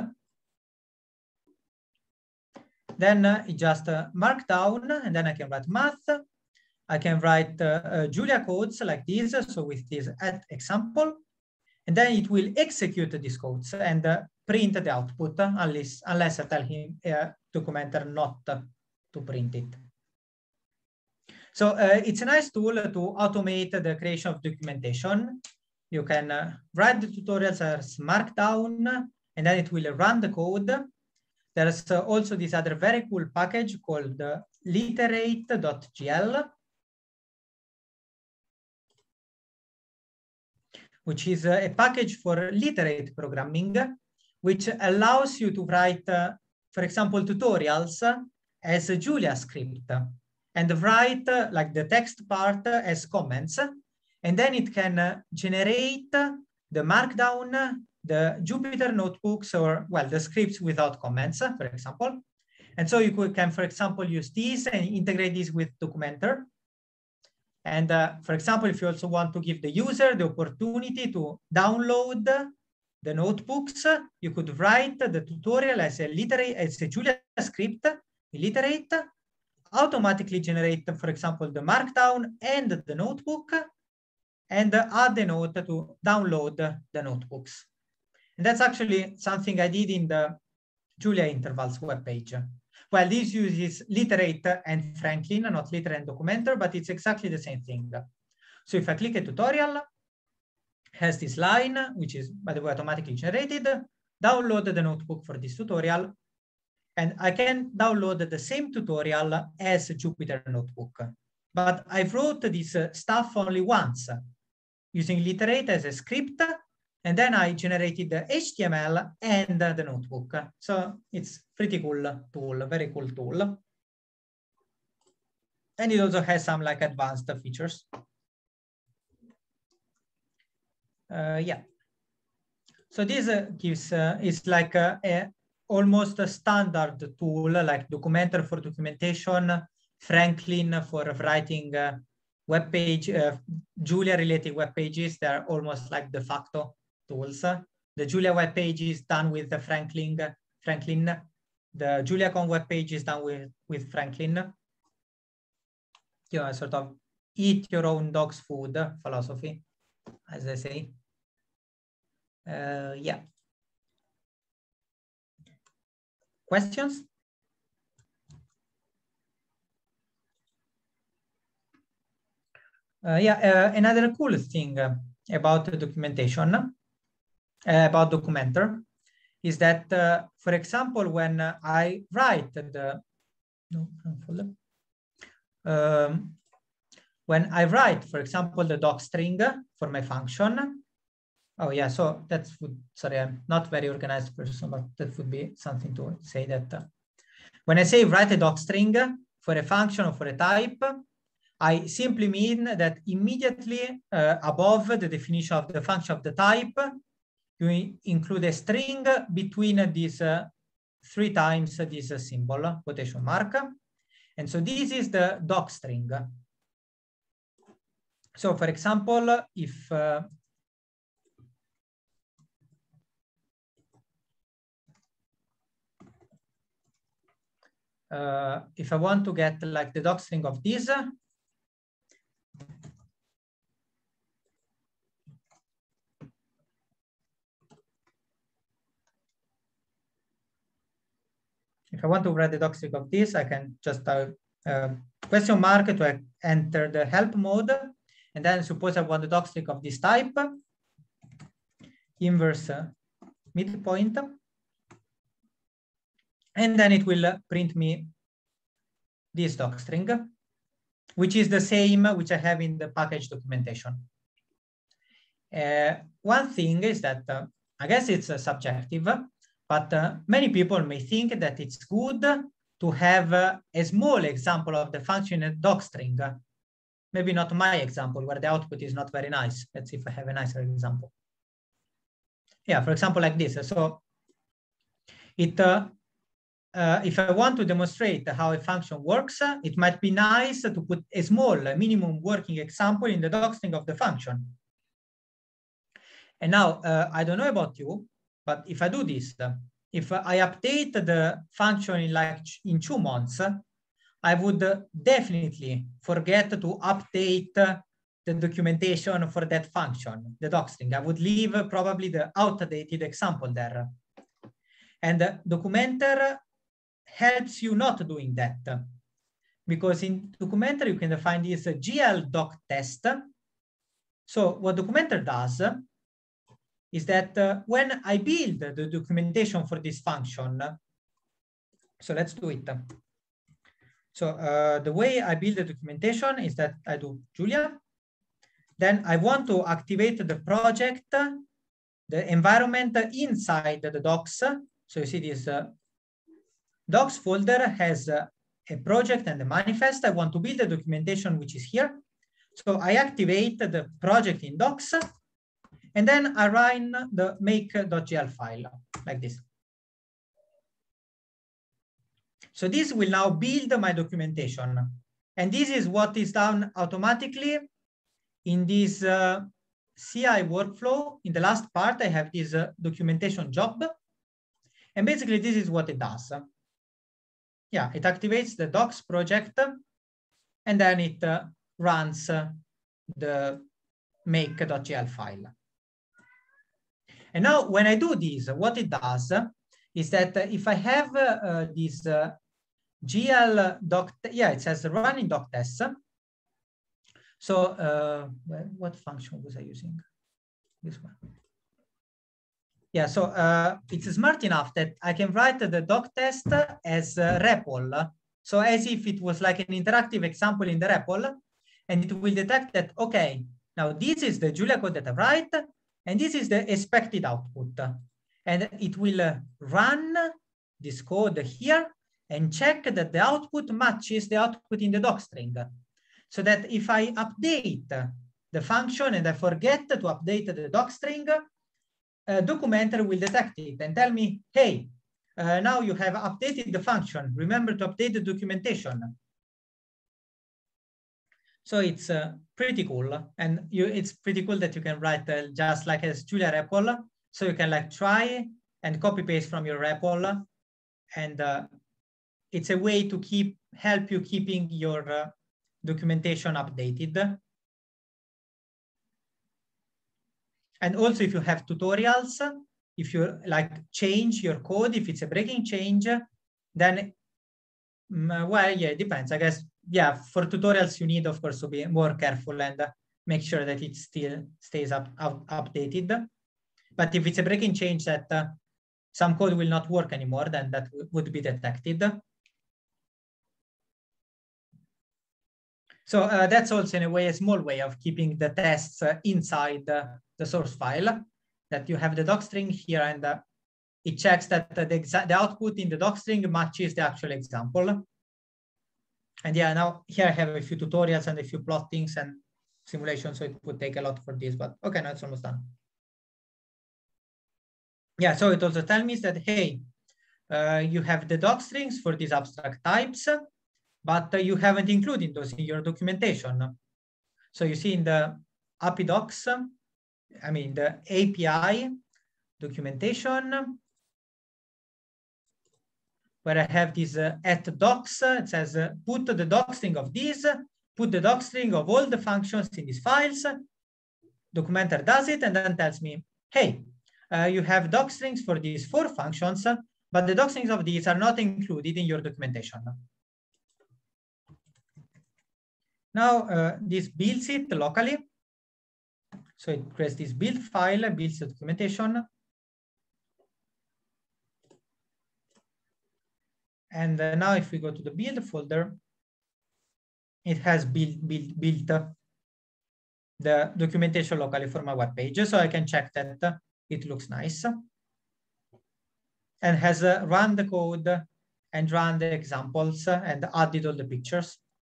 then uh, it just uh, markdown, and then I can write math. I can write uh, uh, Julia codes like this, so with this add example, and then it will execute these codes and uh, print the output unless, unless I tell him, uh, documenter not to print it. So uh, it's a nice tool to automate the creation of documentation. You can uh, write the tutorials as markdown, and then it will run the code. There's uh, also this other very cool package called uh, literate dot G L, which is uh, a package for literate programming, which allows you to write, uh, for example, tutorials as a Julia script, and write uh, like the text part uh, as comments, and then it can uh, generate the markdown, the Jupyter notebooks, or well, the scripts without comments, for example. And so you could, can, for example, use these and integrate this with Documenter. And uh, for example, if you also want to give the user the opportunity to download the notebooks, you could write the tutorial as a literate, as a Julia script, literate, automatically generate, for example, the markdown and the notebook, and add the note to download the notebooks. And that's actually something I did in the Julia intervals webpage. Well, this uses literate and Franklin, not literate and Documenter, but it's exactly the same thing. So if I click a tutorial, has this line, which is, by the way, automatically generated, download the notebook for this tutorial, and I can download the same tutorial as a Jupyter notebook. But I wrote this stuff only once, using literate as a script, and then I generated the H T M L and the notebook. So it's pretty cool tool, very cool tool. And it also has some like advanced features. Uh, yeah. So this uh, gives, uh, it's like a, a almost a standard tool, like Documenter for documentation, Franklin for writing uh, web page, uh, Julia related web pages. They're almost like de facto tools. The Julia web page is done with the Franklin. Franklin. The JuliaCon web page is done with, with Franklin. You know, sort of eat your own dog's food philosophy, as I say. Uh, yeah. Questions? Uh, yeah, uh, another cool thing uh, about the documentation, uh, about Documenter, is that, uh, for example, when uh, I write the, no, um, when I write, for example, the doc string for my function, Oh yeah, so that's, sorry, I'm not very organized person, but that would be something to say that uh, when I say write a doc string for a function or for a type, I simply mean that immediately uh, above the definition of the function of the type, you include a string between these uh, three times this uh, symbol, quotation mark. And so this is the doc string. So for example, if uh, uh, if I want to get like the doc string of this, if I want to write the doc string of this, I can just uh, uh, question mark to enter the help mode. And then suppose I want the doc string of this type, inverse uh, midpoint. And then it will print me this doc string, which is the same which I have in the package documentation. Uh, one thing is that, uh, I guess it's uh, subjective, but uh, many people may think that it's good to have uh, a small example of the function in a doc string. Maybe not my example, where the output is not very nice. Let's see if I have a nicer example. Yeah, for example, like this. So it, uh, uh, if I want to demonstrate how a function works, uh, it might be nice to put a small minimum working example in the doc string of the function. And now, uh, I don't know about you, but if I do this, uh, if I update the function in like in two months, I would uh, definitely forget to update uh, the documentation for that function, the doc string. I would leave uh, probably the outdated example there. And uh, Documenter helps you not doing that, because in Documenter you can define this uh, G L doc test. So what Documenter does is that uh, when I build the documentation for this function, so let's do it. So uh, the way I build the documentation is that I do Julia. Then I want to activate the project, the environment inside the docs. So you see this uh, docs folder has uh, a project and a manifest. I want to build the documentation, which is here. So I activate the project in docs, and then I run the make.gl file like this. So this will now build my documentation. And this is what is done automatically in this uh, C I workflow. In the last part, I have this uh, documentation job. And basically, this is what it does. Yeah, it activates the docs project, and then it uh, runs uh, the make.gl file. And now when I do this, what it does is that uh, if I have uh, uh, this uh, G L doc, yeah, it says running doc tests. So uh, what function was I using? This one. Yeah, so uh, it's smart enough that I can write the doc test as a R E P L. So as if it was like an interactive example in the R E P L, and it will detect that, okay, now this is the Julia code that I write, and this is the expected output. And it will uh, run this code here and check that the output matches the output in the doc string. So that if I update the function and I forget to update the doc string, uh, Documenter will detect it and tell me, hey, uh, now you have updated the function. Remember to update the documentation. So it's uh, pretty cool. And you, it's pretty cool that you can write uh, just like as Julia R E P L. So you can like try and copy paste from your R E P L. And uh, it's a way to keep help you keeping your uh, documentation updated. And also if you have tutorials, if you like change your code, if it's a breaking change, then, well, yeah, it depends. I guess, yeah, for tutorials, you need, of course, to be more careful and uh, make sure that it still stays up, up, updated. But if it's a breaking change that uh, some code will not work anymore, then that would be detected. So uh, that's also in a way, a small way of keeping the tests uh, inside uh, the source file. that you have the docstring here, and uh, it checks that the, the output in the docstring matches the actual example. And yeah, now here I have a few tutorials and a few plottings and simulations, so it would take a lot for this, but okay, now it's almost done. Yeah, so it also tells me that, hey, uh, you have the docstrings for these abstract types, but uh, you haven't included those in your documentation. So you see in the A P I docs, I mean the A P I documentation, where I have this uh, at docs, it says uh, put the docstring of these, put the docstring of all the functions in these files. Documenter does it and then tells me, hey, uh, you have docstrings for these four functions, but the docstrings of these are not included in your documentation. Now uh, this builds it locally. So it creates this build file, builds the documentation. And uh, now if we go to the build folder, it has built, built, built the documentation locally for my web page. So I can check that it looks nice. And has uh, run the code and run the examples and added all the pictures.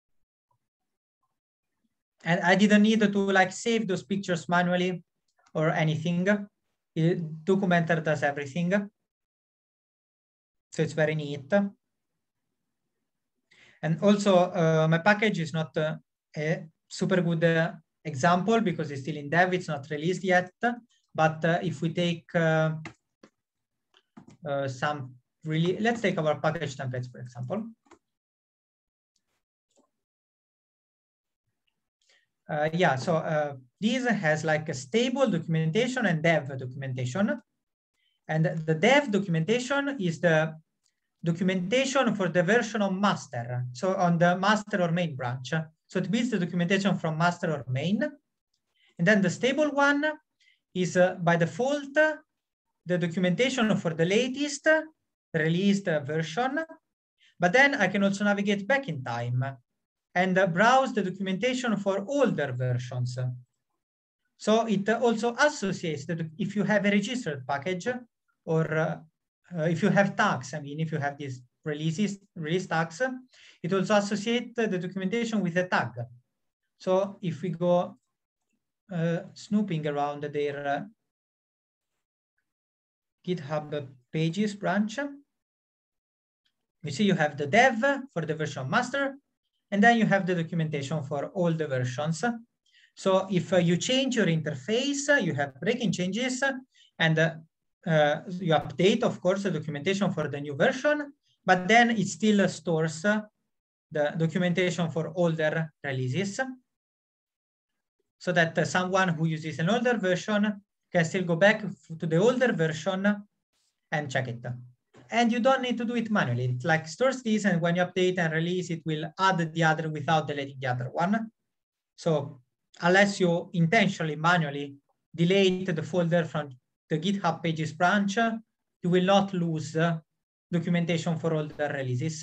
And I didn't need to like save those pictures manually or anything. It, Documenter does everything. So it's very neat. And also uh, my package is not uh, a super good uh, example because it's still in dev, it's not released yet. But uh, if we take uh, uh, some really, let's take our package templates, for example. Uh, yeah, so uh, this has like a stable documentation and dev documentation. And the dev documentation is the documentation for the version of master. So on the master or main branch. So it builds the documentation from master or main. And then the stable one is uh, by default, the documentation for the latest released version. But then I can also navigate back in time and uh, browse the documentation for older versions. So it uh, also associates that if you have a registered package or uh, uh, if you have tags, I mean, if you have these releases, release tags, it also associates the documentation with a tag. So if we go uh, snooping around their uh, GitHub pages branch, you see you have the dev for the version master, and then you have the documentation for all the versions. So if uh, you change your interface, uh, you have breaking changes, and uh, uh, you update, of course, the documentation for the new version, but then it still stores uh, the documentation for older releases, so that uh, someone who uses an older version can still go back to the older version and check it. And you don't need to do it manually. It like stores this, and when you update and release, it will add the other without deleting the other one. So unless you intentionally manually delete the folder from the GitHub pages branch, you will not lose uh, documentation for all the releases.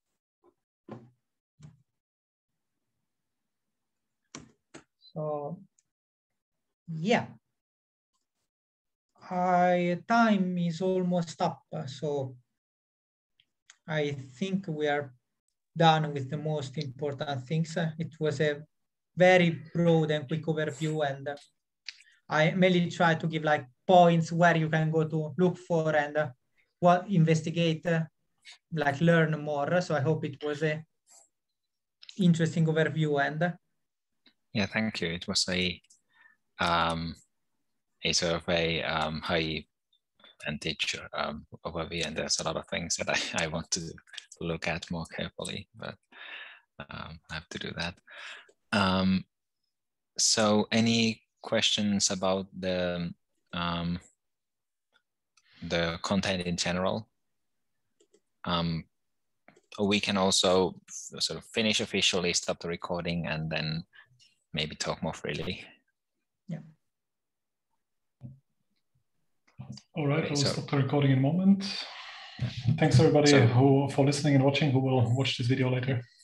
So yeah, I, time is almost up. So I think we are done with the most important things. It was a very broad and quick overview, and I mainly try to give like points where you can go to look for and uh, what investigate, uh, like learn more. So I hope it was a interesting overview. And yeah, thank you. It was a um, a sort of a um, high vantage um, overview, and there's a lot of things that I, I want to look at more carefully, but um, I have to do that. Um, so any questions about the um, the content in general? Um, we can also sort of finish officially, stop the recording, and then maybe talk more freely. Yeah. All right, Okay, I'll so, stop the recording in a moment. Yeah. Thanks everybody So, who for listening and watching, who will watch this video later.